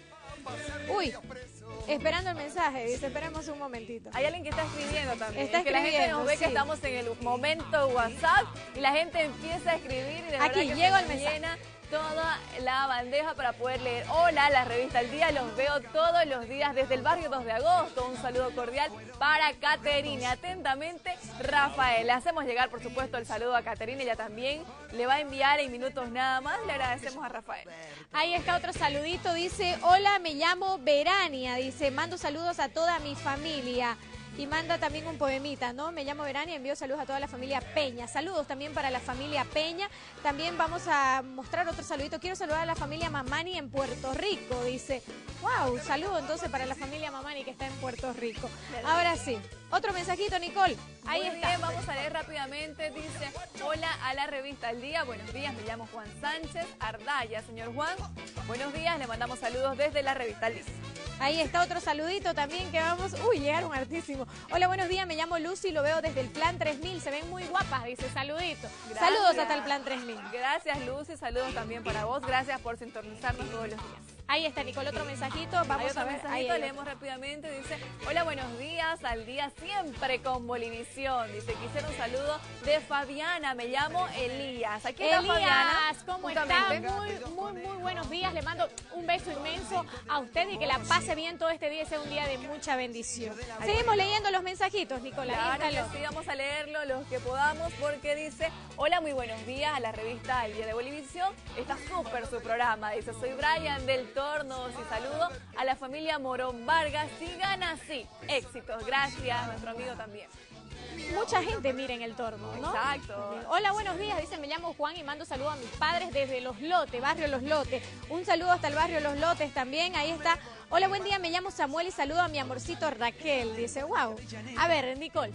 Uy, esperando el mensaje, dice, esperemos un momentito. Hay alguien que está escribiendo también. Está Es que la gente escribiendo, nos ve sí. que estamos en el momento WhatsApp y la gente empieza a escribir y de verdad Aquí que llegó se el nos mensaje. llena toda la bandeja para poder leer. Hola, la revista El Día, los veo todos los días desde el barrio dos de agosto. Un saludo cordial para Caterine. Atentamente, Rafael. Le hacemos llegar, por supuesto, el saludo a Caterine. Ella también le va a enviar en minutos nada más. Le agradecemos a Rafael. Ahí está otro saludito, dice, hola, me llamo Verania, dice, mando saludos a toda mi familia. Y manda también un poemita, ¿no? Me llamo Verania y envío saludos a toda la familia Peña. Saludos también para la familia Peña. También vamos a mostrar otro saludito. Quiero saludar a la familia Mamani en Puerto Rico, dice. Wow, saludo entonces para la familia Mamani que está en Puerto Rico. Ahora sí, otro mensajito, Nicole. Ahí Muy está. bien, vamos a leer rápidamente. Dice, hola a la revista El Día. Buenos días, me llamo Juan Sánchez Ardaya. Señor Juan, buenos días. Le mandamos saludos desde la revista El Día. Ahí está otro saludito también que vamos... Uy, llegaron hartísimo. Hola, buenos días, me llamo Lucy, lo veo desde el Plan tres mil. Se ven muy guapas, dice, saludito. Gracias. Saludos hasta el Plan tres mil. Gracias, Lucy. Saludos también para vos. Gracias por sintonizarnos todos los días. Ahí está, Nicole, otro mensajito. Hay Vamos otro a ver. mensajito, Ahí hay leemos otro. rápidamente. Dice, hola, buenos días, al día siempre con Bolivisión. Dice, quisiera un saludo de Fabiana. Me llamo Elías. Aquí está Fabiana. Elías, ¿cómo Justamente. está? Muy, muy, muy buenos días. Le mando un beso inmenso a usted y que la pase bien todo este día y sea un día de mucha bendición. Seguimos leyendo los mensajitos, Nicolás. Ahí Claro están que los- sí, vamos a leerlo los que podamos porque dice, hola, muy buenos días a la revista El Día de Bolivisión. Está súper su programa. Dice, soy Brian del Torno. Y saludo a la familia Morón Vargas. Sigan así. Éxitos. Gracias, nuestro amigo también. Mucha gente mira en el torno, ¿no? Exacto. Hola, buenos días. Dice, me llamo Juan y mando saludos a mis padres desde Los Lotes, barrio Los Lotes. Un saludo hasta el barrio Los Lotes también. Ahí está. Hola, buen día. Me llamo Samuel y saludo a mi amorcito Raquel. Dice, wow. A ver, Nicole.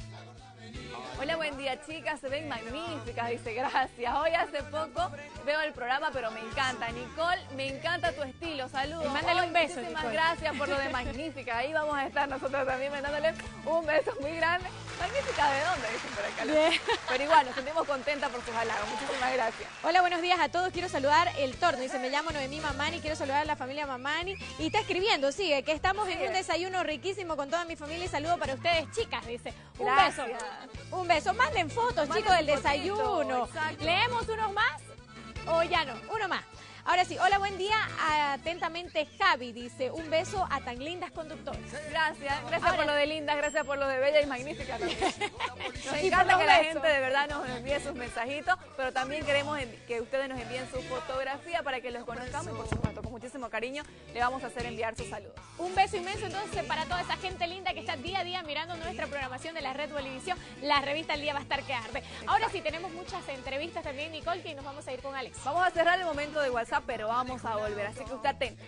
Hola, buen día, chicas. Se ven magníficas, dice, gracias. Hoy hace poco veo el programa, pero me encanta. Nicole, me encanta tu estilo. Saludos. Y mándale Ay, un beso, Muchísimas Nicole. gracias por lo de magnífica. Ahí vamos a estar nosotros también mandándole un beso muy grande. ¿Magnífica de dónde? Dicen por acá. Bien. Pero igual, nos sentimos contentas por sus halagos. Muchísimas gracias. Hola, buenos días a todos. Quiero saludar el torno. Dice, me llamo Noemí Mamani. Quiero saludar a la familia Mamani. Y está escribiendo, sigue, que estamos en un desayuno riquísimo con toda mi familia. Y saludo para ustedes, chicas. Dice, un Gracias. beso. Un beso. Manden fotos, Manden chicos, del su fotito, desayuno. exacto. ¿Leemos unos más? ¿O ya no? Uno más. Ahora sí, hola, buen día. Atentamente, Javi. Dice, un beso a tan lindas conductores. Gracias. Gracias Ahora- por lo de linda, gracias por lo de bella y magnífica también. Nos Y por encanta los que la besos. gente de verdad nos envíe sus mensajitos, pero también queremos en- que ustedes nos envíen su fotografía para que los conozcamos y por supuesto, con muchísimo cariño, le vamos a hacer enviar sus saludos. Un beso inmenso entonces para toda esa gente linda que está día a día mirando nuestra programación de la Red Bolivisión. La revista El Día va a estar que arde. Ahora sí, tenemos muchas entrevistas también, Nicole, que nos vamos a ir con Alex. Vamos a cerrar el momento de WhatsApp, pero vamos a volver, así que usted atento.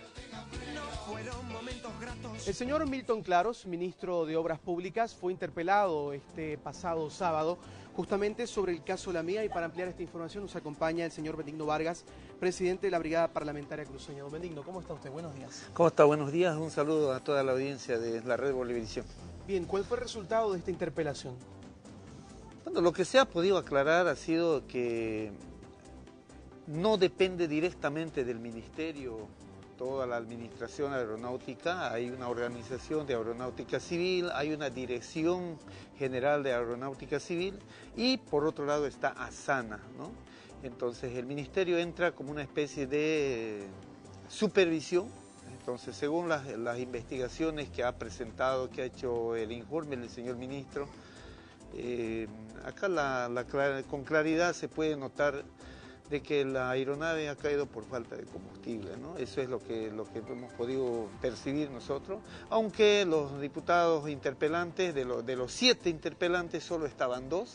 El señor Milton Claros, ministro de Obras Públicas, fue interpelado este pasado sábado justamente sobre el caso La Mía, y para ampliar esta información nos acompaña el señor Benigno Vargas, presidente de la Brigada Parlamentaria Cruceña. Don Benigno, ¿cómo está usted? Buenos días. ¿Cómo está? Buenos días. Un saludo a toda la audiencia de la Red Bolivisión. Bien, ¿cuál fue el resultado de esta interpelación? Bueno, lo que se ha podido aclarar ha sido que no depende directamente del Ministerio toda la administración aeronáutica, hay una organización de aeronáutica civil, hay una dirección general de aeronáutica civil y por otro lado está ASANA, ¿no? Entonces el ministerio entra como una especie de supervisión. Entonces, según las, las investigaciones que ha presentado, que ha hecho el informe del señor ministro, eh, acá la, la, con claridad se puede notar de que la aeronave ha caído por falta de combustible, ¿no? Eso es lo que, lo que hemos podido percibir nosotros, aunque los diputados interpelantes, de, lo, de los siete interpelantes solo estaban dos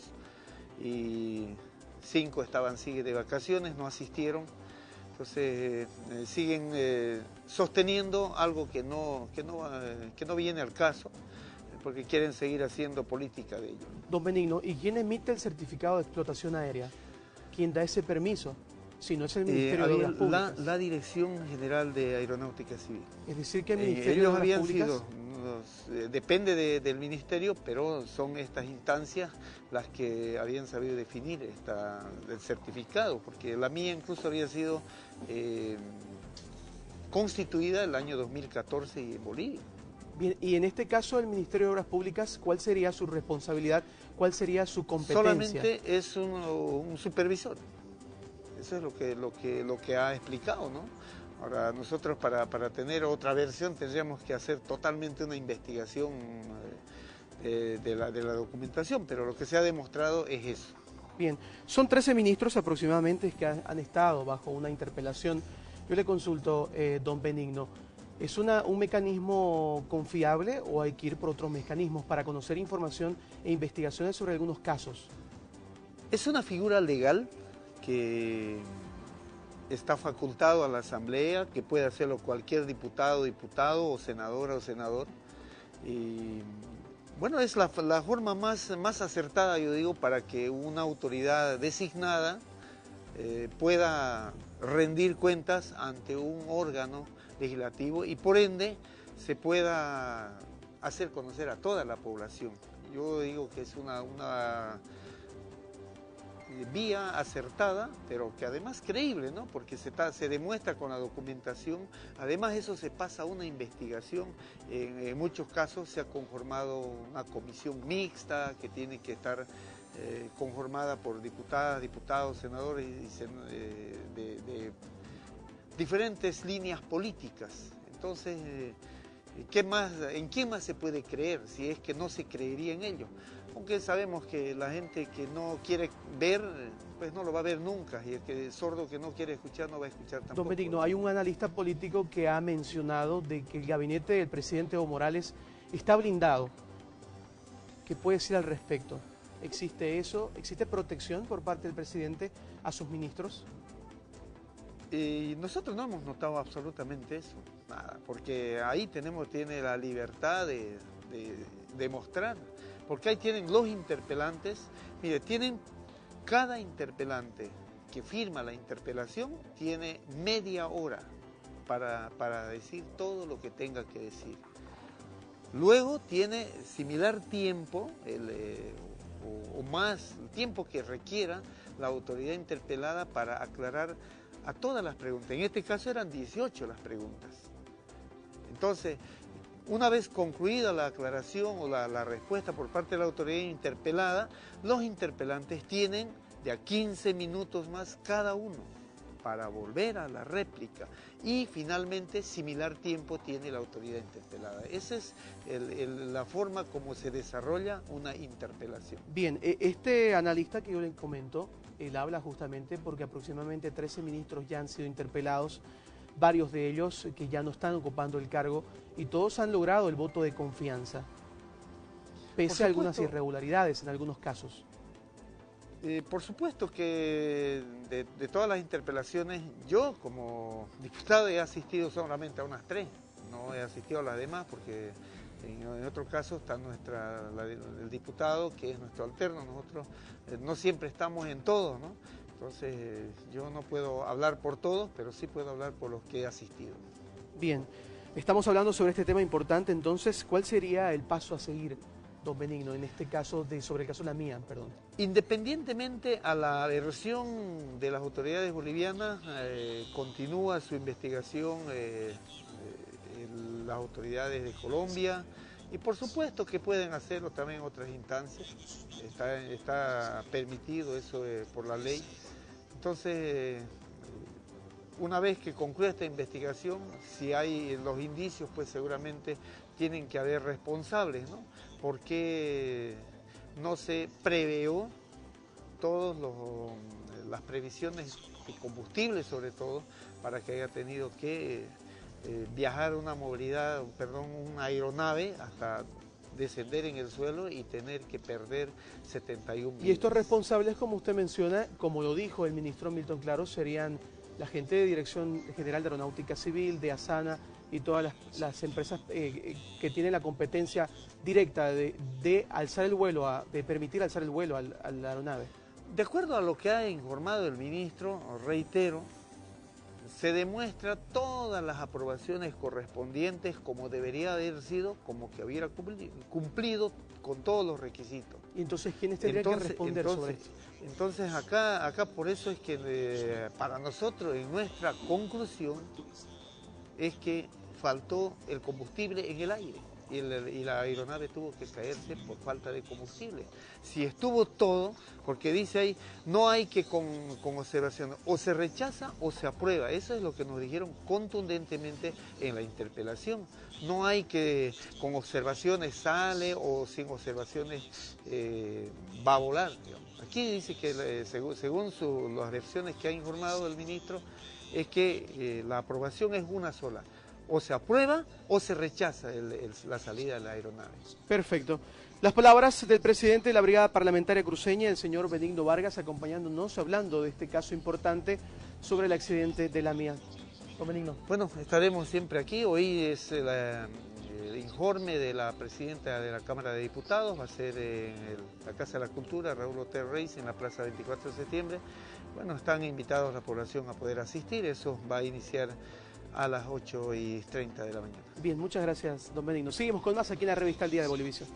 y cinco estaban sigue de vacaciones, no asistieron. Entonces eh, siguen eh, sosteniendo algo que no, que, no, eh, que no viene al caso, porque quieren seguir haciendo política de ello. Don Benigno, ¿y quién emite el certificado de explotación aérea? ¿Quién da ese permiso? Si no es el Ministerio eh, de Obras Públicas. La, la Dirección General de Aeronáutica Civil. Es decir, que el Eh, Ministerio ellos de Obras habían Públicas... sido, los, eh, depende de, del Ministerio, pero son estas instancias las que habían sabido definir esta, el certificado, porque la mía incluso había sido eh, constituida el año dos mil catorce en Bolivia. Bien, y en este caso el Ministerio de Obras Públicas, ¿cuál sería su responsabilidad? ¿Cuál sería su competencia? Solamente es un, un supervisor. Eso es lo que, lo que, lo que ha explicado, ¿no? Ahora, nosotros para, para tener otra versión tendríamos que hacer totalmente una investigación eh, de, la, de la documentación, pero lo que se ha demostrado es eso. Bien, son trece ministros aproximadamente que han, han estado bajo una interpelación. Yo le consulto, eh, don Benigno, ¿es una, un mecanismo confiable o hay que ir por otros mecanismos para conocer información e investigaciones sobre algunos casos? Es una figura legal que está facultado a la Asamblea, que puede hacerlo cualquier diputado, diputado o senadora o senador. Y bueno, es la, la forma más, más acertada, yo digo, para que una autoridad designada eh, pueda rendir cuentas ante un órgano legislativo y por ende se pueda hacer conocer a toda la población. Yo digo que es una, una vía acertada, pero que además creíble, ¿no? Porque se, ta, se demuestra con la documentación, además eso se pasa a una investigación, en, en muchos casos se ha conformado una comisión mixta que tiene que estar eh, conformada por diputadas, diputados, senadores y sen, eh, de, de diferentes líneas políticas. Entonces, eh, ¿qué más, ¿en quién más se puede creer si es que no se creería en ello? Aunque sabemos que la gente que no quiere ver, pues no lo va a ver nunca, y el que sordo que no quiere escuchar no va a escuchar tampoco. Don Benigno, hay un analista político que ha mencionado de que el gabinete del presidente Evo Morales está blindado. ¿Qué puede decir al respecto? ¿Existe eso? ¿Existe protección por parte del presidente a sus ministros? Y nosotros no hemos notado absolutamente eso, nada, porque ahí tenemos, tiene la libertad de, de, de mostrar, porque ahí tienen los interpelantes, mire, tienen cada interpelante que firma la interpelación, tiene media hora para, para decir todo lo que tenga que decir. Luego tiene similar tiempo, el, eh, o, o más, el tiempo que requiera la autoridad interpelada para aclarar a todas las preguntas. En este caso eran dieciocho las preguntas. Entonces, una vez concluida la aclaración o la, la respuesta por parte de la autoridad interpelada, los interpelantes tienen de a quince minutos más cada uno para volver a la réplica y finalmente similar tiempo tiene la autoridad interpelada. Esa es el, el, la forma como se desarrolla una interpelación. Bien, este analista que yo le comento, él habla justamente porque aproximadamente trece ministros ya han sido interpelados, varios de ellos que ya no están ocupando el cargo y todos han logrado el voto de confianza, pese a algunas irregularidades en algunos casos. Eh, por supuesto que de, de todas las interpelaciones, yo como diputado he asistido solamente a unas tres, no he asistido a las demás porque en, en otro caso está nuestra, la, el diputado que es nuestro alterno, nosotros eh, no siempre estamos en todo, ¿no? Entonces eh, yo no puedo hablar por todos, pero sí puedo hablar por los que he asistido. Bien, estamos hablando sobre este tema importante, entonces, ¿cuál sería el paso a seguir don Benigno, en este caso, de, sobre el caso de la mía, perdón? Independientemente a la versión de las autoridades bolivianas, eh, continúa su investigación eh, eh, las autoridades de Colombia y por supuesto que pueden hacerlo también otras instancias, está, está permitido eso eh, por la ley. Entonces, eh, una vez que concluya esta investigación, si hay los indicios, pues seguramente tienen que haber responsables, ¿no? Porque no se preveó todas las previsiones de combustible, sobre todo, para que haya tenido que eh, viajar una movilidad, perdón, una aeronave hasta descender en el suelo y tener que perder setenta y un millones. Y estos responsables, como usted menciona, como lo dijo el ministro Milton Claro, serían la gente de Dirección General de Aeronáutica Civil, de ASANA y todas las, las empresas eh, que tienen la competencia directa de, de alzar el vuelo, a, de permitir alzar el vuelo al, a la aeronave. De acuerdo a lo que ha informado el ministro, reitero, se demuestra todas las aprobaciones correspondientes como debería haber sido, como que hubiera cumplido con todos los requisitos. ¿Y entonces quiénes tendrían entonces, que responder entonces, sobre esto? Entonces acá, acá por eso es que eh, para nosotros, en nuestra conclusión, es que faltó el combustible en el aire y, el, y la aeronave tuvo que caerse por falta de combustible. Si estuvo todo, porque dice ahí, no hay que con, con observación, o se rechaza o se aprueba. Eso es lo que nos dijeron contundentemente en la interpelación. No hay que con observaciones sale o sin observaciones eh, va a volar, digamos. Aquí dice que eh, según, según su, las versiones que ha informado el ministro, es que eh, la aprobación es una sola. O se aprueba o se rechaza el, el, la salida de la aeronave. Perfecto. Las palabras del presidente de la Brigada Parlamentaria Cruceña, el señor Benigno Vargas, acompañándonos, hablando de este caso importante sobre el accidente de la mía. Don Benigno. Bueno, estaremos siempre aquí. Hoy es el, el informe de la presidenta de la Cámara de Diputados, va a ser en el, la Casa de la Cultura, Raúl Otero Reis, en la Plaza veinticuatro de septiembre. Bueno, están invitados la población a poder asistir, eso va a iniciar a las ocho y treinta de la mañana. Bien, muchas gracias, don Benigno. Seguimos con más aquí en la revista El Día de Bolivisión.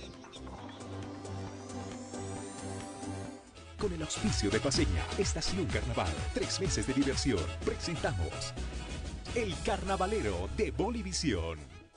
Con el auspicio de Paceña, Estación Carnaval, tres meses de diversión, presentamos El Carnavalero de Bolivisión.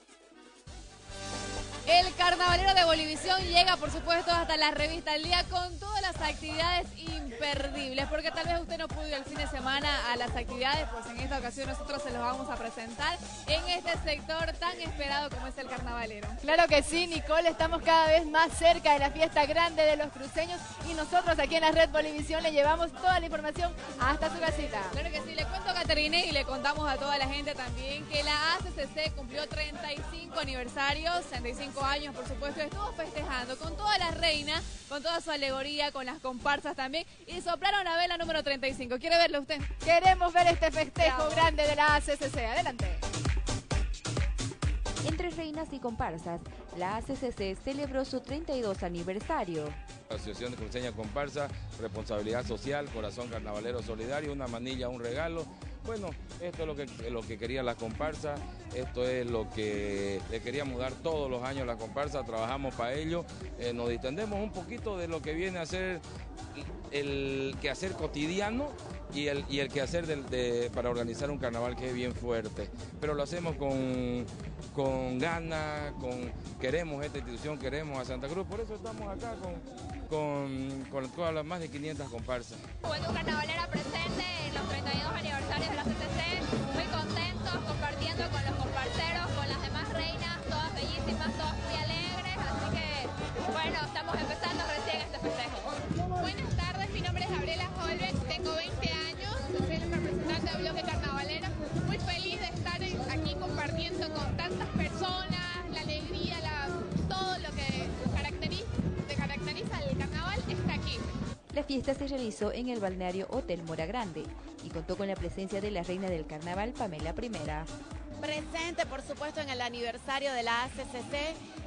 El Carnavalero de Bolivisión llega, por supuesto, hasta la revista El Día con todas las actividades imperdibles, porque tal vez usted no pudo ir el fin de semana a las actividades, pues en esta ocasión nosotros se los vamos a presentar en este sector tan esperado como es el Carnavalero. Claro que sí, Nicole, estamos cada vez más cerca de la fiesta grande de los cruceños y nosotros aquí en la red Bolivisión le llevamos toda la información hasta su casita. Claro que sí, le cuento a Caterine y le contamos a toda la gente también que la A C C C cumplió treinta y cinco aniversarios, treinta y cinco años, por supuesto, estuvo festejando con toda la reina, con toda su alegoría, con las comparsas también, y soplaron la vela número treinta y cinco. ¿Quiere verlo usted? Queremos ver este festejo Bravo. grande de la A C C C. Adelante. Entre reinas y comparsas, la A C C C celebró su treinta y dos aniversario. Asociación de Cruceña Comparsa, responsabilidad social, corazón carnavalero solidario, una manilla, un regalo. Bueno, esto es lo que, lo que querían las comparsas, esto es lo que le queríamos dar todos los años a las comparsas, trabajamos para ello, eh, nos distendemos un poquito de lo que viene a ser el quehacer cotidiano y el, y el quehacer de, de, para organizar un carnaval que es bien fuerte, pero lo hacemos con, con ganas, con, queremos esta institución, queremos a Santa Cruz, por eso estamos acá con, con, con todas las más de quinientas comparsas. Juventud Carnavalera presente en los treinta y dos aniversarios de la C C C, muy contentos, compartiendo con los comparseros, con las demás reinas, todas bellísimas, todas muy alegres, así que bueno, estamos empezando recién este festejo. Buenas tardes, mi nombre es Gabriela Holbeck, tengo veinte años, soy el representante del bloque carnavalero, muy feliz de estar aquí compartiendo con tantas personas, la alegría, la, todo lo que caracteriza, que caracteriza el carnaval está aquí. La fiesta se realizó en el balneario Hotel Mora Grande y contó con la presencia de la reina del carnaval, Pamela Primera. Presente, por supuesto, en el aniversario de la A C C C,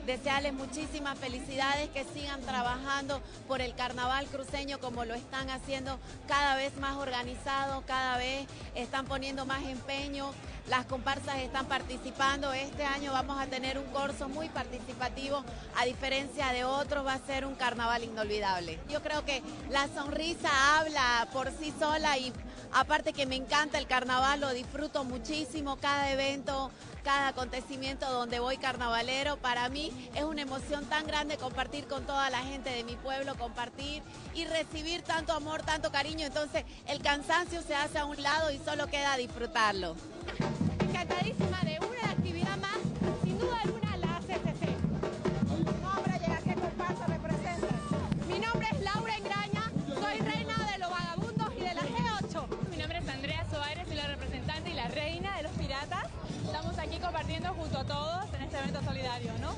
desearles muchísimas felicidades, que sigan trabajando por el carnaval cruceño como lo están haciendo, cada vez más organizado, cada vez están poniendo más empeño. Las comparsas están participando. Este año vamos a tener un corso muy participativo, a diferencia de otros, va a ser un carnaval inolvidable. Yo creo que la sonrisa habla por sí sola y aparte que me encanta el carnaval, lo disfruto muchísimo, cada evento, cada acontecimiento donde voy carnavalero, para mí es una emoción tan grande compartir con toda la gente de mi pueblo, compartir y recibir tanto amor, tanto cariño, entonces el cansancio se hace a un lado y solo queda disfrutarlo. Encantadísima de una actividad más, sin duda alguna la A C C C. Nombre y a qué comparsa representa. Mi nombre es Laura Engraña, soy reina de los vagabundos y de la G ocho. Mi nombre es Andrea Soares, soy la representante y la reina de los piratas. Estamos aquí compartiendo junto a todos en este evento solidario, ¿no?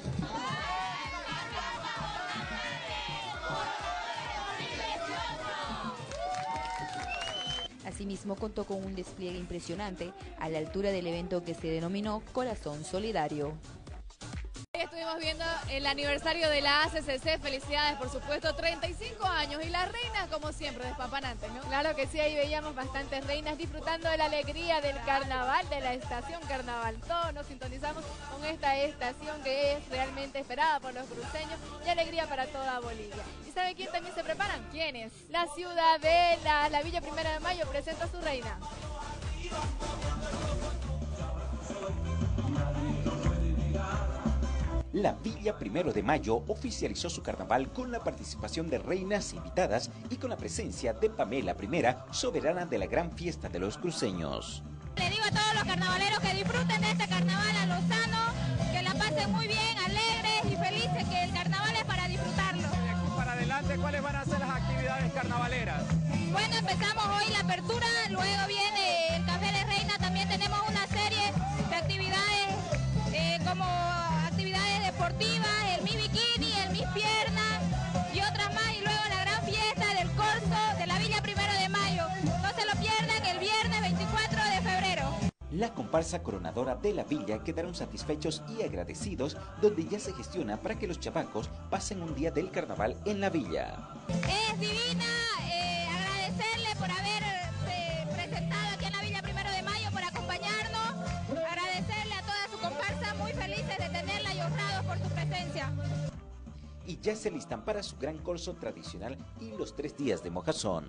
Asimismo, contó con un despliegue impresionante a la altura del evento que se denominó Corazón Solidario. Estuvimos viendo el aniversario de la A C C C, felicidades por supuesto, treinta y cinco años y las reinas como siempre, despampanantes, ¿no? Claro que sí, ahí veíamos bastantes reinas disfrutando de la alegría del carnaval, de la estación carnaval. Todos nos sintonizamos con esta estación que es realmente esperada por los cruceños y alegría para toda Bolivia. ¿Y sabe quién también se preparan? ¿Quiénes? La Ciudadela, la Villa Primera de Mayo presenta a su reina. La Villa Primero de Mayo oficializó su carnaval con la participación de reinas invitadas y con la presencia de Pamela Primera, soberana de la gran fiesta de los cruceños. Le digo a todos los carnavaleros que disfruten de este carnaval a lo sano, que la pasen muy bien, alegres y felices, que el carnaval es para disfrutarlo. De aquí para adelante, ¿cuáles van a ser las actividades carnavaleras? Bueno, empezamos hoy la apertura, luego viene el Café de Reina, también tenemos una serie de actividades eh, como actividades deportivas, el Miss Bikini, el Miss Pierna y otras más, y luego la gran fiesta del corso de la Villa Primero de Mayo. No se lo pierdan el viernes veinticuatro de febrero. La comparsa coronadora de la villa quedaron satisfechos y agradecidos, donde ya se gestiona para que los chavacos pasen un día del carnaval en la villa. Es divina, eh, agradecerle por haberse presentado aquí en la Villa Primero de Mayo, por acompañarnos, agradecerle a toda su comparsa, muy felices de tenerla y honrados por su presencia. Y ya se listan para su gran corso tradicional y los tres días de mojazón.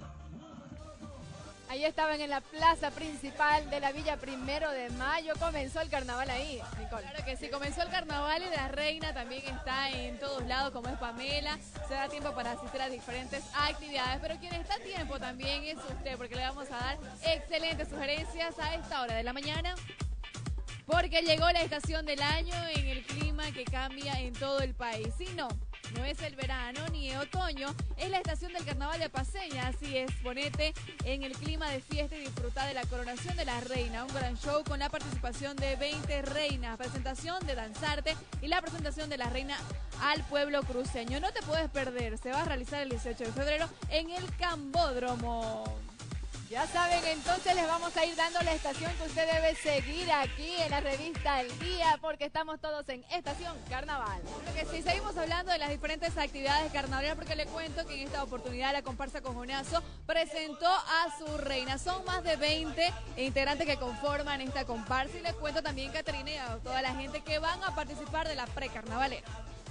Ahí estaban en la plaza principal de la Villa Primero de Mayo. Comenzó el carnaval ahí, Nicole. Claro que sí, comenzó el carnaval y la reina también está en todos lados, como es Pamela. Se da tiempo para asistir a diferentes actividades, pero quien está a tiempo también es usted, porque le vamos a dar excelentes sugerencias a esta hora de la mañana. Porque llegó la estación del año en el clima que cambia en todo el país. Si no, no es el verano ni el otoño, es la estación del carnaval de Paceña. Así es, ponete en el clima de fiesta y disfruta de la coronación de la reina. Un gran show con la participación de veinte reinas, presentación de Danzarte y la presentación de la reina al pueblo cruceño. No te puedes perder, se va a realizar el dieciocho de febrero en el Cambódromo. Ya saben, entonces les vamos a ir dando la estación que usted debe seguir aquí en la revista El Día, porque estamos todos en Estación Carnaval. Creo que sí, seguimos hablando de las diferentes actividades carnavaleras, porque le cuento que en esta oportunidad la comparsa Cojonazo presentó a su reina. Son más de veinte integrantes que conforman esta comparsa, y les cuento también, Caterina, y a toda la gente que van a participar de la precarnavalera.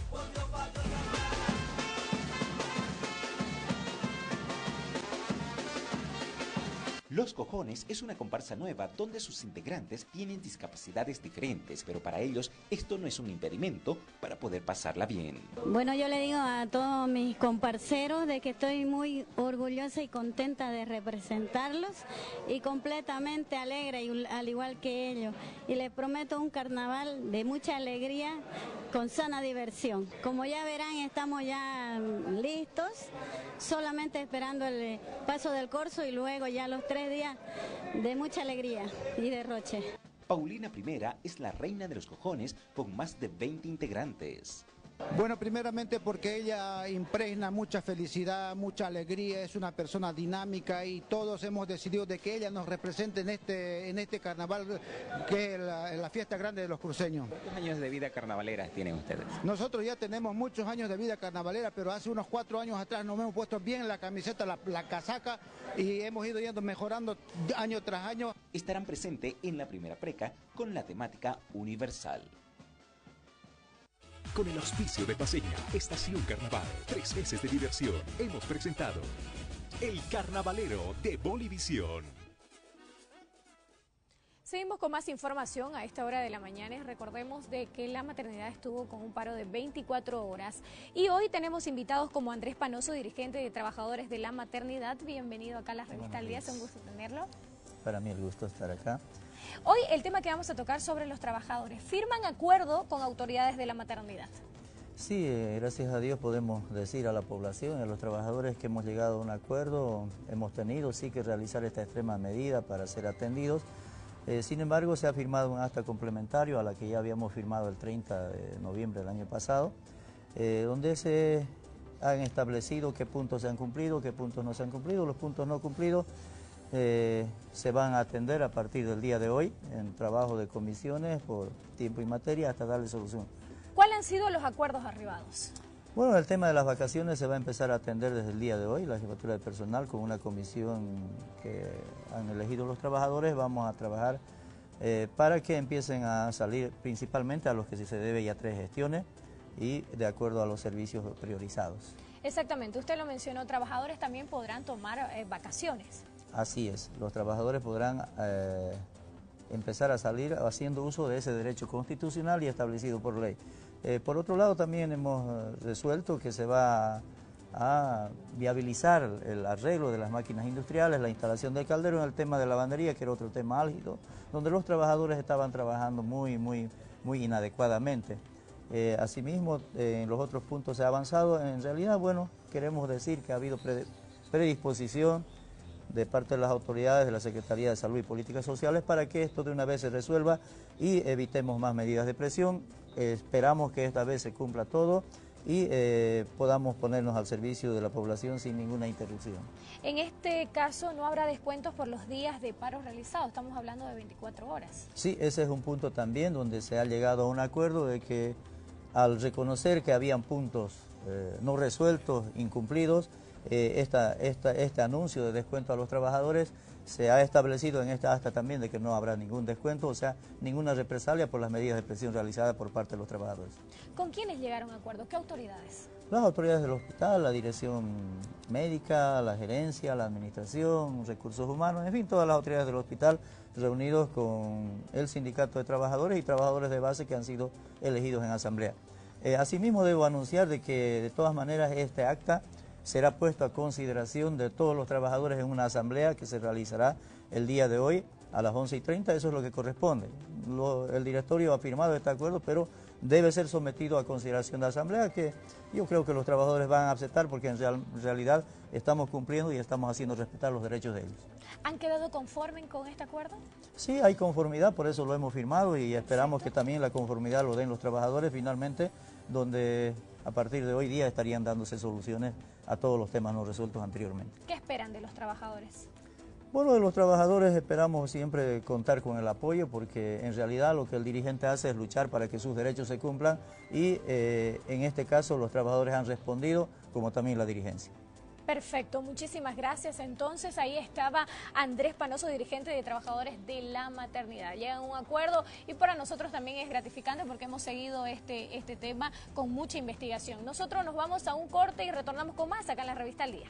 Los Cojones es una comparsa nueva donde sus integrantes tienen discapacidades diferentes, pero para ellos esto no es un impedimento para poder pasarla bien. Bueno, yo le digo a todos mis comparseros de que estoy muy orgullosa y contenta de representarlos y completamente alegre, y, al igual que ellos. Y les prometo un carnaval de mucha alegría con sana diversión. Como ya verán, estamos ya listos, solamente esperando el paso del corso y luego ya los tres días de mucha alegría y derroche. Paulina Primera es la reina de los Cojones con más de veinte integrantes. Bueno, primeramente porque ella impregna mucha felicidad, mucha alegría, es una persona dinámica y todos hemos decidido de que ella nos represente en este, en este carnaval que es la, la fiesta grande de los cruceños. ¿Cuántos años de vida carnavalera tienen ustedes? Nosotros ya tenemos muchos años de vida carnavalera, pero hace unos cuatro años atrás nos hemos puesto bien la camiseta, la, la casaca y hemos ido yendo mejorando año tras año. Estarán presentes en la primera preca con la temática universal. Con el auspicio de Paceña, Estación Carnaval, tres meses de diversión, hemos presentado El Carnavalero de Bolivisión. Seguimos con más información a esta hora de la mañana y recordemos de que la maternidad estuvo con un paro de veinticuatro horas y hoy tenemos invitados como Andrés Panoso, dirigente de Trabajadores de la Maternidad. Bienvenido acá a la revista Al Día, es un gusto tenerlo. Para mí el gusto estar acá. Hoy el tema que vamos a tocar sobre los trabajadores. ¿Firman acuerdo con autoridades de la maternidad? Sí, eh, gracias a Dios podemos decir a la población y a los trabajadores que hemos llegado a un acuerdo. Hemos tenido sí que realizar esta extrema medida para ser atendidos. Eh, sin embargo, se ha firmado un acta complementario a la que ya habíamos firmado el treinta de noviembre del año pasado, eh, donde se han establecido qué puntos se han cumplido, qué puntos no se han cumplido. Los puntos no cumplidos Eh, se van a atender a partir del día de hoy en trabajo de comisiones por tiempo y materia hasta darle solución. ¿Cuáles han sido los acuerdos arribados? Bueno, el tema de las vacaciones se va a empezar a atender desde el día de hoy, la jefatura de personal con una comisión que han elegido los trabajadores. Vamos a trabajar eh, para que empiecen a salir principalmente a los que sí se debe ya tres gestiones y de acuerdo a los servicios priorizados. Exactamente, usted lo mencionó, trabajadores también podrán tomar eh, vacaciones. Así es, los trabajadores podrán eh, empezar a salir haciendo uso de ese derecho constitucional y establecido por ley. Eh, por otro lado, también hemos resuelto que se va a, a viabilizar el arreglo de las máquinas industriales, la instalación del caldero en el tema de lavandería, que era otro tema álgido, donde los trabajadores estaban trabajando muy, muy, muy inadecuadamente. Eh, asimismo, eh, en los otros puntos se ha avanzado. En realidad, bueno, queremos decir que ha habido pre predisposición de parte de las autoridades de la Secretaría de Salud y Políticas Sociales para que esto de una vez se resuelva y evitemos más medidas de presión. Eh, esperamos que esta vez se cumpla todo y eh, podamos ponernos al servicio de la población sin ninguna interrupción. En este caso no habrá descuentos por los días de paro realizados, estamos hablando de veinticuatro horas. Sí, ese es un punto también donde se ha llegado a un acuerdo de que al reconocer que habían puntos eh, no resueltos, incumplidos, Eh, esta, esta, este anuncio de descuento a los trabajadores se ha establecido en esta acta también de que no habrá ningún descuento, o sea, ninguna represalia por las medidas de presión realizadas por parte de los trabajadores. ¿Con quiénes llegaron a acuerdo? ¿Qué autoridades? Las autoridades del hospital, la dirección médica, la gerencia, la administración, recursos humanos, en fin, todas las autoridades del hospital reunidos con el sindicato de trabajadores y trabajadores de base que han sido elegidos en asamblea. Eh, asimismo debo anunciar de que de todas maneras este acta será puesto a consideración de todos los trabajadores en una asamblea que se realizará el día de hoy a las once y treinta, eso es lo que corresponde. Lo, el directorio ha firmado este acuerdo, pero debe ser sometido a consideración de la asamblea, que yo creo que los trabajadores van a aceptar porque en, real, en realidad estamos cumpliendo y estamos haciendo respetar los derechos de ellos. ¿Han quedado conformes con este acuerdo? Sí, hay conformidad, por eso lo hemos firmado y esperamos que también la conformidad lo den los trabajadores finalmente, donde a partir de hoy día estarían dándose soluciones a todos los temas no resueltos anteriormente. ¿Qué esperan de los trabajadores? Bueno, de los trabajadores esperamos siempre contar con el apoyo porque en realidad lo que el dirigente hace es luchar para que sus derechos se cumplan y eh, en este caso los trabajadores han respondido como también la dirigencia. Perfecto, muchísimas gracias. Entonces ahí estaba Andrés Panoso, dirigente de Trabajadores de la Maternidad. Llegan a un acuerdo y para nosotros también es gratificante porque hemos seguido este, este tema con mucha investigación. Nosotros nos vamos a un corte y retornamos con más acá en la revista Al Día.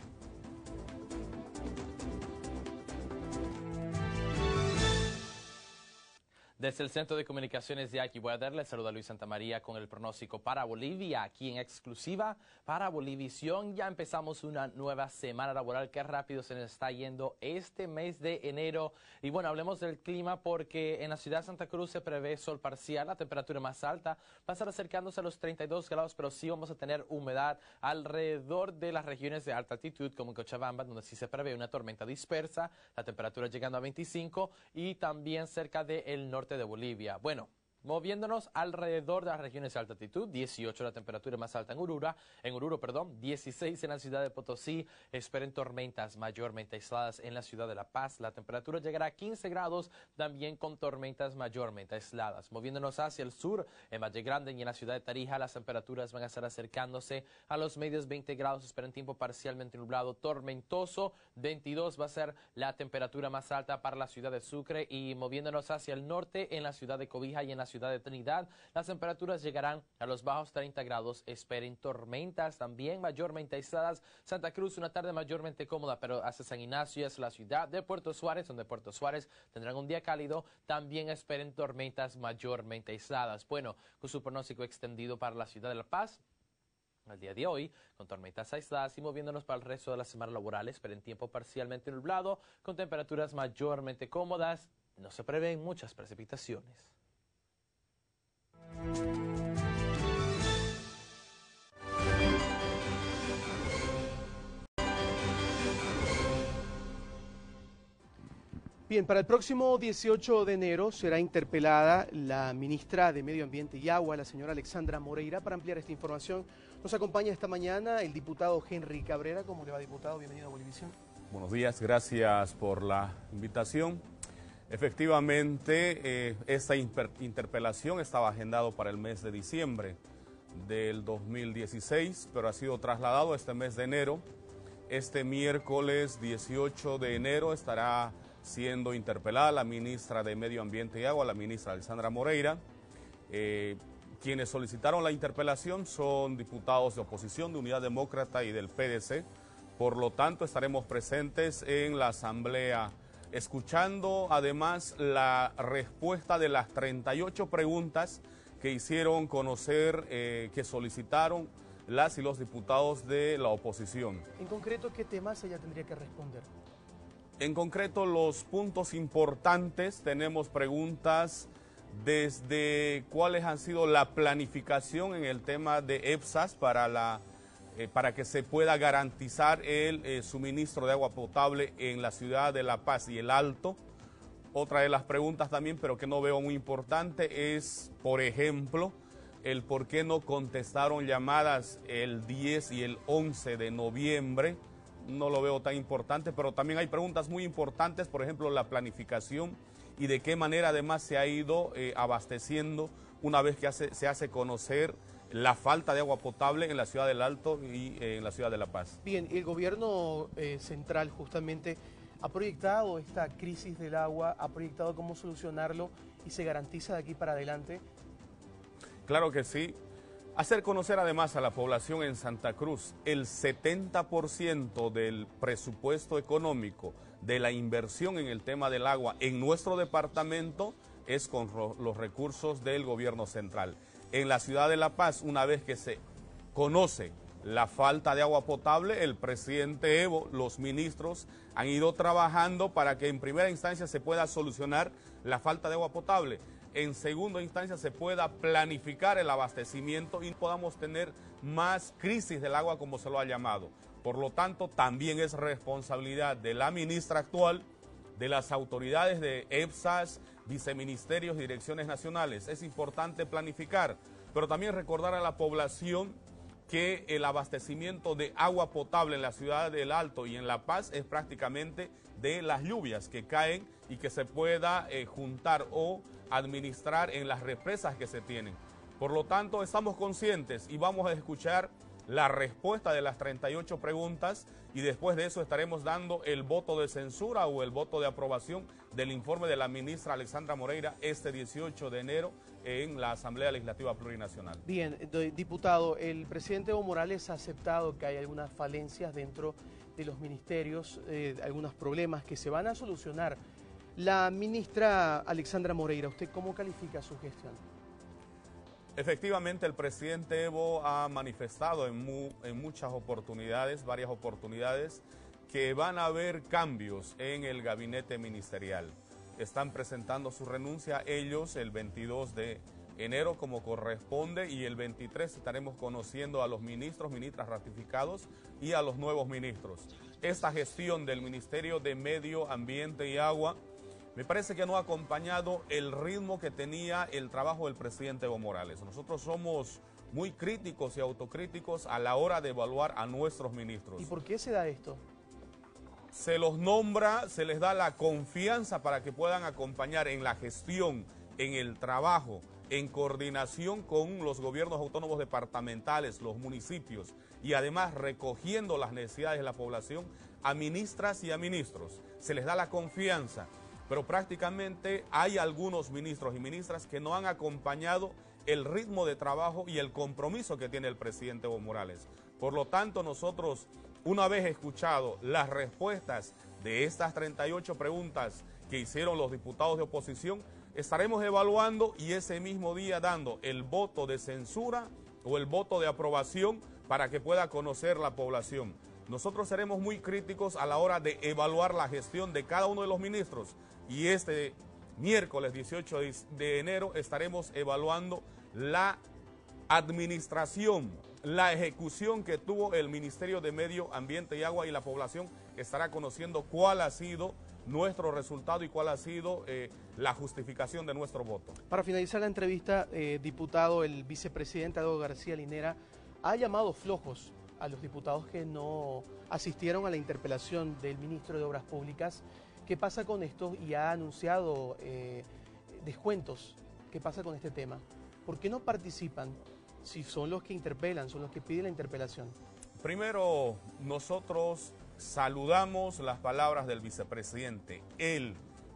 Desde el Centro de Comunicaciones de Aquí Weather, les saluda Luis Santamaría con el pronóstico para Bolivia, aquí en exclusiva para Bolivisión. Ya empezamos una nueva semana laboral, qué rápido se nos está yendo este mes de enero. Y bueno, hablemos del clima porque en la ciudad de Santa Cruz se prevé sol parcial, la temperatura más alta va a estar acercándose a los treinta y dos grados, pero sí vamos a tener humedad alrededor de las regiones de alta altitud como Cochabamba, donde sí se prevé una tormenta dispersa, la temperatura llegando a veinticinco y también cerca del norte de Bolivia. Bueno, Moviéndonos alrededor de las regiones de alta altitud, dieciocho la temperatura más alta en Oruro, en Oruro, perdón, dieciséis en la ciudad de Potosí, esperen tormentas mayormente aisladas en la ciudad de La Paz, la temperatura llegará a quince grados, también con tormentas mayormente aisladas. Moviéndonos hacia el sur, en Valle Grande y en la ciudad de Tarija, las temperaturas van a estar acercándose a los medios veinte grados, esperen tiempo parcialmente nublado, tormentoso, veintidós va a ser la temperatura más alta para la ciudad de Sucre, y moviéndonos hacia el norte, en la ciudad de Cobija y en la ciudad de Trinidad, las temperaturas llegarán a los bajos treinta grados, esperen tormentas también mayormente aisladas. Santa Cruz, una tarde mayormente cómoda, pero hacia San Ignacio, es la ciudad de Puerto Suárez, donde Puerto Suárez tendrán un día cálido, también esperen tormentas mayormente aisladas. Bueno, con su pronóstico extendido para la ciudad de La Paz, el día de hoy, con tormentas aisladas, y moviéndonos para el resto de la semana laboral, esperen tiempo parcialmente nublado, con temperaturas mayormente cómodas, no se prevén muchas precipitaciones. Bien, para el próximo dieciocho de enero será interpelada la ministra de Medio Ambiente y Agua, la señora Alexandra Moreira. Para ampliar esta información, nos acompaña esta mañana el diputado Henry Cabrera. ¿Cómo le va, diputado? Bienvenido a Bolivisión. Buenos días, gracias por la invitación. Efectivamente, eh, esta interpelación estaba agendado para el mes de diciembre del dos mil dieciséis, pero ha sido trasladado a este mes de enero. Este miércoles dieciocho de enero estará siendo interpelada la ministra de Medio Ambiente y Agua, la ministra Alexandra Moreira. Eh, quienes solicitaron la interpelación son diputados de oposición, de Unidad Demócrata y del P D C. Por lo tanto, estaremos presentes en la asamblea, escuchando además la respuesta de las treinta y ocho preguntas que hicieron conocer, eh, que solicitaron las y los diputados de la oposición. En concreto, ¿qué temas ella tendría que responder? En concreto, los puntos importantes, tenemos preguntas desde cuáles han sido la planificación en el tema de EPSAS para, la, eh, para que se pueda garantizar el eh, suministro de agua potable en la ciudad de La Paz y el Alto. Otra de las preguntas también, pero que no veo muy importante, es, por ejemplo, el por qué no contestaron llamadas el diez y el once de noviembre. No lo veo tan importante, pero también hay preguntas muy importantes, por ejemplo, la planificación y de qué manera además se ha ido eh, abasteciendo una vez que hace, se hace conocer la falta de agua potable en la ciudad del Alto y eh, en la ciudad de La Paz. Bien, el gobierno eh, central justamente ha proyectado esta crisis del agua, ha proyectado cómo solucionarlo y se garantiza de aquí para adelante. Claro que sí. Hacer conocer además a la población en Santa Cruz, el setenta por ciento del presupuesto económico de la inversión en el tema del agua en nuestro departamento es con los recursos del gobierno central. En la ciudad de La Paz, una vez que se conoce la falta de agua potable, el presidente Evo, los ministros han ido trabajando para que en primera instancia se pueda solucionar la falta de agua potable. En segunda instancia se pueda planificar el abastecimiento y podamos tener más crisis del agua como se lo ha llamado. Por lo tanto, también es responsabilidad de la ministra actual, de las autoridades de EPSAS, viceministerios y direcciones nacionales. Es importante planificar, pero también recordar a la población que el abastecimiento de agua potable en la ciudad del Alto y en La Paz es prácticamente de las lluvias que caen y que se pueda eh, juntar o administrar en las represas que se tienen. Por lo tanto, estamos conscientes y vamos a escuchar la respuesta de las treinta y ocho preguntas y después de eso estaremos dando el voto de censura o el voto de aprobación del informe de la ministra Alexandra Moreira este dieciocho de enero en la Asamblea Legislativa Plurinacional. Bien, diputado, el presidente Evo Morales ha aceptado que hay algunas falencias dentro de los ministerios, eh, algunos problemas que se van a solucionar. La ministra Alexandra Moreira, ¿usted cómo califica su gestión? Efectivamente, el presidente Evo ha manifestado en, mu, en muchas oportunidades, varias oportunidades, que van a haber cambios en el gabinete ministerial. Están presentando su renuncia ellos el veintidós de enero como corresponde y el veintitrés estaremos conociendo a los ministros, ministras ratificados y a los nuevos ministros. Esta gestión del Ministerio de Medio Ambiente y Agua me parece que no ha acompañado el ritmo que tenía el trabajo del presidente Evo Morales. Nosotros somos muy críticos y autocríticos a la hora de evaluar a nuestros ministros. ¿Y por qué se da esto? Se los nombra, se les da la confianza para que puedan acompañar en la gestión, en el trabajo, en coordinación con los gobiernos autónomos departamentales, los municipios, y además recogiendo las necesidades de la población a ministras y a ministros. Se les da la confianza, pero prácticamente hay algunos ministros y ministras que no han acompañado el ritmo de trabajo y el compromiso que tiene el presidente Evo Morales. Por lo tanto, nosotros, una vez escuchado las respuestas de estas treinta y ocho preguntas que hicieron los diputados de oposición, estaremos evaluando y ese mismo día dando el voto de censura o el voto de aprobación para que pueda conocer la población. Nosotros seremos muy críticos a la hora de evaluar la gestión de cada uno de los ministros y este miércoles dieciocho de enero estaremos evaluando la administración, la ejecución que tuvo el Ministerio de Medio Ambiente y Agua, y la población estará conociendo cuál ha sido nuestro resultado y cuál ha sido eh, la justificación de nuestro voto. Para finalizar la entrevista, eh, diputado, el vicepresidente Eduardo García Linera ha llamado flojos a los diputados que no asistieron a la interpelación del ministro de Obras Públicas. ¿Qué pasa con esto? Y ha anunciado eh, descuentos. ¿Qué pasa con este tema? ¿Por qué no participan si son los que interpelan, son los que piden la interpelación? Primero, nosotros saludamos las palabras del vicepresidente. Él,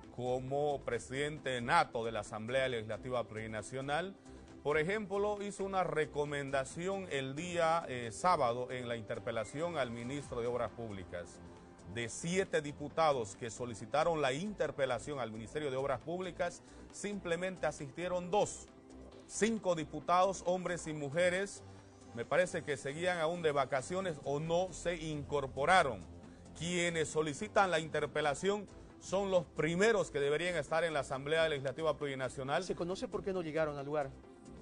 como presidente nato de la Asamblea Legislativa Plurinacional, por ejemplo, hizo una recomendación el día eh, sábado en la interpelación al ministro de Obras Públicas. De siete diputados que solicitaron la interpelación al Ministerio de Obras Públicas, simplemente asistieron dos. Cinco diputados, hombres y mujeres, me parece que seguían aún de vacaciones o no se incorporaron. Quienes solicitan la interpelación son los primeros que deberían estar en la Asamblea Legislativa Plurinacional. ¿Se conoce por qué no llegaron al lugar?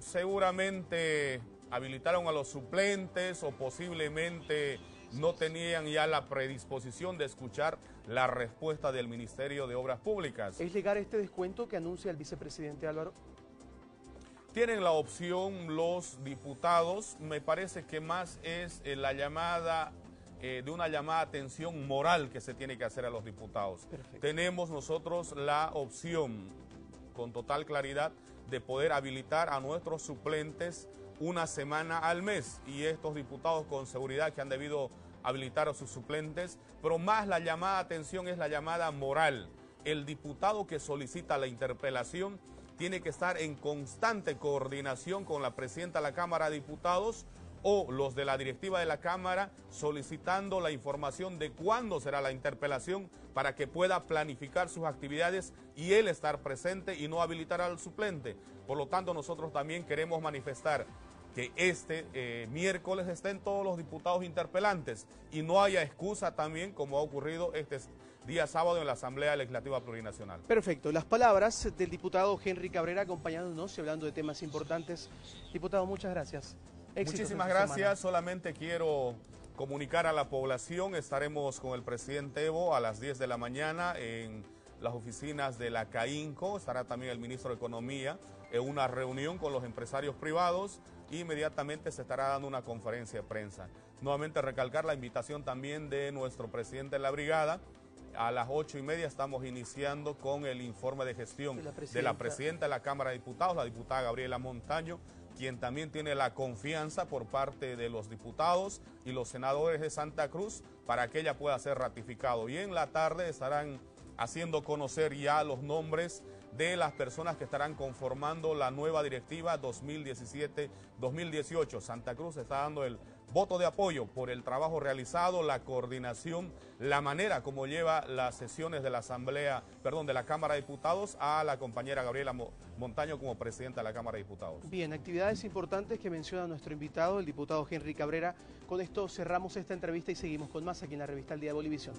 Seguramente habilitaron a los suplentes o posiblemente no tenían ya la predisposición de escuchar la respuesta del Ministerio de Obras Públicas. ¿Es legal este descuento que anuncia el vicepresidente Álvaro? Tienen la opción los diputados, me parece que más es eh, la llamada, eh, de una llamada de atención moral que se tiene que hacer a los diputados. Perfecto. Tenemos nosotros la opción, con total claridad, de poder habilitar a nuestros suplentes una semana al mes, y estos diputados con seguridad que han debido habilitar a sus suplentes, pero más la llamada de atención es la llamada moral. El diputado que solicita la interpelación tiene que estar en constante coordinación con la presidenta de la Cámara de Diputados o los de la directiva de la Cámara, solicitando la información de cuándo será la interpelación para que pueda planificar sus actividades y él estar presente y no habilitar al suplente. Por lo tanto, nosotros también queremos manifestar que este eh, miércoles estén todos los diputados interpelantes y no haya excusa también, como ha ocurrido este día sábado en la Asamblea Legislativa Plurinacional. Perfecto. Las palabras del diputado Henry Cabrera acompañándonos y hablando de temas importantes. Diputado, muchas gracias. Éxitos. Muchísimas gracias. Semana. Solamente quiero comunicar a la población, estaremos con el presidente Evo a las diez de la mañana en las oficinas de la CAINCO, estará también el ministro de Economía en una reunión con los empresarios privados y inmediatamente se estará dando una conferencia de prensa. Nuevamente recalcar la invitación también de nuestro presidente de la brigada. A las ocho y media estamos iniciando con el informe de gestión de la, de la presidenta de la Cámara de Diputados, la diputada Gabriela Montaño, quien también tiene la confianza por parte de los diputados y los senadores de Santa Cruz para que ella pueda ser ratificado. Y en la tarde estarán haciendo conocer ya los nombres de las personas que estarán conformando la nueva directiva dos mil diecisiete dos mil dieciocho. Santa Cruz está dando el voto de apoyo por el trabajo realizado, la coordinación, la manera como lleva las sesiones de la Asamblea, perdón, de la Cámara de Diputados a la compañera Gabriela Montaño como presidenta de la Cámara de Diputados. Bien, actividades importantes que menciona nuestro invitado, el diputado Henry Cabrera. Con esto cerramos esta entrevista y seguimos con más aquí en la revista El Día de Bolivisión.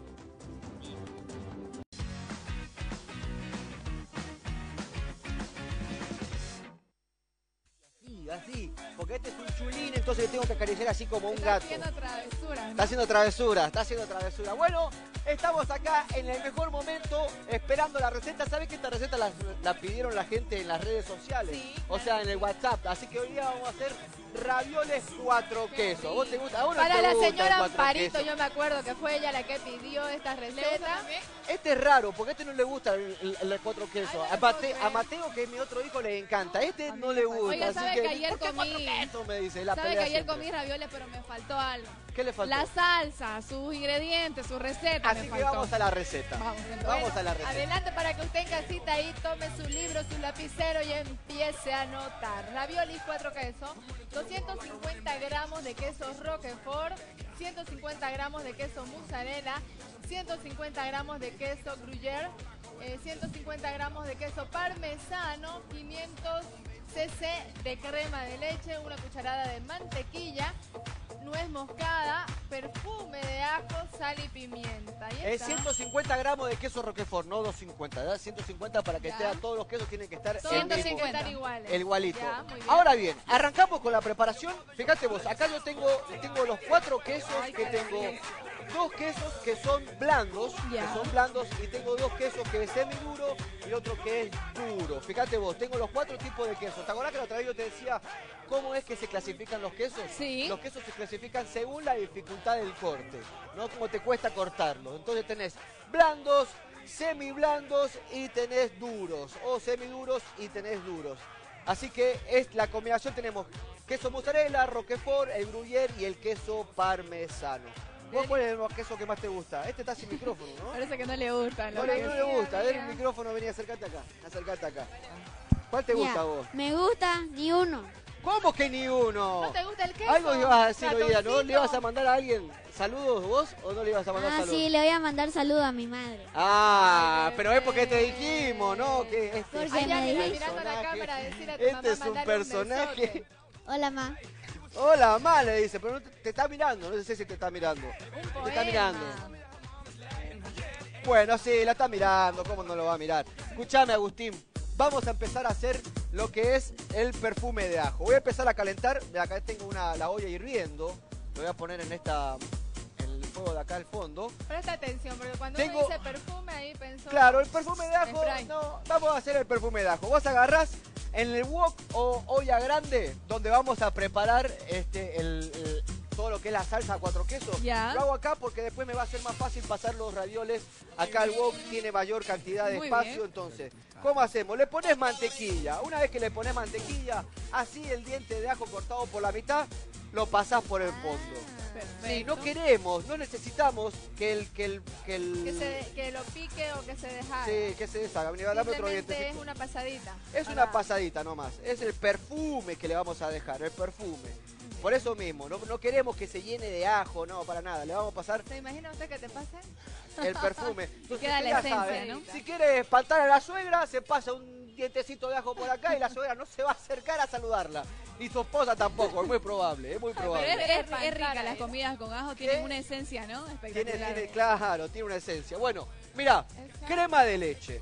Así, porque este es un chulín. entonces le tengo que acariciar así como un gato. Está haciendo travesuras. Está haciendo travesura, está haciendo travesura. Bueno, estamos acá en el mejor momento esperando la receta. ¿Sabes que esta receta la, la pidieron la gente en las redes sociales? Sí. O sea, en el WhatsApp. Así que hoy día vamos a hacer ravioles cuatro quesos. ¿Vos te gusta? ¿A vos no Para te la gusta el señora cuatro Amparito, quesos? yo me acuerdo que fue ella la que pidió esta receta. Este es raro, porque a este no le gusta el, el- el cuatro quesos. A, Mate- a Mateo, que es mi otro hijo, le encanta. A este no le gusta. Oiga, así ¿sabe que, que ayer ¿por qué cuatro comí? quesos? Me dice, la ¿Sabe que pelea ayer siempre. comí ravioles, pero me faltó algo? ¿Qué le faltó? La salsa, sus ingredientes, su receta Así me que faltó. vamos a la receta. Vamos, entonces. Vamos Bueno, a la receta. Adelante para que usted en casita ahí tome su libro, su lapicero y empiece a anotar. Raviolis cuatro quesos, doscientos cincuenta gramos de queso Roquefort, ciento cincuenta gramos de queso mozzarella, ciento cincuenta gramos de queso gruyère, eh, ciento cincuenta gramos de queso parmesano, quinientos centilitros de crema de leche, una cucharada de mantequilla, nuez moscada, perfume de ajo, sal y pimienta. Ahí Es está. ciento cincuenta gramos de queso Roquefort, no doscientos cincuenta, ¿verdad? ciento cincuenta para que Ya. esté, todos los quesos tienen que estar Todos el mismo. tienen que estar iguales. El igualito. Ya, muy bien. Ahora bien, arrancamos con la preparación. Fíjate vos, acá yo tengo, tengo los cuatro quesos, que tengo dos quesos que son blandos, Ya. que son blandos, y tengo dos quesos que es semiduro y otro que es duro. Fíjate vos, tengo los cuatro tipos de quesos. ¿Te acordás que la otra vez yo te decía cómo es que se clasifican los quesos? Sí. Los quesos se clasifican según la dificultad del corte, no como te cuesta cortarlos. Entonces tenés blandos, semiblandos y tenés duros, o semiduros y tenés duros. Así que es la combinación, tenemos queso mozzarella, roquefort, el gruyère y el queso parmesano. ¿Vos cuál es el queso que más te gusta? Este está sin micrófono, ¿no? Parece que no le gusta. No, le, no le gusta. A ver el micrófono, vení, acércate acá. Acércate acá. ¿Cuál te gusta Ya, a vos? Me gusta ni uno. ¿Cómo que ni uno? ¿No te gusta el queso? Algo ibas a decir hoy día, ¿no? Ratoncito. ¿Le ibas a mandar a alguien saludos vos o no le ibas a mandar Ah, saludos? sí, le voy a mandar saludo a mi madre. Ah, pero es porque te dijimos, ¿no? Que este Porque es me un dijiste. Mirando a la personaje. cámara, decir a tu Este mamá, es un mandale un personaje. besote. Hola, ma. Hola, mamá, le dice, pero no te, te está mirando, no sé si te está mirando. Te está mirando. Bueno, sí, la está mirando, ¿cómo no lo va a mirar? Escúchame, Agustín, vamos a empezar a hacer lo que es el perfume de ajo. Voy a empezar a calentar, de acá tengo una, la olla hirviendo, lo voy a poner en esta, en el fuego de acá al fondo. Presta atención, porque cuando Tengo- uno dice perfume, ahí pensó... Claro, el perfume de ajo, Spray. no, vamos a hacer el perfume de ajo. Vos agarrás en el wok o olla grande, donde vamos a preparar este, el, el- todo lo que es la salsa a cuatro quesos. Ya. Lo hago acá porque después me va a ser más fácil pasar los ravioles. Acá el wok tiene mayor cantidad de Muy espacio, bien. entonces, ¿cómo hacemos? Le pones mantequilla. Una vez que le pones mantequilla, así el diente de ajo cortado por la mitad, lo pasás por el fondo. Si no queremos, no necesitamos que el... Que, el, que, el, Que, se, que lo pique o que se deshaga. Sí, que se deshaga. Vení, dame otro Simplemente dientecito. es una pasadita. Es una pasadita nomás. Es el perfume que le vamos a dejar, el perfume. Por eso mismo, no, no queremos que se llene de ajo, no, para nada. Le vamos a pasar ¿Se imagina usted que te pase? el perfume. Entonces, Queda usted la ya esencia, sabe, ¿no? Si quiere espantar a la suegra, se pasa un dientecito de ajo por acá y la suegra no se va a acercar a saludarla. Ni su esposa tampoco, es muy probable, es muy Pero probable. es, es- es rica, las comidas con ajo tienen una esencia, ¿no? Tiene, Espectacular. tiene, claro, tiene una esencia. Bueno, mira, crema de leche.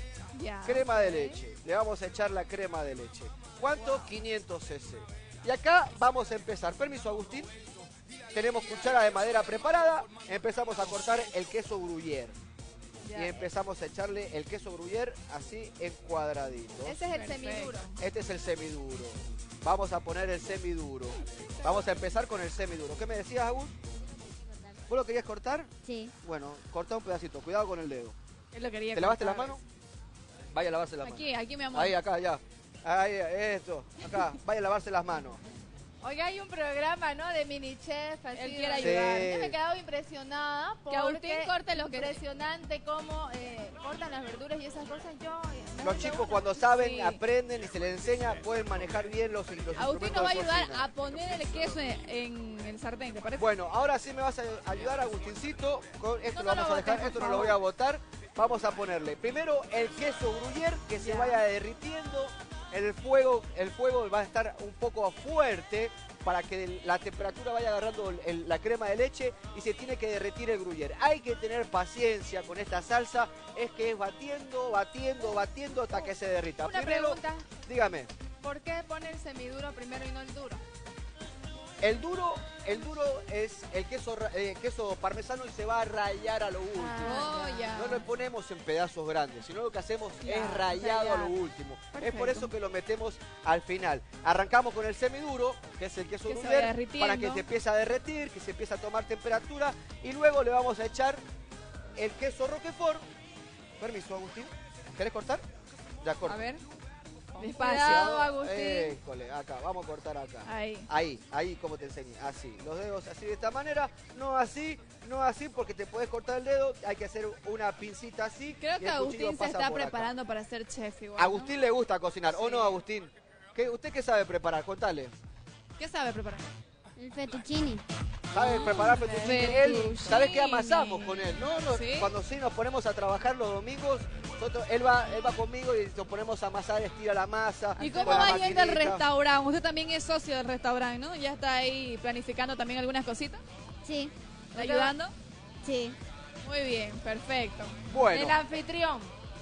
Ya. Crema de leche. Le vamos a echar la crema de leche. ¿Cuánto? quinientos centilitros. Y acá vamos a empezar. Permiso, Agustín. Tenemos cuchara de madera preparada. Empezamos a cortar el queso gruyère. Y empezamos a echarle el queso gruyère así en cuadraditos. Ese es el semiduro. Este es el semiduro. Vamos a poner el semiduro. Vamos a empezar con el semiduro. ¿Qué me decías, Agus? ¿Vos lo querías cortar? Sí. Bueno, corta un pedacito. Cuidado con el dedo. Él lo quería ¿Te lavaste cortar. las manos? Vaya a lavarse las manos. Aquí, aquí, mi amor. Ahí, acá, ya. Ahí, esto. Acá. Vaya a lavarse las manos. Oiga, hay un programa, ¿no? De mini chef, así. Él quiere donde- ayudar. Yo me he quedado impresionada Que Agustín porque corte los que- impresionante cómo eh, cortan las verduras y esas cosas. Yo eh, me Los hace chicos una. cuando saben, Sí. aprenden y se les enseña, pueden manejar bien los, los Agustín instrumentos nos va a de ayudar cocina. a poner el queso en, en el sartén, ¿te parece? Bueno, ahora sí me vas a ayudar, Agustincito. Con esto No, lo no vamos lo a dejar, botes, esto por no lo voy a favor. botar. Vamos a ponerle primero el queso gruyère que se Ya. vaya derritiendo. El fuego, el fuego va a estar un poco fuerte para que la temperatura vaya agarrando el- el- la crema de leche y se tiene que derretir el gruyère. Hay que tener paciencia con esta salsa, es que es batiendo, batiendo, batiendo hasta que se derrita. Una Primero, pregunta. dígame. ¿Por qué pone el semiduro primero y no el duro? El duro, el duro es el queso, eh, queso parmesano y se va a rallar a lo último. Ah, ya. No lo ponemos en pedazos grandes, sino lo que hacemos Ya, es rallado rallar. a lo último. Perfecto. Es por eso que lo metemos al final. Arrancamos con el semiduro, que es el queso Que se gruyere, vaya derritiendo. para que se empiece a derretir, que se empiece a tomar temperatura. Y luego le vamos a echar el queso roquefort. Permiso, Agustín. ¿Querés cortar? Ya corto. A ver. Despacio. Cuidado, Agustín. École, acá, vamos a cortar acá. Ahí. Ahí, ahí como te enseñé, así. Los dedos así de esta manera, no así, no así porque te puedes cortar el dedo, hay que hacer una pincita así. Creo y que el Agustín cuchillo se pasa está por acá. preparando para ser chef igual. A ¿no? Agustín le gusta cocinar, ¿o no, Agustín? ¿Qué, ¿Usted qué sabe preparar? Contale. ¿Qué sabe preparar? El fettuccine. ¿Sabe preparar fettuccine? Él, fettuccine. ¿sabes qué amasamos con él? ¿No? Nos- ¿Sí? Cuando sí nos ponemos a trabajar los domingos, nosotros, él, va, él va conmigo y nos ponemos a amasar, estira la masa. ¿Y cómo con la va yendo al maquinita. restaurante? Usted también es socio del restaurante, ¿no? ¿Ya está ahí planificando también algunas cositas? Sí. ¿Ayudando? Sí. Muy bien, perfecto. Bueno. El anfitrión.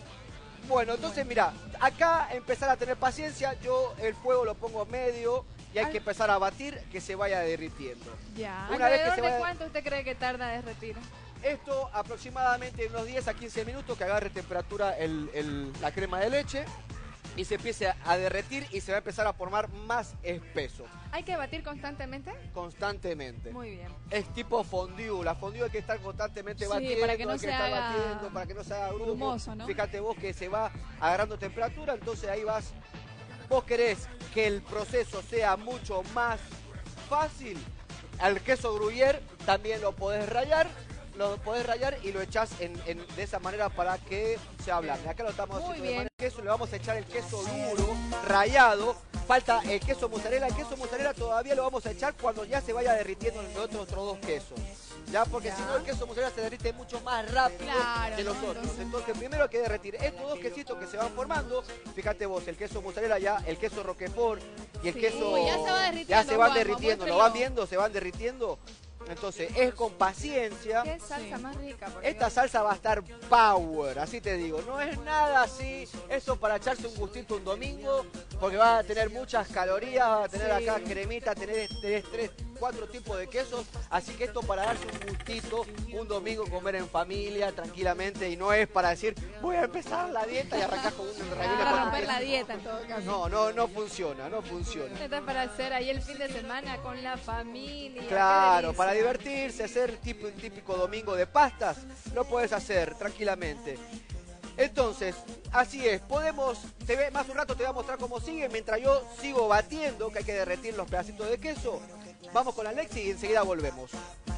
Bueno, entonces mira, acá empezar a tener paciencia, yo el fuego lo pongo medio y hay Ay. que empezar a batir que se vaya derritiendo. Ya. Una vez que ¿Alrededor se de vaya- cuánto usted cree que tarda de derretir? Esto aproximadamente unos diez a quince minutos que agarre temperatura el- el- la crema de leche y se empiece a derretir y se va a empezar a formar más espeso, ¿Hay que batir constantemente? constantemente. Muy bien. Es tipo fondue, la fondue hay que estar constantemente Sí, batiendo, para que no hay que se estar haga batiendo, para que no se haga grumo. grumoso, ¿no? Fíjate vos que se va agarrando temperatura, entonces ahí vas. Vos querés que el proceso sea mucho más fácil, al queso gruyere también lo podés rallar, lo podés rallar y lo echás en, en- de esa manera para que se ablande. Acá lo estamos Muy haciendo de bien. manera queso, le vamos a echar el queso duro, rallado. Falta el queso mozzarella. El queso mozzarella todavía lo vamos a echar cuando ya se vaya derritiendo los otros, otros dos quesos. Ya, porque Ya. si no el queso mozzarella se derrite mucho más rápido Claro, que los ¿no? otros. Entonces primero hay que derretir estos dos quesitos que se van formando. Fíjate vos, el queso mozzarella ya, el queso roquefort y el Sí, queso... ya se va derritiendo, Ya se van Juanma, derritiendo, ¿lo muéstrelo. van viendo? Se van derritiendo. Entonces es con paciencia. ¿Qué salsa más rica? por Esta Dios? salsa va a estar power, así te digo. No es nada así, eso para echarse un gustito un domingo, porque va a tener muchas calorías, va a tener Sí. acá cremita, tener tres, tres, cuatro tipos de quesos. Así que esto para darse un gustito un domingo, comer en familia, tranquilamente. Y no es para decir, voy a empezar la dieta y arrancar con un ravioles Para con romper queso. la dieta en todo caso. No, no, no funciona, no funciona. Esto es para hacer ahí el fin de semana con la familia. Claro, qué para delicia. divertirse, hacer tipo, un típico domingo de pastas, lo puedes hacer tranquilamente. Entonces, así es, podemos, te ve, más un rato te voy a mostrar cómo sigue, mientras yo sigo batiendo, que hay que derretir los pedacitos de queso. Vamos con Alexi y enseguida volvemos.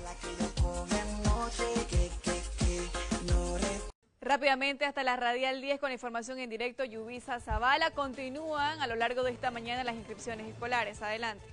Rápidamente hasta la Radial diez con la información en directo, Yubisa Zavala. Continúan a lo largo de esta mañana las inscripciones escolares. Adelante.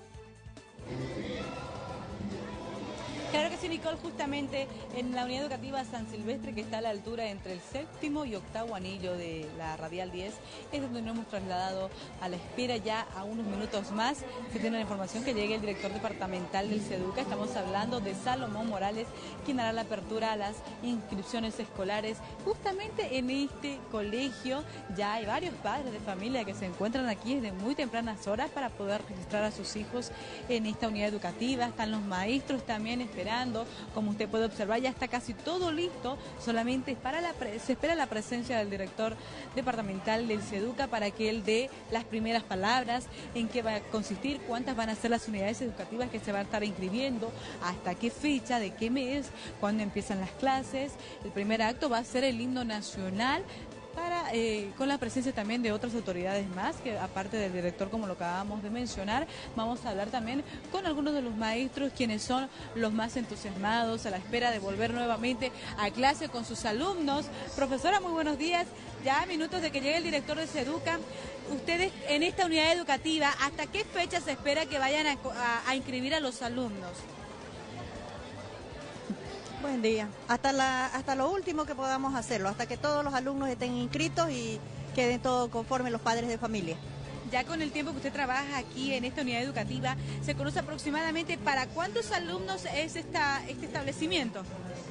Claro que sí, Nicole, justamente en la unidad educativa San Silvestre, que está a la altura entre el séptimo y octavo anillo de la Radial diez, es donde nos hemos trasladado a la espera ya a unos minutos más. Se tiene la información que llegue el director departamental del SEDUCA. Estamos hablando de Salomón Morales, quien hará la apertura a las inscripciones escolares. Justamente en este colegio ya hay varios padres de familia que se encuentran aquí desde muy tempranas horas para poder registrar a sus hijos en esta unidad educativa. Están los maestros también esperando. Como usted puede observar, ya está casi todo listo, solamente para la pre- se espera la presencia del director departamental del SEDUCA para que él dé las primeras palabras, en qué va a consistir, cuántas van a ser las unidades educativas que se van a estar inscribiendo, hasta qué fecha, de qué mes, cuándo empiezan las clases. El primer acto va a ser el himno nacional, para eh, con la presencia también de otras autoridades más, que aparte del director, como lo acabamos de mencionar, vamos a hablar también con algunos de los maestros, quienes son los más entusiasmados a la espera de volver nuevamente a clase con sus alumnos. Profesora, muy buenos días. Ya a minutos de que llegue el director de SEDUCA, ustedes en esta unidad educativa, ¿hasta qué fecha se espera que vayan a, a, a inscribir a los alumnos? Buen día. Hasta, la, hasta lo último que podamos hacerlo, hasta que todos los alumnos estén inscritos y queden todo conforme los padres de familia. Ya con el tiempo que usted trabaja aquí en esta unidad educativa, ¿se conoce aproximadamente para cuántos alumnos es esta, este establecimiento?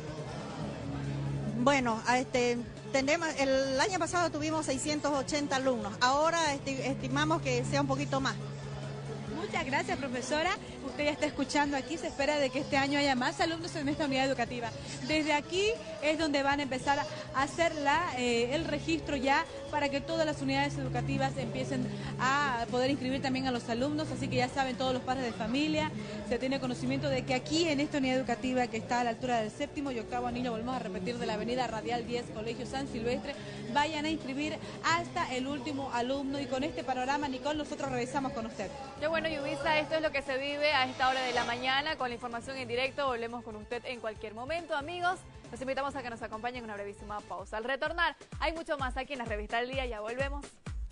Bueno, este, tendremos, el año pasado tuvimos seiscientos ochenta alumnos, ahora esti- estimamos que sea un poquito más. Muchas gracias, profesora. Usted ya está escuchando aquí, se espera de que este año haya más alumnos en esta unidad educativa. Desde aquí es donde van a empezar a hacer la, eh, el registro ya para que todas las unidades educativas empiecen a poder inscribir también a los alumnos, así que ya saben todos los padres de familia, se tiene conocimiento de que aquí en esta unidad educativa que está a la altura del séptimo y octavo anillo, volvemos a repetir, de la avenida Radial diez, Colegio San Silvestre, vayan a inscribir hasta el último alumno. Y con este panorama, Nicole, nosotros regresamos con usted. Qué bueno, Yubisa, esto es lo que se vive a esta hora de la mañana con la información en directo. Volvemos con usted en cualquier momento, amigos. Los invitamos a que nos acompañen en una brevísima pausa. Al retornar, hay mucho más aquí en la Revista del Día. Ya volvemos.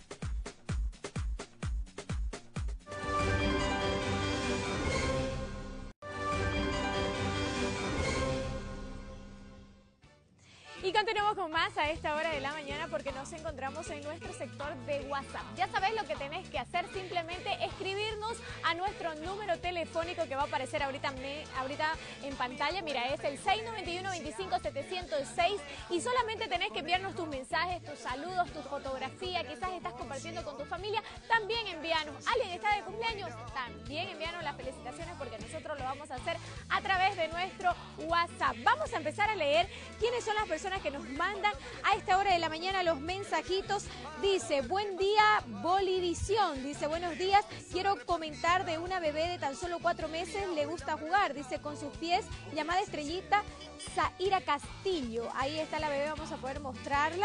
Y continuamos con más a esta hora de la mañana porque nos encontramos en nuestro sector de WhatsApp. Ya sabéis lo que tenés que hacer, simplemente escribirnos a nuestro número telefónico que va a aparecer ahorita, me, ahorita en pantalla. Mira, es el seis nueve uno, veinticinco setecientos seis y solamente tenés que enviarnos tus mensajes, tus saludos, tu fotografía, quizás estás compartiendo con tu familia. También envíanos. ¿Alguien está de cumpleaños? También envíanos las felicitaciones porque nosotros lo vamos a hacer a través de nuestro WhatsApp. Vamos a empezar a leer quiénes son las personas que nos mandan a esta hora de la mañana los mensajitos. Dice, buen día Bolivisión, dice, buenos días, quiero comentar de una bebé de tan solo cuatro meses, le gusta jugar, dice, con sus pies, llamada Estrellita Zaira Castillo. Ahí está la bebé, vamos a poder mostrarla.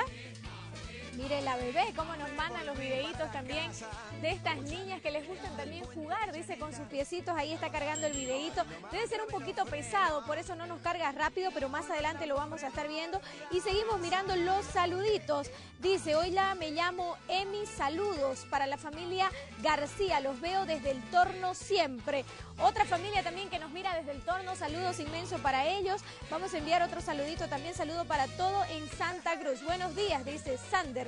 Mire la bebé, cómo nos mandan los videitos también de estas niñas que les gustan también jugar, dice, con sus piecitos. Ahí está cargando el videito. Debe ser un poquito pesado, por eso no nos carga rápido, pero más adelante lo vamos a estar viendo. Y seguimos mirando los saluditos. Dice, hola, me llamo Emi, saludos para la familia García, los veo desde el Torno siempre. Otra familia también que nos mira desde el Torno, saludos inmensos para ellos. Vamos a enviar otro saludito también, saludo para todo en Santa Cruz. Buenos días, dice Sander.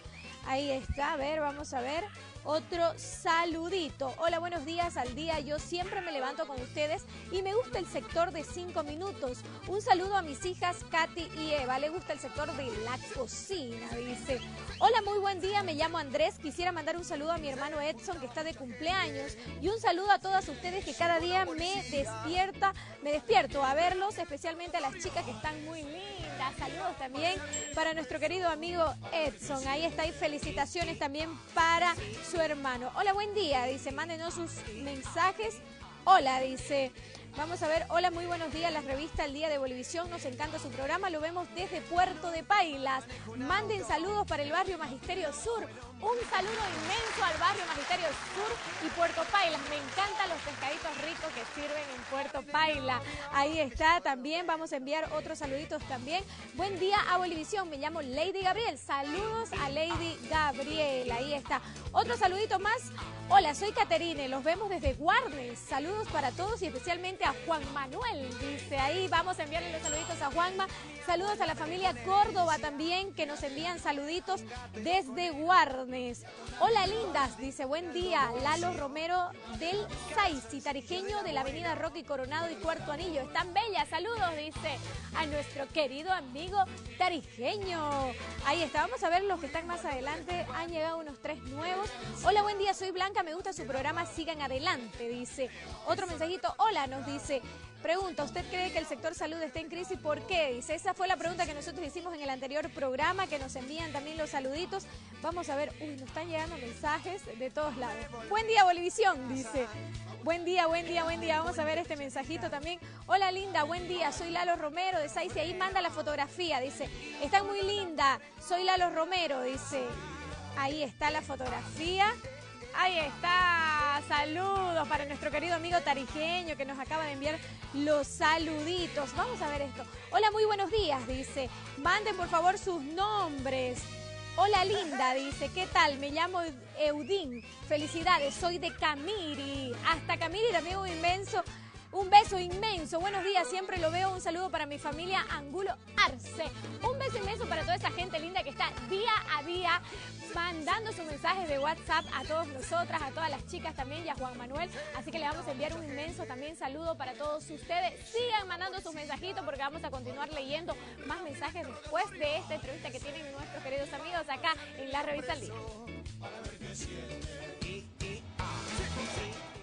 Ahí está, a ver, vamos a ver. Otro saludito. Hola, buenos días al día. Yo siempre me levanto con ustedes y me gusta el sector de cinco minutos. Un saludo a mis hijas Katy y Eva. Le gusta el sector de la cocina, dice. Hola, muy buen día. Me llamo Andrés. Quisiera mandar un saludo a mi hermano Edson, que está de cumpleaños. Y un saludo a todas ustedes que cada día me despierta, me despierto a verlos, especialmente a las chicas que están muy lindas. Saludos también para nuestro querido amigo Edson. Ahí está, y felicitaciones también para su hermano. Hola, buen día, dice, mándenos sus mensajes. Hola, dice, vamos a ver, hola, muy buenos días, la revista El Día de Bolivisión, nos encanta su programa, lo vemos desde Puerto de Pailas. Manden saludos para el barrio Magisterio Sur. Un saludo inmenso al barrio Magisterio Sur y Puerto Pailas. Me encantan los pescaditos ricos que sirven en Puerto Paila. Ahí está también. Vamos a enviar otros saluditos también. Buen día a Bolivisión. Me llamo Lady Gabriel. Saludos a Lady Gabriel. Ahí está. Otro saludito más. Hola, soy Caterine. Los vemos desde Guarnes. Saludos para todos y especialmente a Juan Manuel. Dice ahí. Vamos a enviarle los saluditos a Juanma. Saludos a la familia Córdoba también, que nos envían saluditos desde Guarnes. Hola lindas, dice, buen día, Lalo Romero del Saisi, tarijeño de la avenida Roque Coronado y Cuarto Anillo. Están bellas, saludos, dice, a nuestro querido amigo tarijeño. Ahí está, vamos a ver los que están más adelante, han llegado unos tres nuevos. Hola, buen día, soy Blanca, me gusta su programa, sigan adelante, dice. Otro mensajito, hola, nos dice... Pregunta, ¿usted cree que el sector salud está en crisis? ¿Por qué? Dice, esa fue la pregunta que nosotros hicimos en el anterior programa, que nos envían también los saluditos. Vamos a ver, uy, nos están llegando mensajes de todos lados. Buen día, Bolivisión, dice. Buen día, buen día, buen día. Vamos a ver este mensajito también. Hola, linda, buen día. Soy Lalo Romero de Saisi. Ahí manda la fotografía, dice. Está muy linda. Soy Lalo Romero, dice. Ahí está la fotografía. Ahí está, saludos para nuestro querido amigo tarijeño que nos acaba de enviar los saluditos. Vamos a ver esto. Hola, muy buenos días, dice. Manden por favor sus nombres. Hola linda, dice, ¿qué tal? Me llamo Eudín. Felicidades, soy de Camiri. Hasta Camiri también un inmenso... Un beso inmenso, buenos días, siempre lo veo, un saludo para mi familia Angulo Arce. Un beso inmenso para toda esa gente linda que está día a día mandando sus mensajes de WhatsApp a todos nosotras, a todas las chicas también y a Juan Manuel. Así que le vamos a enviar un inmenso también saludo para todos ustedes. Sigan mandando sus mensajitos porque vamos a continuar leyendo más mensajes después de esta entrevista que tienen nuestros queridos amigos acá en la Revista El Día.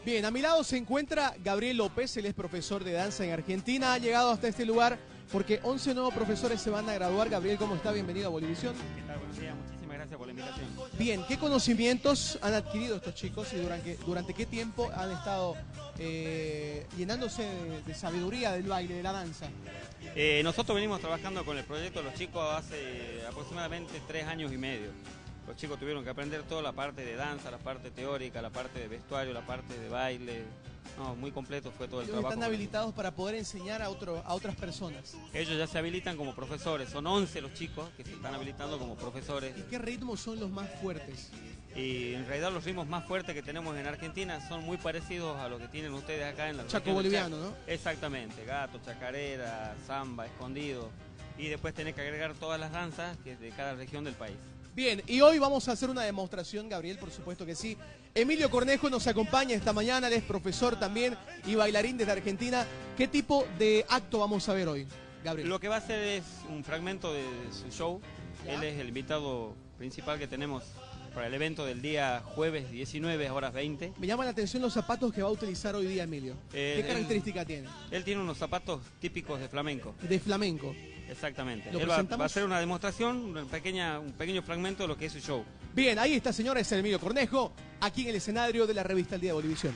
Bien, a mi lado se encuentra Gabriel López, él es profesor de danza en Argentina, ha llegado hasta este lugar porque once nuevos profesores se van a graduar. Gabriel, ¿cómo está? Bienvenido a Bolivisión. ¿Qué tal? Buenos días, muchísimas gracias por la invitación. Bien, ¿qué conocimientos han adquirido estos chicos y durante, durante qué tiempo han estado eh, llenándose de, de sabiduría del baile, de la danza? Eh, nosotros venimos trabajando con el proyecto de los chicos hace aproximadamente tres años y medio. Los chicos tuvieron que aprender toda la parte de danza, la parte teórica, la parte de vestuario, la parte de baile. No, muy completo fue todo el Ellos trabajo. Están habilitados para poder enseñar a, otro, a otras personas. Ellos ya se habilitan como profesores, son once los chicos que se están habilitando como profesores. ¿Y qué ritmos son los más fuertes? Y en realidad los ritmos más fuertes que tenemos en Argentina son muy parecidos a los que tienen ustedes acá en la Chaco región del boliviano, Chaco. ¿no? Exactamente, gato, chacarera, samba, escondido. Y después tenés que agregar todas las danzas que es de cada región del país. Bien, y hoy vamos a hacer una demostración, Gabriel, por supuesto que sí. Emilio Cornejo nos acompaña esta mañana, él es profesor también y bailarín desde Argentina. ¿Qué tipo de acto vamos a ver hoy, Gabriel? Lo que va a hacer es un fragmento de su show. ¿Ya? Él es el invitado principal que tenemos para el evento del día jueves diecinueve, horas veinte. Me llama la atención los zapatos que va a utilizar hoy día Emilio. Eh, ¿Qué él, característica tiene? Él tiene unos zapatos típicos de flamenco. De flamenco. Exactamente. ¿Lo Él va, presentamos? va a hacer una demostración, una pequeña, un pequeño fragmento de lo que es su show. Bien, ahí está, señores, el Emilio Cornejo, aquí en el escenario de la revista El Día de Bolivisión.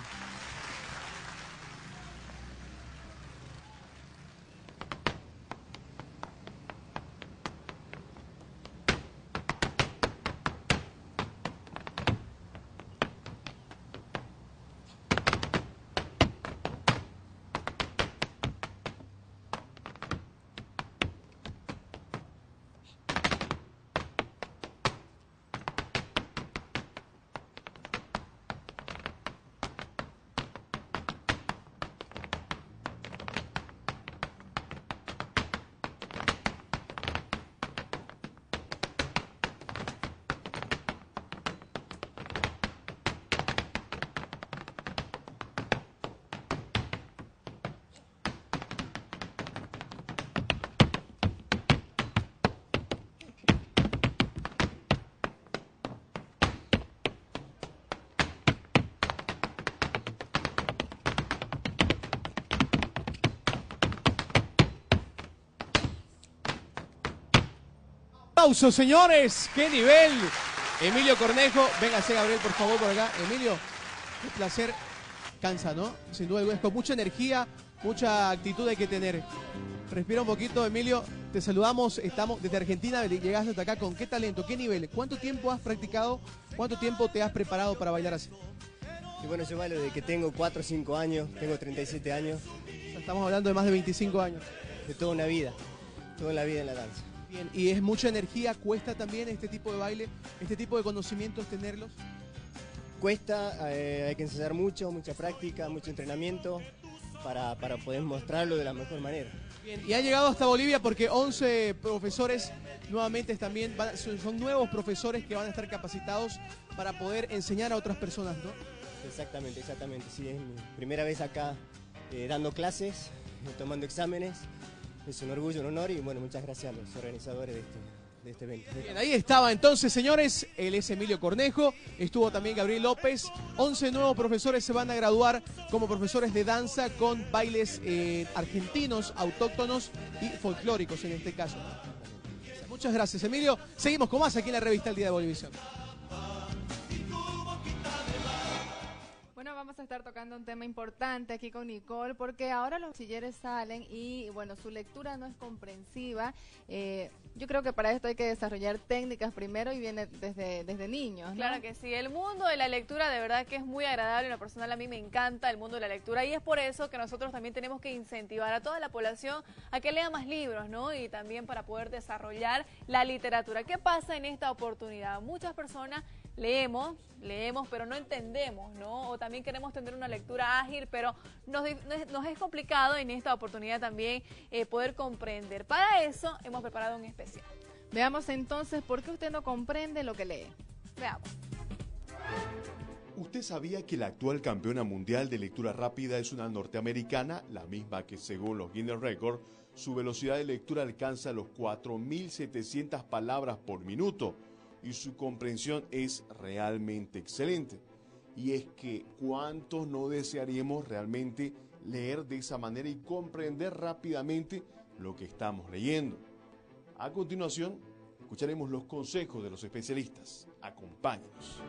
Aplausos, señores, qué nivel. Emilio Cornejo, véngase Gabriel, por favor, por acá. Emilio, qué placer. Cansa, ¿no? Sin duda alguna, es con mucha energía, mucha actitud hay que tener. Respira un poquito, Emilio. Te saludamos, estamos desde Argentina, llegaste hasta acá con qué talento, qué nivel. ¿Cuánto tiempo has practicado? ¿Cuánto tiempo te has preparado para bailar así? Y bueno, yo bailo desde que tengo cuatro o cinco años, tengo treinta y siete años. O sea, estamos hablando de más de veinticinco años. De toda una vida, toda la vida en la danza. Bien, y es mucha energía, ¿cuesta también este tipo de baile, este tipo de conocimientos tenerlos? Cuesta, eh, hay que ensayar mucho, mucha práctica, mucho entrenamiento para, para poder mostrarlo de la mejor manera. Bien, y ha llegado hasta Bolivia porque once profesores nuevamente también van, son, son nuevos profesores que van a estar capacitados para poder enseñar a otras personas, ¿no? Exactamente, exactamente, sí, es mi primera vez acá eh, dando clases, eh, tomando exámenes. Es un orgullo, un honor y bueno, muchas gracias a los organizadores de este, de este evento. Bien, ahí estaba entonces, señores, él es Emilio Cornejo, estuvo también Gabriel López, once nuevos profesores se van a graduar como profesores de danza con bailes eh, argentinos, autóctonos y folclóricos en este caso. Muchas gracias, Emilio. Seguimos con más aquí en la revista El Día de Bolivisión. Bueno, vamos a estar tocando un tema importante aquí con Nicole, porque ahora los bachilleres salen y, bueno, su lectura no es comprensiva. Eh, yo creo que para esto hay que desarrollar técnicas primero y viene desde, desde niños, ¿no? Claro que sí, el mundo de la lectura de verdad que es muy agradable, en lo personal a mí me encanta el mundo de la lectura y es por eso que nosotros también tenemos que incentivar a toda la población a que lea más libros, ¿no? Y también para poder desarrollar la literatura. ¿Qué pasa en esta oportunidad? Muchas personas leemos, leemos, pero no entendemos, ¿no? O también queremos tener una lectura ágil, pero nos, nos es complicado en esta oportunidad también eh, poder comprender. Para eso hemos preparado un especial. Veamos entonces por qué usted no comprende lo que lee. Veamos. ¿Usted sabía que la actual campeona mundial de lectura rápida es una norteamericana, la misma que según los Guinness Records, su velocidad de lectura alcanza los cuatro mil setecientas palabras por minuto? Y su comprensión es realmente excelente. Y es que ¿cuántos no desearíamos realmente leer de esa manera y comprender rápidamente lo que estamos leyendo? A continuación, escucharemos los consejos de los especialistas. Acompáñenos.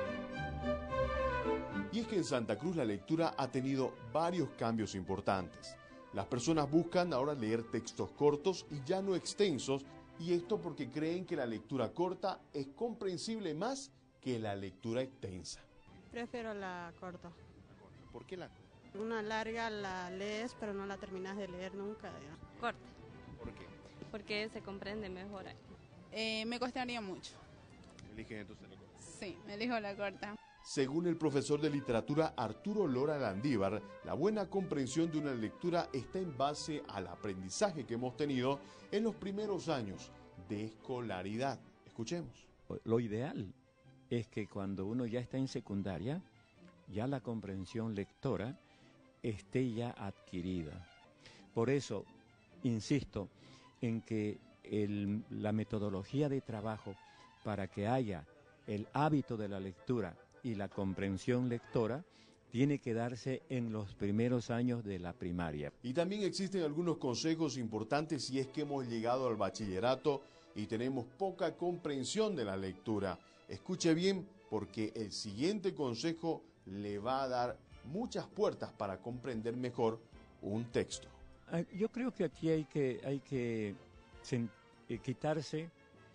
Y es que en Santa Cruz la lectura ha tenido varios cambios importantes. Las personas buscan ahora leer textos cortos y ya no extensos, y esto porque creen que la lectura corta es comprensible más que la lectura extensa. Prefiero la corta. ¿Por qué la corta? Una larga la lees, pero no la terminas de leer nunca. Ya. Corta. ¿Por qué? Porque se comprende mejor. Eh, me costaría mucho. ¿Eligen entonces la corta? Sí, me elijo la corta. Según el profesor de literatura Arturo Lora Landívar, la buena comprensión de una lectura está en base al aprendizaje que hemos tenido en los primeros años de escolaridad. Escuchemos. Lo ideal es que cuando uno ya está en secundaria, ya la comprensión lectora esté ya adquirida. Por eso, insisto en que el, la metodología de trabajo para que haya el hábito de la lectura y la comprensión lectora tiene que darse en los primeros años de la primaria. Y también existen algunos consejos importantes si es que hemos llegado al bachillerato y tenemos poca comprensión de la lectura. Escuche bien, porque el siguiente consejo le va a dar muchas puertas para comprender mejor un texto. Yo creo que aquí hay que, hay que sen, eh, quitarse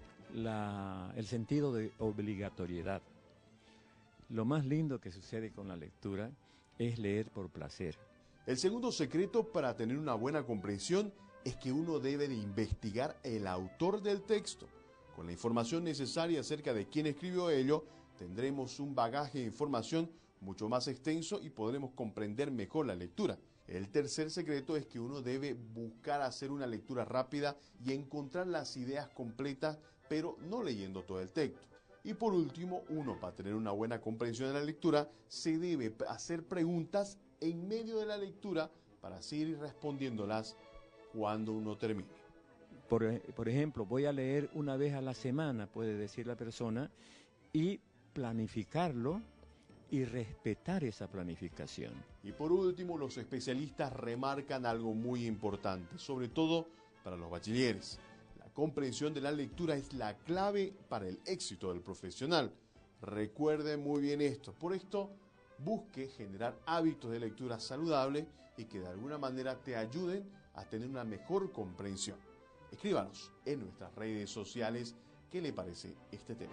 la, el sentido de obligatoriedad. Lo más lindo que sucede con la lectura es leer por placer. El segundo secreto para tener una buena comprensión es que uno debe de investigar el autor del texto. Con la información necesaria acerca de quién escribió ello, tendremos un bagaje de información mucho más extenso y podremos comprender mejor la lectura. El tercer secreto es que uno debe buscar hacer una lectura rápida y encontrar las ideas completas, pero no leyendo todo el texto. Y por último, uno, para tener una buena comprensión de la lectura, se debe hacer preguntas en medio de la lectura para seguir respondiéndolas cuando uno termine. Por, por ejemplo, voy a leer una vez a la semana, puede decir la persona, y planificarlo y respetar esa planificación. Y por último, los especialistas remarcan algo muy importante, sobre todo para los bachilleres. La comprensión de la lectura es la clave para el éxito del profesional. Recuerde muy bien esto. Por esto, busque generar hábitos de lectura saludables y que de alguna manera te ayuden a tener una mejor comprensión. Escríbanos en nuestras redes sociales qué le parece este tema.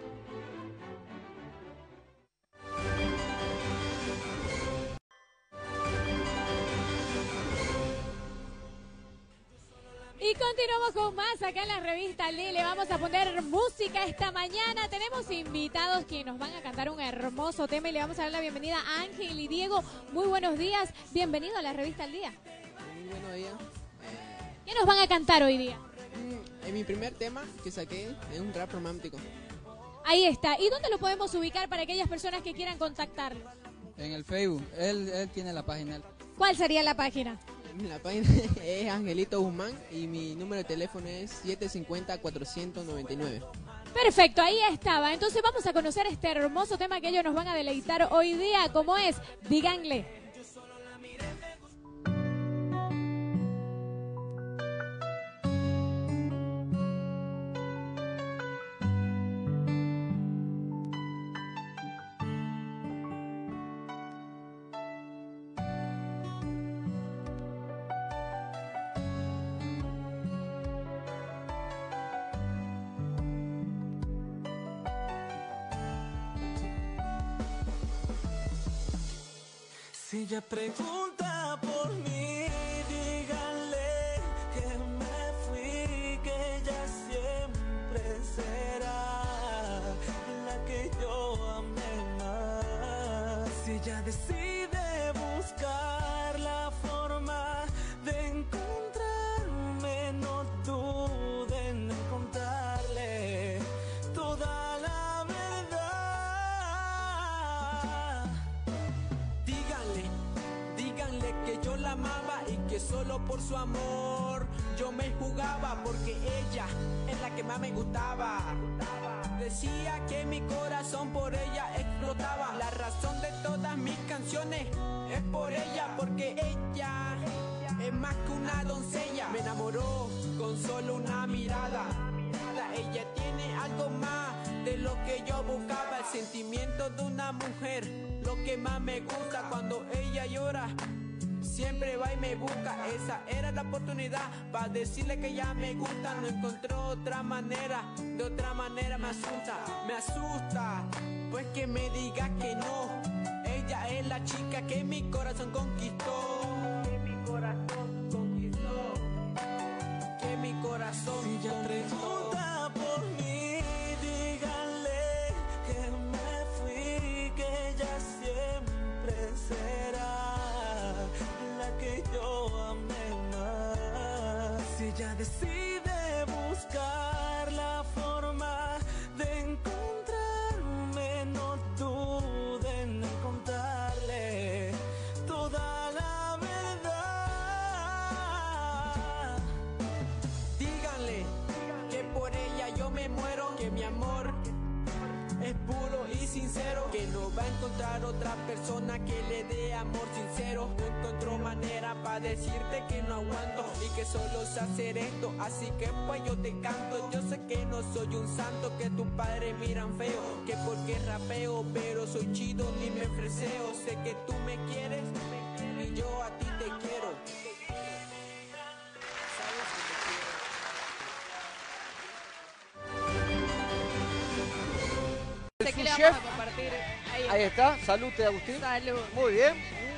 Y continuamos con más acá en la revista Al Día. Le vamos a poner música esta mañana. Tenemos invitados que nos van a cantar un hermoso tema y le vamos a dar la bienvenida a Ángel y Diego. Muy buenos días. Bienvenido a la revista Al Día. Muy buenos días. ¿Qué nos van a cantar hoy día? En mi primer tema que saqué es un rap romántico. Ahí está. ¿Y dónde lo podemos ubicar para aquellas personas que quieran contactarlo? En el Facebook. Él, él tiene la página. ¿Cuál sería la página? La página es Angelito Guzmán y mi número de teléfono es siete cinco cero, cuatro nueve nueve. Perfecto, ahí estaba. Entonces vamos a conocer este hermoso tema que ellos nos van a deleitar hoy día, como es Díganle. Si ella pregunta por mí, díganle que me fui, que ella siempre será la que yo amé más. Si ella decide buscar la forma de encontrarme, no duden en encontrarle toda la verdad. Díganle, díganle que yo la amaba y que solo por su amor yo me jugaba, porque ella es la que más me gustaba. Decía que mi corazón por ella explotaba, la razón de todo razones. Es por ella, porque ella es más que una doncella. Me enamoró con solo una mirada. Ella tiene algo más de lo que yo buscaba. El sentimiento de una mujer, lo que más me gusta. Cuando ella llora, siempre va y me busca. Esa era la oportunidad para decirle que ya me gusta. No encontró otra manera, de otra manera me asusta. Me asusta, pues que me diga que no. Ella es la chica que mi corazón conquistó. Que mi corazón conquistó. Que mi corazón si ella pregunta por mí, díganle que me fui, que ella siempre será la que yo amé más. Si ella decide buscar la forma de encontrarme, no duden en contarle toda la verdad. Díganle que por ella yo me muero, que mi amor es puro y sincero, que no va a encontrar otra persona que le dé amor sincero. No encontró manera para decirte que no aguanto y que solo sé hacer esto, así que pues yo te canto. Yo sé que no soy un santo, que tus padres miran feo, que porque rapeo, pero soy chido ni me freseo. Sé que tú me quieres y yo a ti te quiero. El ¿Qué le chef. vamos a compartir ahí? Ahí está, salud, Agustín. Salud. Muy bien.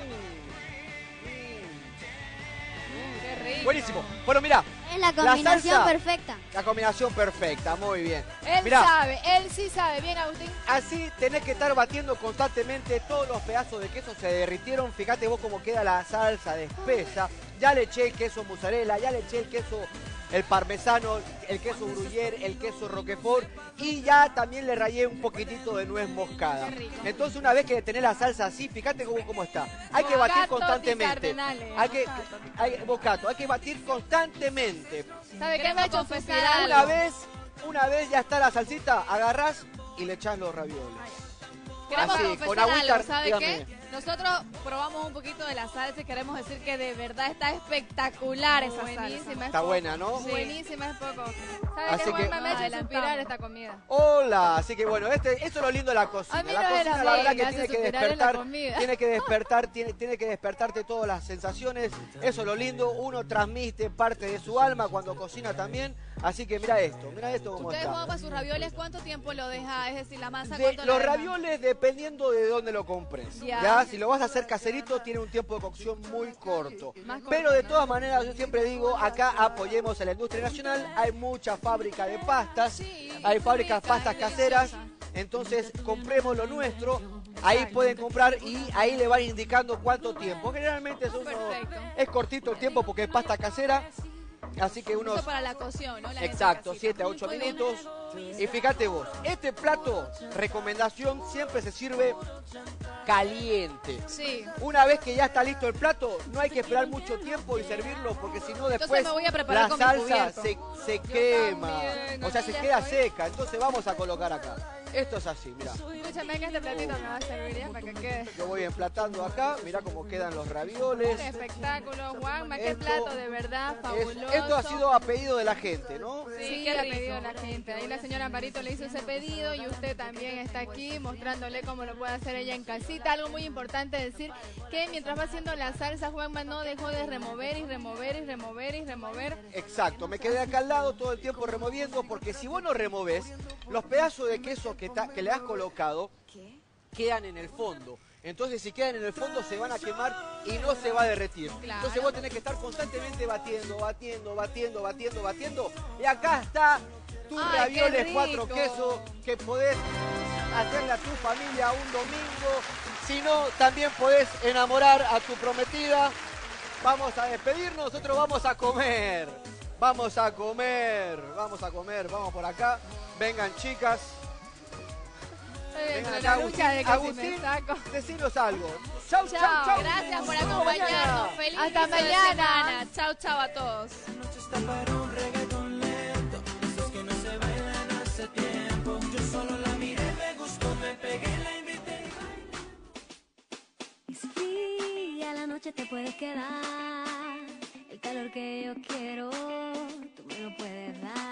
Qué rico. Buenísimo. Bueno, mira. Es la combinación salsa, perfecta. La combinación perfecta, muy bien. Él Mirá, sabe, él sí sabe. Bien, Agustín. así tenés que estar batiendo constantemente. Todos los pedazos de queso se derritieron. Fíjate vos cómo queda la salsa de espesa. Ya le eché el queso mozzarella, ya le eché el queso, el parmesano, el queso gruyère, el queso roquefort y ya también le rayé un poquitito de nuez moscada. Entonces una vez que tenés la salsa así, fíjate cómo, cómo está. Hay que batir Moscato constantemente. di Cardinale. Hay que, hay, moscato, hay que batir constantemente. ¿Sabe qué me ha hecho confesar suspirar? Una vez, una vez ya está la salsita, agarrás y le echás los ravioles. Queremos Así, confesar con agüita, algo, ¿sabe dígame. qué? Nosotros probamos un poquito de la salsa y queremos decir que de verdad está espectacular esa Buenísima, salsa. Está buena, ¿no? Sí. Buenísima, es poco. ¿Sabe Así qué, que- Juanma? Me ha hecho Adelantamos. suspirar esta comida. Hola, así que bueno, este, eso es lo lindo de la cocina. A mí La no es cocina, la la verdad me que hace tiene que suspirar, es la despertar, comida. tiene que despertar, tiene, tiene que despertarte todas las sensaciones. Eso es lo lindo, uno transmite parte de su alma cuando cocina también. Así que mira esto, mira esto cómo Ustedes está. juegan para sus ravioles, ¿cuánto tiempo lo deja? Es decir, la masa, De- ¿cuánto los la deja? ravioles dependiendo de dónde lo compres. Ya. Ya. Si lo vas a hacer caserito tiene un tiempo de cocción muy corto. Más corto, Pero de ¿no? todas maneras yo siempre digo, acá apoyemos a la industria nacional. Hay mucha fábrica de pastas, hay fábricas de pastas caseras. Entonces compremos lo nuestro. Ahí pueden comprar y ahí le van indicando cuánto tiempo. Generalmente es, uno- Perfecto. es cortito el tiempo porque es pasta casera. Así que unos... Eso para la cocción, ¿no? La gente Exacto, casita. siete a ocho Muy bien. minutos. Y fíjate vos, este plato, recomendación, siempre se sirve caliente. Sí. Una vez que ya está listo el plato, no hay que esperar mucho tiempo y servirlo, porque si no después me voy a preparar la con mi salsa cubierto. se, se quema. también, O sea, aquí se ya queda estoy. seca. Entonces vamos a colocar acá. Esto es así, mira. Escúchame que este platito me va a servir ya para que quede. Yo voy emplatando acá, mira cómo quedan los ravioles. Un espectáculo, Juanma, qué Esto plato de verdad Es- fabuloso. esto ha sido a pedido de la gente, ¿no? Sí, qué que ha rico. pedido la gente. Ahí la señora Amparito le hizo ese pedido y usted también está aquí mostrándole cómo lo puede hacer ella en casita. Algo muy importante decir que mientras va haciendo la salsa, Juanma no dejó de remover y remover y remover y remover. Exacto, me quedé acá al lado todo el tiempo removiendo, porque si vos no removes, los pedazos de queso que, ta- que le has colocado quedan en el fondo. Entonces si quedan en el fondo se van a quemar y no se va a derretir. Claro. Entonces vos tenés que estar constantemente batiendo, batiendo, batiendo, batiendo, batiendo. Y acá está tus Ay, qué ravioles rico. cuatro quesos que podés hacerle a tu familia un domingo. Si no, también podés enamorar a tu prometida. Vamos a despedirnos, nosotros vamos a comer. Vamos a comer, vamos a comer, vamos por acá. Vengan, chicas. Eh, Vengan entre acá, la lucha de que si Agustín, me saco. decinos algo. Chau, chau, Chao. chau. Gracias por Hasta acompañarnos. mañana. Feliz Hasta inicio de mañana. semana. Chao, chao a todos. noche está para un reggaetón lento, esos que no se bailan hace tiempo. Yo solo la miré, me gustó, me pegué, la invité. Y si fría la noche te puedes quedar, el calor que yo quiero, tú me lo puedes dar.